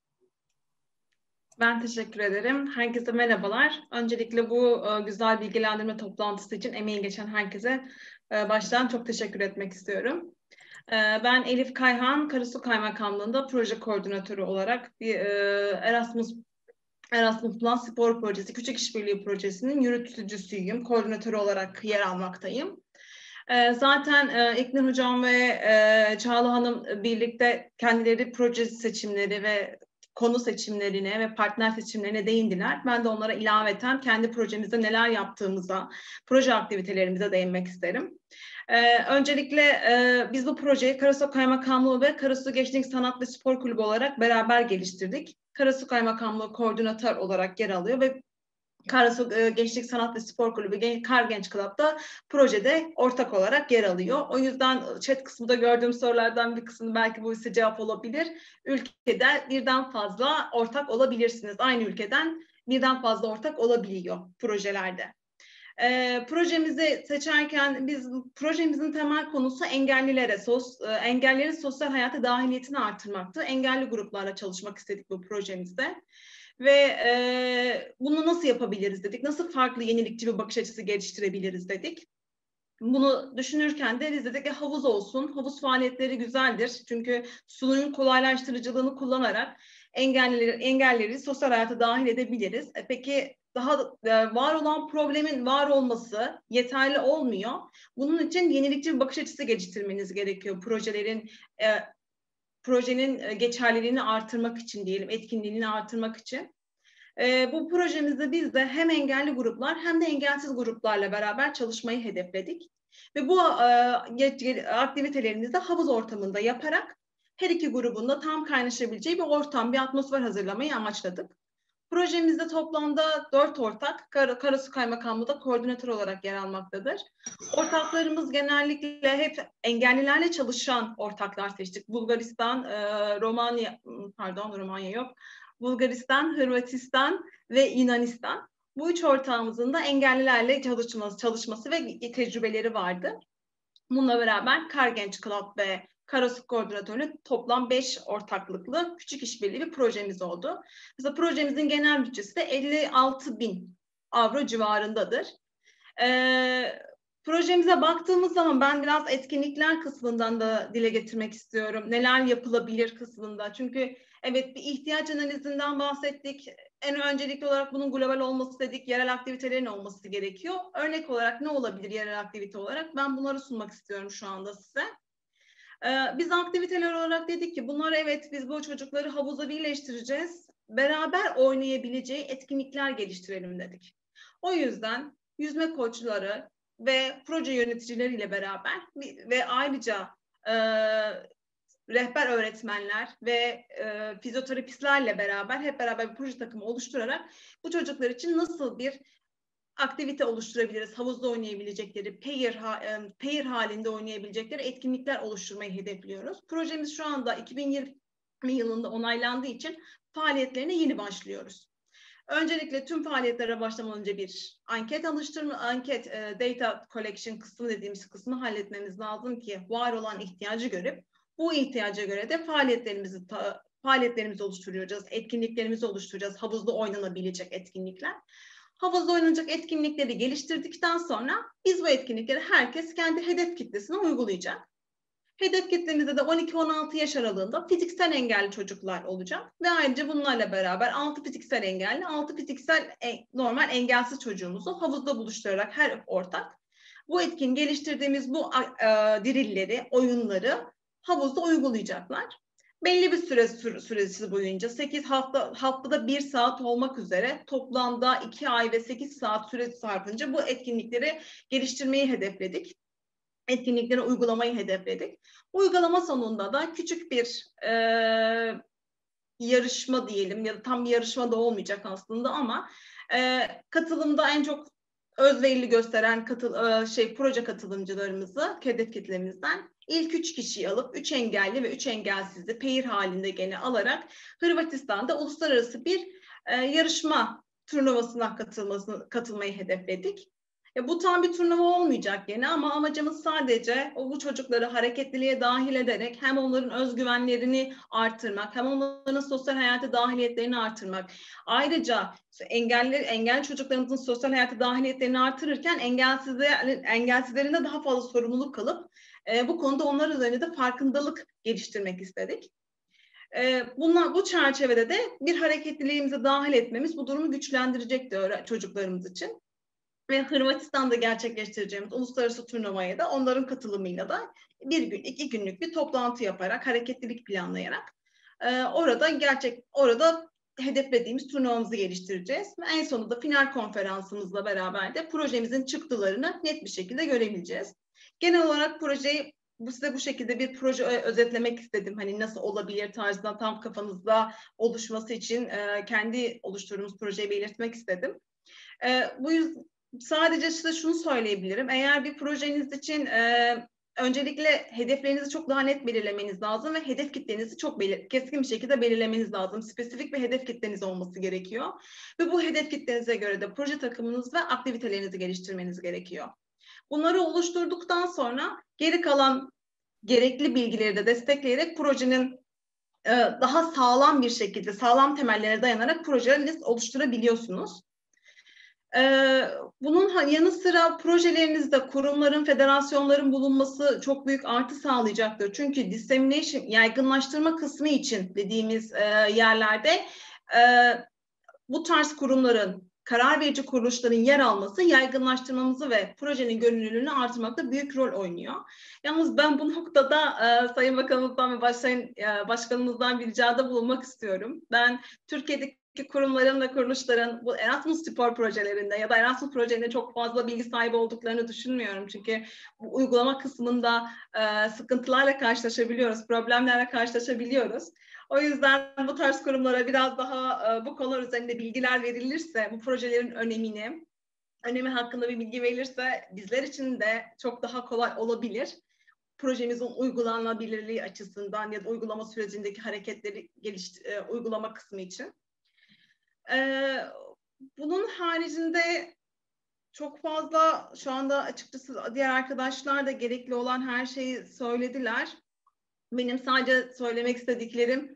Ben teşekkür ederim. Herkese merhabalar. Öncelikle bu güzel bilgilendirme toplantısı için emeği geçen herkese baştan çok teşekkür etmek istiyorum. Ben Elif Kayhan, Karasu Kaymakamlığı'nda proje koordinatörü olarak bir Erasmus Plus Spor Projesi, Küçük İşbirliği Projesi'nin yürütücüsüyüm. Koordinatörü olarak yer almaktayım. Zaten İknur Hocam ve Çağla Hanım birlikte kendileri proje seçimleri ve konu seçimlerine ve partner seçimlerine değindiler. Ben de onlara ilaveten kendi projemizde neler yaptığımıza, proje aktivitelerimize değinmek isterim. Öncelikle biz bu projeyi Karasu Kaymakamlığı ve Karasu Gençlik Sanat ve Spor Kulübü olarak beraber geliştirdik. Karasu Kaymakamlığı koordinatör olarak yer alıyor ve Karasu Gençlik Sanat ve Spor Kulübü Kar Genç Club'da projede ortak olarak yer alıyor. O yüzden chat kısmında gördüğüm sorulardan bir kısmı belki bu ise cevap olabilir. Ülkede birden fazla ortak olabilirsiniz. Aynı ülkeden birden fazla ortak olabiliyor projelerde. Projemizi seçerken projemizin temel konusu engellilerin sosyal hayata dahiliyetini artırmaktı. Engelli gruplarla çalışmak istedik bu projemizde. Ve bunu nasıl yapabiliriz dedik, nasıl farklı yenilikçi bir bakış açısı geliştirebiliriz dedik. Bunu düşünürken de biz dedik ki havuz olsun, havuz faaliyetleri güzeldir. Çünkü suyun kolaylaştırıcılığını kullanarak engellileri sosyal hayata dahil edebiliriz. Peki daha var olan problemin var olması yeterli olmuyor. Bunun için yenilikçi bir bakış açısı geliştirmeniz gerekiyor projenin geçerliliğini artırmak için diyelim, etkinliğini artırmak için. Bu projemizde biz de hem engelli gruplar hem de engelsiz gruplarla beraber çalışmayı hedefledik. Ve bu aktivitelerimizde havuz ortamında yaparak her iki grubun da tam kaynaşabileceği bir ortam, bir atmosfer hazırlamayı amaçladık. Projemizde toplamda 4 ortak, Karasu Kaymakamlığı'da koordinatör olarak yer almaktadır. Ortaklarımız genellikle hep engellilerle çalışan ortaklar seçtik. Bulgaristan, Bulgaristan, Hırvatistan ve Yunanistan. Bu üç ortağımızın da engellilerle çalışması ve tecrübeleri vardı. Bununla beraber Kar Genç Club ve Karasu Koordinatörü toplam 5 ortaklıklı küçük işbirliği bir projemiz oldu. Mesela projemizin genel bütçesi de 56.000 avro civarındadır. Projemize baktığımız zaman ben biraz etkinlikler kısmından da dile getirmek istiyorum. Neler yapılabilir kısmında. Çünkü evet, bir ihtiyaç analizinden bahsettik. En öncelikli olarak bunun global olması dedik. Yerel aktivitelerin olması gerekiyor. Örnek olarak ne olabilir yerel aktivite olarak? Ben bunları sunmak istiyorum şu anda size. Biz aktiviteler olarak dedik ki bunlar evet biz bu çocukları havuza birleştireceğiz. Beraber oynayabileceği etkinlikler geliştirelim dedik. O yüzden yüzme koçları ve proje yöneticileriyle beraber ve ayrıca rehber öğretmenler ve fizyoterapistlerle beraber hep beraber bir proje takımı oluşturarak bu çocuklar için nasıl bir aktivite oluşturabiliriz, havuzda oynayabilecekleri, pair halinde oynayabilecekleri etkinlikler oluşturmayı hedefliyoruz. Projemiz şu anda 2020 yılında onaylandığı için faaliyetlerine yeni başlıyoruz. Öncelikle tüm faaliyetlere başlamadan önce bir anket data collection kısmı dediğimiz kısmı halletmemiz lazım ki var olan ihtiyacı görüp bu ihtiyaca göre de faaliyetlerimizi oluşturacağız, etkinliklerimizi oluşturacağız, havuzda oynanabilecek etkinlikler. Havuzda oynanacak etkinlikleri geliştirdikten sonra biz bu etkinlikleri herkes kendi hedef kitlesine uygulayacak. Hedef kitlemizde de 12-16 yaş aralığında fiziksel engelli çocuklar olacak ve ayrıca bunlarla beraber 6 fiziksel engelli, 6 fiziksel normal engelsiz çocuğumuzu havuzda buluşturarak her ortak bu geliştirdiğimiz bu dirilleri, oyunları havuzda uygulayacaklar. belli bir süresi boyunca 8 haftada 1 saat olmak üzere toplamda 2 ay ve 8 saat süre sarfınca bu etkinlikleri geliştirmeyi hedefledik. Etkinlikleri uygulamayı hedefledik. Uygulama sonunda da küçük bir yarışma diyelim, ya da tam bir yarışma da olmayacak aslında ama katılımda en çok özverili gösteren proje katılımcılarımızı, hedef kitlemizden ilk 3 kişiyi alıp 3 engelli ve 3 engelsizi pair halinde gene alarak Hırvatistan'da uluslararası bir yarışma turnuvasına katılmayı hedefledik. Bu tam bir turnuva olmayacak gene ama amacımız sadece bu çocukları hareketliliğe dahil ederek hem onların özgüvenlerini artırmak, hem onların sosyal hayata dahiliyetlerini artırmak. Ayrıca engelli çocuklarımızın sosyal hayata dahiliyetlerini artırırken engelsizlerin de daha fazla sorumluluk alıp bu konuda onlar üzerinde de farkındalık geliştirmek istedik. Bu çerçevede de bir hareketliliğimize dahil etmemiz bu durumu güçlendirecektir çocuklarımız için. Ve Hırvatistan'da gerçekleştireceğimiz uluslararası turnuvaya da onların katılımıyla da 1 gün, 2 günlük bir toplantı yaparak, hareketlilik planlayarak orada hedeflediğimiz turnuvamızı geliştireceğiz. Ve en sonunda final konferansımızla beraber de projemizin çıktılarını net bir şekilde görebileceğiz. Genel olarak projeyi size bu şekilde bir proje özetlemek istedim. Hani nasıl olabilir tarzından tam kafanızda oluşması için kendi oluşturduğumuz projeyi belirtmek istedim. Bu yüzden sadece size şunu söyleyebilirim. Eğer bir projeniz için öncelikle hedeflerinizi çok daha net belirlemeniz lazım ve hedef kitlenizi çok keskin bir şekilde belirlemeniz lazım. Spesifik bir hedef kitleniz olması gerekiyor. Ve bu hedef kitlenize göre de proje takımınız ve aktivitelerinizi geliştirmeniz gerekiyor. Bunları oluşturduktan sonra geri kalan gerekli bilgileri de destekleyerek projenin daha sağlam bir şekilde, sağlam temellere dayanarak projelerinizi oluşturabiliyorsunuz. Bunun yanı sıra projelerinizde kurumların, federasyonların bulunması çok büyük artı sağlayacaktır. Çünkü dissemination, yaygınlaştırma kısmı için dediğimiz yerlerde bu tarz kurumların, karar verici kuruluşların yer alması yaygınlaştırmamızı ve projenin görünürlüğünü artırmakta büyük rol oynuyor. Yalnız ben bu noktada Sayın Bakanımızdan ve Sayın Başkanımızdan bir ricada bulunmak istiyorum. Ben Türkiye'deki kurumların ve kuruluşların bu Erasmus spor projelerinde ya da Erasmus projelerinde çok fazla bilgi sahibi olduklarını düşünmüyorum. Çünkü bu uygulama kısmında sıkıntılarla karşılaşabiliyoruz, problemlerle karşılaşabiliyoruz. O yüzden bu tarz kurumlara biraz daha bu konular üzerinde bilgiler verilirse, bu projelerin önemi hakkında bir bilgi verilirse bizler için de çok daha kolay olabilir. Projemizin uygulanabilirliği açısından ya da uygulama sürecindeki hareketleri uygulama kısmı için. Bunun haricinde çok fazla şu anda açıkçası diğer arkadaşlar da gerekli olan her şeyi söylediler. Benim sadece söylemek istediklerim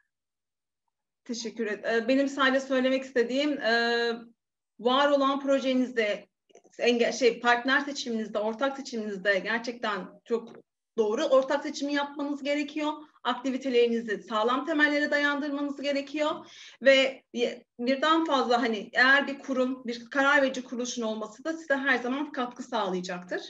benim sadece söylemek istediğim var olan projenizde partner seçiminizde, ortak seçiminizde gerçekten çok doğru ortak seçimi yapmanız gerekiyor. Aktivitelerinizi sağlam temellere dayandırmanız gerekiyor ve birden fazla eğer bir kurum, bir karar verici kuruluşun olması da size her zaman katkı sağlayacaktır.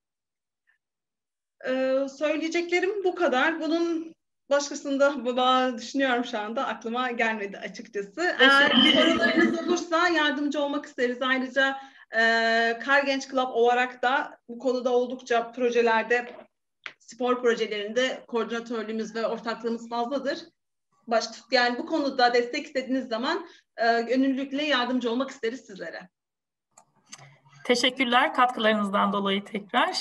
Söyleyeceklerim bu kadar. Bunun başkasını da düşünüyorum şu anda. Aklıma gelmedi açıkçası. Eğer sorularınız olursa yardımcı olmak isteriz. Ayrıca Kar Genç Club olarak da bu konuda oldukça projelerde, spor projelerinde koordinatörlüğümüz ve ortaklığımız fazladır. Yani bu konuda destek istediğiniz zaman gönüllülükle yardımcı olmak isteriz sizlere. Teşekkürler katkılarınızdan dolayı tekrar.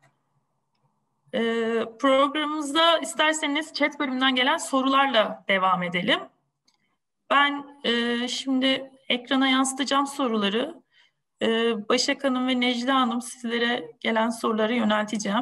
Programımızda isterseniz chat bölümünden gelen sorularla devam edelim. Ben şimdi ekrana yansıtacağım soruları. Başak Hanım ve Necla Hanım sizlere gelen soruları yönelteceğim.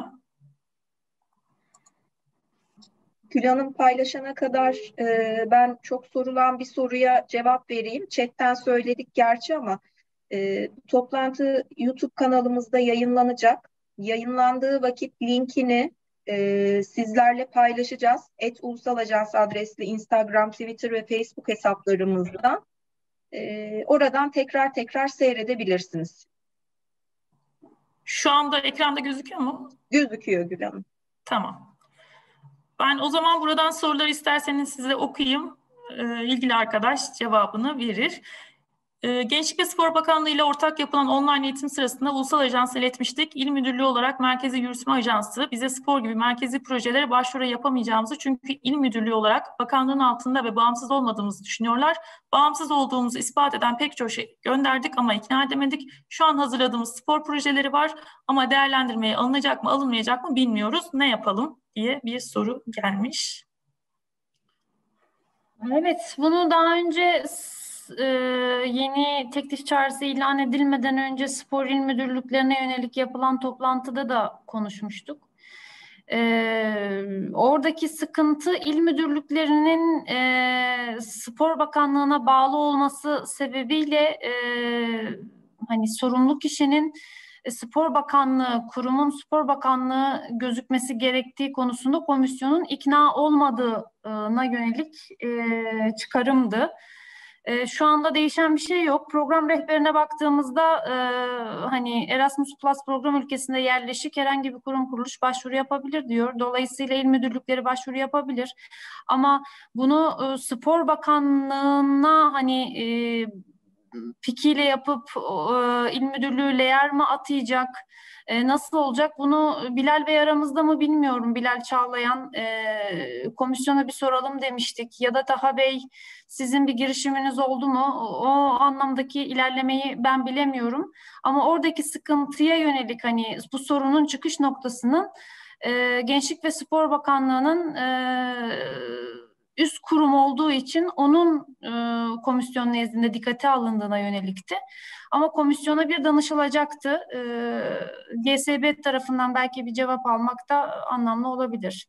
Gül Hanım paylaşana kadar ben çok sorulan bir soruya cevap vereyim. Chat'ten söyledik gerçi ama toplantı YouTube kanalımızda yayınlanacak. Yayınlandığı vakit linkini sizlerle paylaşacağız. @ulusalajans adresli Instagram, Twitter ve Facebook hesaplarımızdan. Oradan tekrar seyredebilirsiniz. Şu anda ekranda gözüküyor mu? Gözüküyor Gül Hanım. Tamam. Ben o zaman buradan soruları isterseniz size okuyayım. İlgili arkadaş cevabını verir. Gençlik ve Spor Bakanlığı ile ortak yapılan online eğitim sırasında ulusal ajansa iletmiştik. İl Müdürlüğü olarak Merkezi Yürütme Ajansı bize spor gibi merkezi projelere başvuru yapamayacağımızı, çünkü İl Müdürlüğü olarak bakanlığın altında ve bağımsız olmadığımızı düşünüyorlar. Bağımsız olduğumuzu ispat eden pek çok şey gönderdik ama ikna edemedik. Şu an hazırladığımız spor projeleri var ama değerlendirmeye alınacak mı alınmayacak mı bilmiyoruz. Ne yapalım diye bir soru gelmiş. Evet, bunu daha önce yeni teklif çağrısı ilan edilmeden önce spor il müdürlüklerine yönelik yapılan toplantıda da konuşmuştuk. Oradaki sıkıntı il müdürlüklerinin Spor Bakanlığı'na bağlı olması sebebiyle hani sorumlu kişinin Spor Bakanlığı, kurumun Spor Bakanlığı gözükmesi gerektiği konusunda komisyonun ikna olmadığına yönelik çıkarımdı. Şu anda değişen bir şey yok. Program rehberine baktığımızda hani Erasmus Plus program ülkesinde yerleşik herhangi bir kurum kuruluş başvuru yapabilir diyor. Dolayısıyla il müdürlükleri başvuru yapabilir. Ama bunu Spor Bakanlığı'na hani pikiyle yapıp il müdürlüğü leyer mi atayacak? Nasıl olacak? Bunu Bilal Bey aramızda mı bilmiyorum. Bilal Çağlayan komisyona bir soralım demiştik. Ya da Taha Bey, sizin bir girişiminiz oldu mu? O anlamdaki ilerlemeyi ben bilemiyorum. Ama oradaki sıkıntıya yönelik hani bu sorunun çıkış noktasının Gençlik ve Spor Bakanlığı'nın üst kurum olduğu için onun komisyon nezdinde dikkate alındığına yönelikti. Ama komisyona bir danışılacaktı. GSB tarafından belki bir cevap almak da anlamlı olabilir.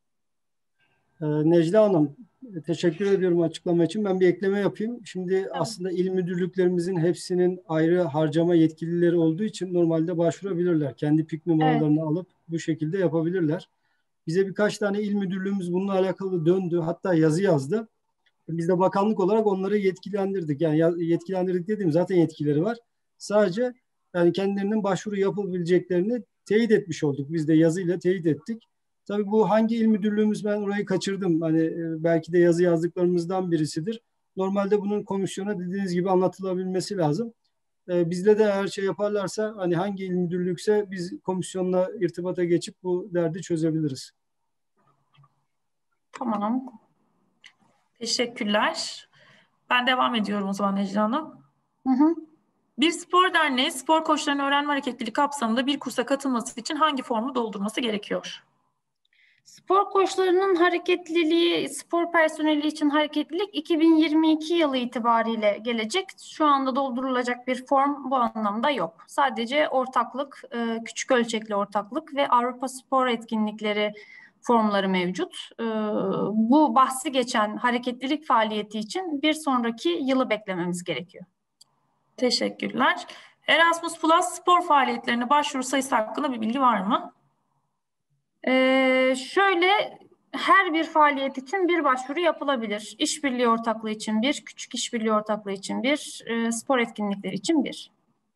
Necla Hanım, teşekkür ediyorum açıklama için. Ben bir ekleme yapayım. Şimdi aslında il müdürlüklerimizin hepsinin ayrı harcama yetkilileri olduğu için normalde başvurabilirler. Kendi pik numaralarını alıp bu şekilde yapabilirler. Bize birkaç tane il müdürlüğümüz bununla alakalı döndü. Hatta yazı yazdı. Biz de bakanlık olarak onları yetkilendirdik. Yani yetkilendirdik dediğim zaten yetkileri var. Sadece yani kendilerinin başvuru yapabileceklerini teyit etmiş olduk. Biz de yazıyla teyit ettik. Tabii bu hangi il müdürlüğümüz, ben orayı kaçırdım. Hani belki de yazı yazdıklarımızdan birisidir. Normalde bunun komisyona dediğiniz gibi anlatılabilmesi lazım. Bizle de her şey yaparlarsa hani hangi il müdürlükse biz komisyonla irtibata geçip bu derdi çözebiliriz. Tamam. Teşekkürler. Ben devam ediyorum o zaman Necla Hanım. Bir spor derneği spor koçlarının öğrenme hareketliliği kapsamında bir kursa katılması için hangi formu doldurması gerekiyor? Spor koçlarının hareketliliği, spor personeli için hareketlilik 2022 yılı itibariyle gelecek. Şu anda doldurulacak bir form bu anlamda yok. Sadece ortaklık, küçük ölçekli ortaklık ve Avrupa Spor Etkinlikleri formları mevcut. Bu bahsi geçen hareketlilik faaliyeti için bir sonraki yılı beklememiz gerekiyor. Teşekkürler. Erasmus Plus spor faaliyetlerine başvuru sayısı hakkında bir bilgi var mı? Şöyle, her bir faaliyet için bir başvuru yapılabilir. İşbirliği ortaklığı için bir, küçük işbirliği ortaklığı için bir, spor etkinlikleri için bir.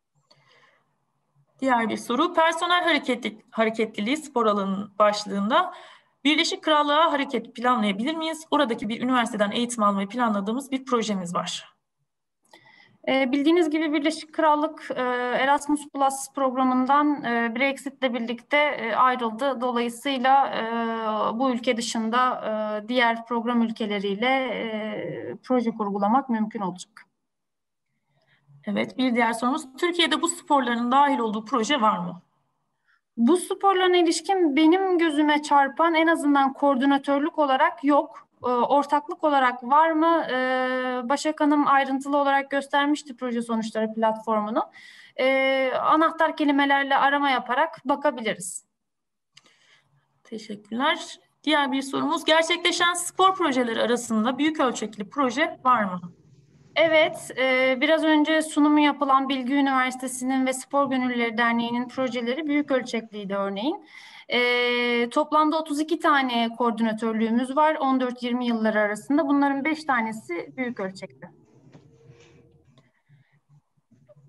Diğer bir soru, personel hareketliliği spor alanının başlığında Birleşik Krallığa hareket planlayabilir miyiz? Oradaki bir üniversiteden eğitim almayı planladığımız bir projemiz var. Bildiğiniz gibi Birleşik Krallık Erasmus Plus programından Brexit'le birlikte ayrıldı. Dolayısıyla bu ülke dışında diğer program ülkeleriyle proje kurgulamak mümkün olacak. Evet, bir diğer sorumuz, Türkiye'de bu sporların dahil olduğu proje var mı? Bu sporlarına ilişkin benim gözüme çarpan en azından koordinatörlük olarak yok. Ortaklık olarak var mı? Başak Hanım ayrıntılı olarak göstermişti proje sonuçları platformunu. Anahtar kelimelerle arama yaparak bakabiliriz. Teşekkürler. Diğer bir sorumuz, gerçekleşen spor projeleri arasında büyük ölçekli proje var mı? Evet, biraz önce sunumu yapılan Bilgi Üniversitesi'nin ve Spor Gönüllüleri Derneği'nin projeleri büyük ölçekliydi örneğin. Toplamda 32 tane koordinatörlüğümüz var 14-20 yılları arasında. Bunların 5 tanesi büyük ölçekli.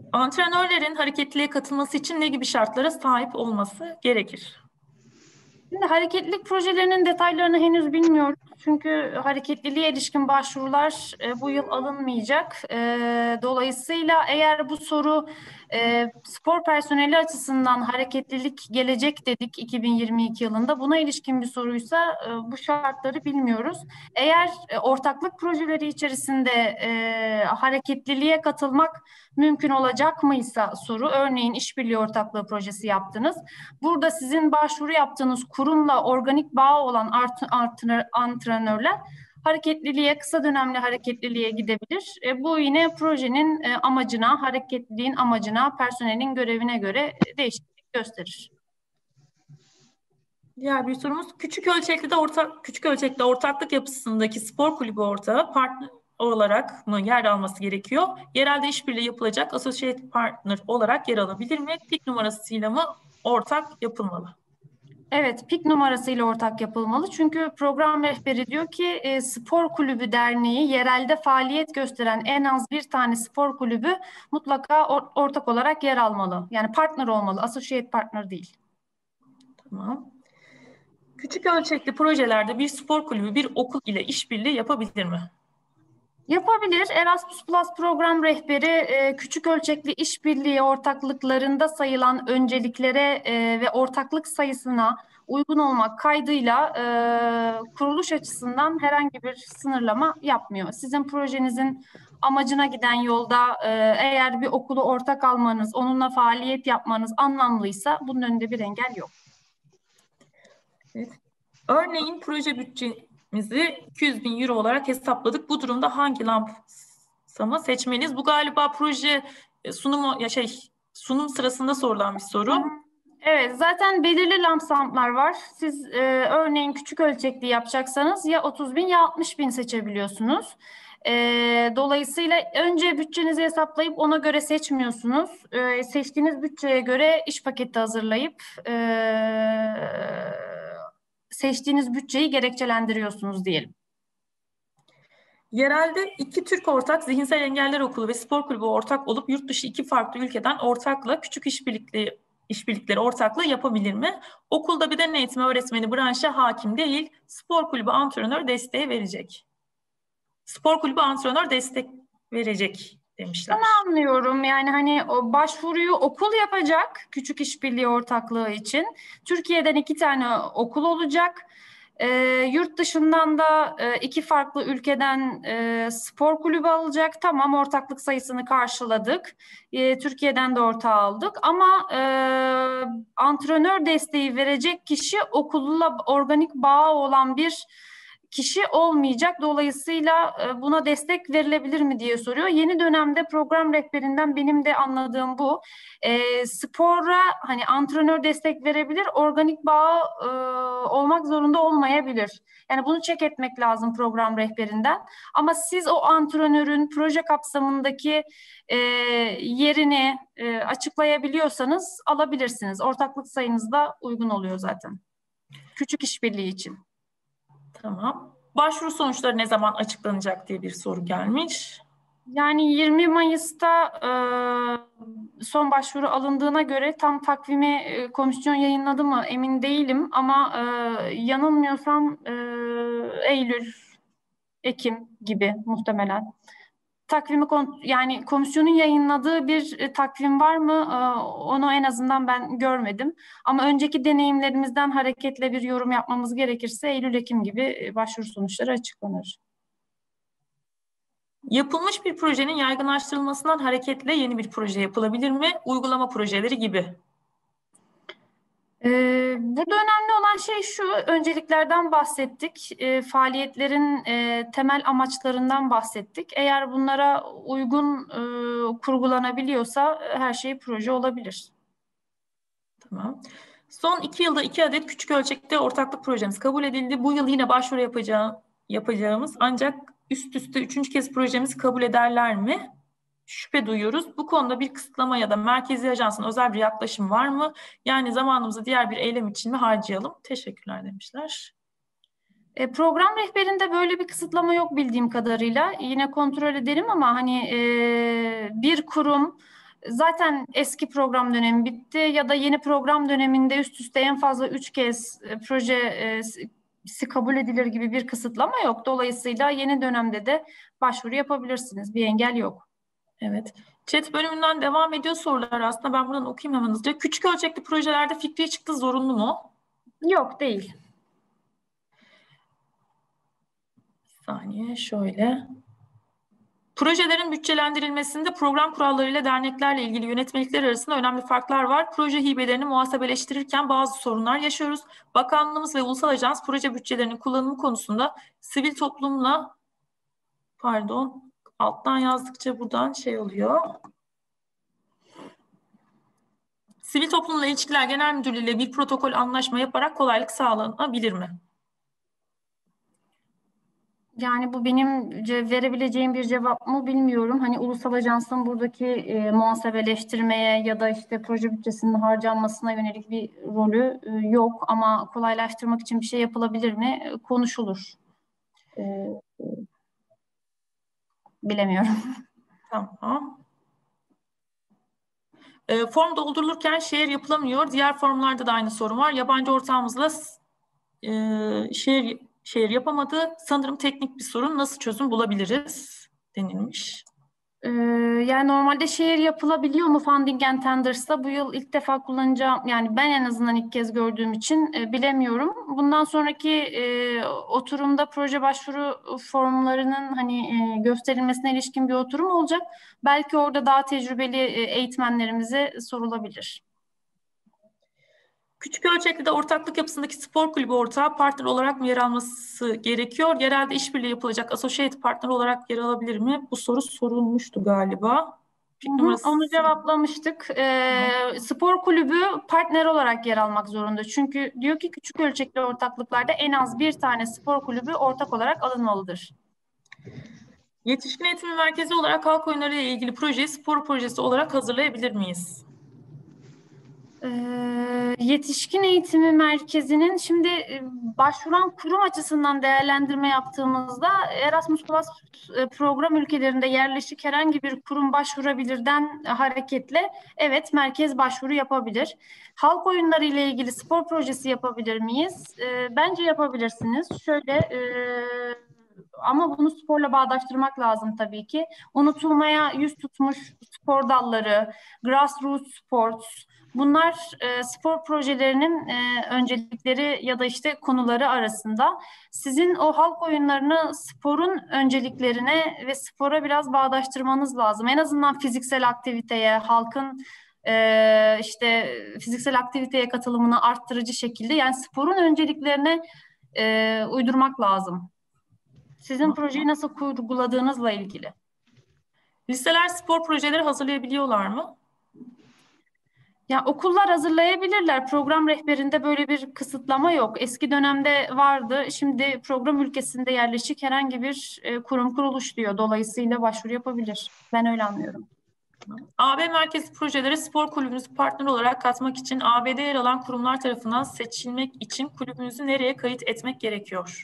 Antrenörlerin hareketliliğe katılması için ne gibi şartlara sahip olması gerekir? Şimdi hareketlilik projelerinin detaylarını henüz bilmiyoruz. Çünkü hareketliliğe ilişkin başvurular bu yıl alınmayacak. Dolayısıyla eğer bu soru spor personeli açısından hareketlilik gelecek dedik 2022 yılında. Buna ilişkin bir soruysa bu şartları bilmiyoruz. Eğer ortaklık projeleri içerisinde hareketliliğe katılmak mümkün olacak mıysa soru, örneğin işbirliği ortaklığı projesi yaptınız. Burada sizin başvuru yaptığınız kurumla organik bağ olan antrenörler hareketliliğe, kısa dönemli hareketliliğe gidebilir. Bu yine projenin amacına, hareketliliğin amacına, personelin görevine göre değişiklik gösterir. Diğer bir sorumuz, küçük ölçekli ortaklık yapısındaki spor kulübü ortağı partner olarak mı yer alması gerekiyor? Yerelde işbirliği yapılacak associate partner olarak yer alabilir mi? PİK numarasıyla mı ortak yapılmalı? Evet, PİK numarasıyla ortak yapılmalı. Çünkü program rehberi diyor ki spor kulübü derneği yerelde faaliyet gösteren en az bir tane spor kulübü mutlaka ortak olarak yer almalı. Yani partner olmalı, associate partner değil. Tamam. Küçük ölçekli projelerde bir spor kulübü bir okul ile işbirliği yapabilir mi? Yapabilir. Erasmus Plus program rehberi küçük ölçekli işbirliği ortaklıklarında sayılan önceliklere ve ortaklık sayısına uygun olmak kaydıyla kuruluş açısından herhangi bir sınırlama yapmıyor. Sizin projenizin amacına giden yolda eğer bir okulu ortak almanız, onunla faaliyet yapmanız anlamlıysa bunun önünde bir engel yok. Evet. Örneğin proje bütçemizi 200 bin euro olarak hesapladık. Bu durumda hangi lampsama seçmeliyiz? Bu galiba proje sunum sırasında sorulan bir soru. Evet, zaten belirli lampsamlar var. Siz örneğin küçük ölçekli yapacaksanız ya 30 bin ya 60 bin seçebiliyorsunuz. Dolayısıyla önce bütçenizi hesaplayıp ona göre seçmiyorsunuz. Seçtiğiniz bütçeye göre iş paketi hazırlayıp seçtiğiniz bütçeyi gerekçelendiriyorsunuz diyelim. Yerelde iki Türk ortak zihinsel engeller okulu ve spor kulübü ortak olup yurt dışı iki farklı ülkeden ortakla küçük işbirlikleri ortaklığı yapabilir mi? Okulda beden eğitimi öğretmeni branşa hakim değil, spor kulübü antrenör desteği verecek. Spor kulübü antrenör destek verecek demişler. Ben anlıyorum. Yani hani o başvuruyu okul yapacak küçük işbirliği ortaklığı için. Türkiye'den 2 tane okul olacak. Yurt dışından da 2 farklı ülkeden spor kulübü alacak. Tamam, ortaklık sayısını karşıladık. Türkiye'den de ortağı aldık. Ama antrenör desteği verecek kişi okulla organik bağı olan bir kişi olmayacak. Dolayısıyla buna destek verilebilir mi diye soruyor. Yeni dönemde program rehberinden benim de anladığım bu. Spora hani antrenör destek verebilir, organik bağ olmak zorunda olmayabilir. Yani bunu check etmek lazım program rehberinden. Ama siz o antrenörün proje kapsamındaki yerini açıklayabiliyorsanız alabilirsiniz. Ortaklık sayınız da uygun oluyor zaten. Küçük işbirliği için. Tamam. Başvuru sonuçları ne zaman açıklanacak diye bir soru gelmiş. Yani 20 Mayıs'ta son başvuru alındığına göre tam takvimi komisyon yayınladı mı emin değilim ama yanılmıyorsam Eylül, Ekim gibi muhtemelen. Takvimi yani komisyonun yayınladığı bir takvim var mı? Onu en azından ben görmedim. Ama önceki deneyimlerimizden hareketle bir yorum yapmamız gerekirse Eylül-Ekim gibi başvuru sonuçları açıklanır. Yapılmış bir projenin yaygınlaştırılmasından hareketle yeni bir proje yapılabilir mi? Uygulama projeleri gibi. Burada önemli olan şey şu, önceliklerden bahsettik, faaliyetlerin temel amaçlarından bahsettik. Eğer bunlara uygun kurgulanabiliyorsa her şey proje olabilir. Tamam. Son 2 yılda 2 adet küçük ölçekte ortaklık projemiz kabul edildi. Bu yıl yine başvuru yapacağımız ancak üst üste 3. kez projemizi kabul ederler mi? Şüphe duyuyoruz. Bu konuda bir kısıtlama ya da merkezi ajansın özel bir yaklaşım var mı? Yani zamanımızı diğer bir eylem için mi harcayalım? Teşekkürler demişler. Program rehberinde böyle bir kısıtlama yok bildiğim kadarıyla. Yine kontrol edelim ama hani bir kurum zaten eski program dönemi bitti ya da yeni program döneminde üst üste en fazla 3 kez projesi kabul edilir gibi bir kısıtlama yok. Dolayısıyla yeni dönemde de başvuru yapabilirsiniz. Bir engel yok. Evet. Chat bölümünden devam ediyor sorular aslında. Ben buradan okuyayım hemen hızlıca. Küçük ölçekli projelerde fikri çıktı zorunlu mu? Yok, değil. Bir saniye şöyle. Projelerin bütçelendirilmesinde program kurallarıyla derneklerle ilgili yönetmelikler arasında önemli farklar var. Proje hibelerini muhasebeleştirirken bazı sorunlar yaşıyoruz. Bakanlığımız ve Ulusal Ajans proje bütçelerinin kullanımı konusunda sivil toplumla alttan yazdıkça buradan oluyor. Sivil Toplumla İlişkiler Genel Müdürlüğü ile bir protokol anlaşma yaparak kolaylık sağlanabilir mi? Yani bu benim verebileceğim bir cevap mı bilmiyorum. Hani Ulusal Ajans'ın buradaki muhasebeleştirmeye ya da işte proje bütçesinin harcanmasına yönelik bir rolü yok. Ama kolaylaştırmak için bir şey yapılabilir mi? Konuşulur. Bilemiyorum. Tamam. Form doldurulurken share yapılamıyor. Diğer formlarda da aynı sorun var. Yabancı ortağımızla share yapamadı. Sanırım teknik bir sorun. Nasıl çözüm bulabiliriz denilmiş. Yani normalde share yapılabiliyor mu Funding and Tenders'ta? Bu yıl ilk defa kullanacağım. Yani ben en azından ilk kez gördüğüm için bilemiyorum. Bundan sonraki oturumda proje başvuru formlarının gösterilmesine ilişkin bir oturum olacak. Belki orada daha tecrübeli eğitmenlerimize sorulabilir. Küçük ölçekli de ortaklık yapısındaki spor kulübü ortağı partner olarak mı yer alması gerekiyor? Yerelde işbirliği yapılacak associate partner olarak yer alabilir mi? Bu soru sorulmuştu galiba. Onu cevaplamıştık. Spor kulübü partner olarak yer almak zorunda. Çünkü diyor ki küçük ölçekli ortaklıklarda en az bir tane spor kulübü ortak olarak alınmalıdır. Yetişkin eğitimi merkezi olarak halk oyunları ile ilgili projeyi spor projesi olarak hazırlayabilir miyiz? Yetişkin eğitimi merkezinin şimdi başvuran kurum açısından değerlendirme yaptığımızda Erasmus Plus program ülkelerinde yerleşik herhangi bir kurum başvurabilirden hareketle evet merkez başvuru yapabilir. Halk oyunları ile ilgili spor projesi yapabilir miyiz? Bence yapabilirsiniz. Şöyle ama bunu sporla bağdaştırmak lazım tabii ki. Unutulmaya yüz tutmuş spor dalları, grassroots sports, bunlar spor projelerinin öncelikleri ya da işte konuları arasında. Sizin o halk oyunlarını sporun önceliklerine ve spora biraz bağdaştırmanız lazım. En azından fiziksel aktiviteye, halkın işte fiziksel aktiviteye katılımını arttırıcı şekilde yani sporun önceliklerine uydurmak lazım. Sizin projeyi nasıl kurguladığınızla ilgili. Liseler spor projeleri hazırlayabiliyorlar mı? Ya okullar hazırlayabilirler. Program rehberinde böyle bir kısıtlama yok. Eski dönemde vardı. Şimdi program ülkesinde yerleşik herhangi bir kurum kuruluş diyor. Dolayısıyla başvuru yapabilir. Ben öyle anlıyorum. AB merkezi projelere spor kulübünüzü partner olarak katmak için AB'de yer alan kurumlar tarafından seçilmek için kulübünüzü nereye kayıt etmek gerekiyor?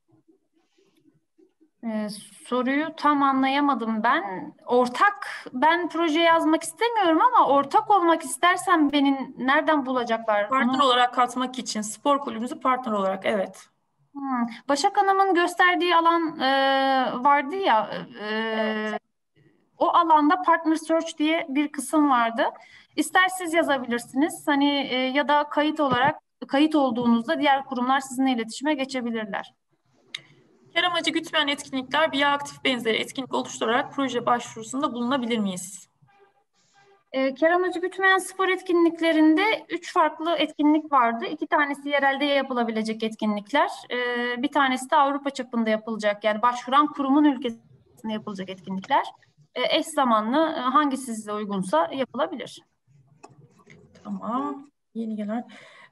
Soruyu tam anlayamadım ben. Ben proje yazmak istemiyorum ama ortak olmak istersem beni nereden bulacaklar? Partner olarak katmak için spor kulübümüzü partner olarak, evet. Başak Hanım'ın gösterdiği alan vardı ya, evet. O alanda Partner Search diye bir kısım vardı. İster siz yazabilirsiniz ya da kayıt olduğunuzda diğer kurumlar sizinle iletişime geçebilirler. Kar amacı gütmeyen etkinlikler bir aktif benzeri etkinlik oluşturarak proje başvurusunda bulunabilir miyiz? Kar amacı gütmeyen spor etkinliklerinde 3 farklı etkinlik vardı. 2 tanesi yerelde yapılabilecek etkinlikler. Bir tanesi de Avrupa çapında yapılacak. Yani başvuran kurumun ülkesinde yapılacak etkinlikler. Eş zamanlı hangisi size uygunsa yapılabilir. Tamam. Yeni gelen...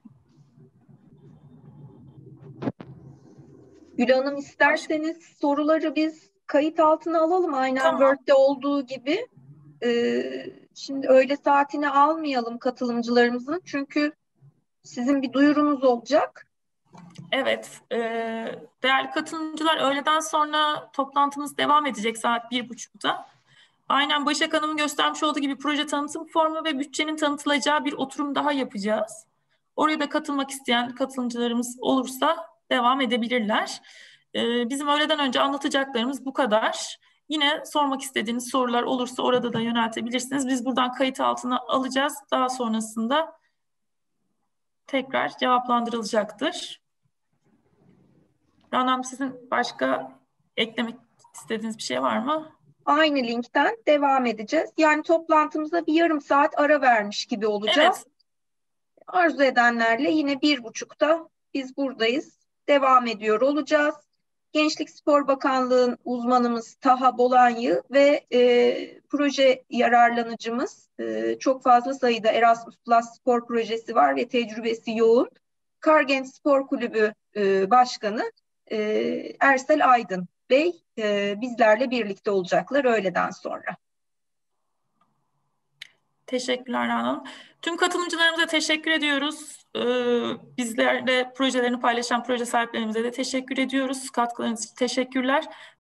Gül Hanım isterseniz soruları biz kayıt altına alalım aynen tamam. Word'de olduğu gibi. Şimdi öğle saatini almayalım katılımcılarımızın çünkü sizin bir duyurunuz olacak. Evet. Değerli katılımcılar öğleden sonra toplantımız devam edecek saat 1.30'da. Aynen Başak Hanım'ın göstermiş olduğu gibi proje tanıtım formu ve bütçenin tanıtılacağı bir oturum daha yapacağız. Oraya da katılmak isteyen katılımcılarımız olursa devam edebilirler. Bizim öğleden önce anlatacaklarımız bu kadar. Yine sormak istediğiniz sorular olursa orada da yöneltebilirsiniz. Biz buradan kayıt altına alacağız. Daha sonrasında tekrar cevaplandırılacaktır. Rana Hanım, sizin başka eklemek istediğiniz bir şey var mı? Aynı linkten devam edeceğiz. Yani toplantımıza bir yarım saat ara vermiş gibi olacağız. Evet. Arzu edenlerle yine 1.30'da biz buradayız. Devam ediyor olacağız. Gençlik Spor Bakanlığı'nın uzmanımız Taha Bolanyı ve proje yararlanıcımız çok fazla sayıda Erasmus Plus spor projesi var ve tecrübesi yoğun. Kargenç Spor Kulübü Başkanı Ersel Aydın Bey bizlerle birlikte olacaklar öğleden sonra. Teşekkürler Hanım. Tüm katılımcılarımıza teşekkür ediyoruz. Bizlerle projelerini paylaşan proje sahiplerimize de teşekkür ediyoruz. Katkılarınız için teşekkürler.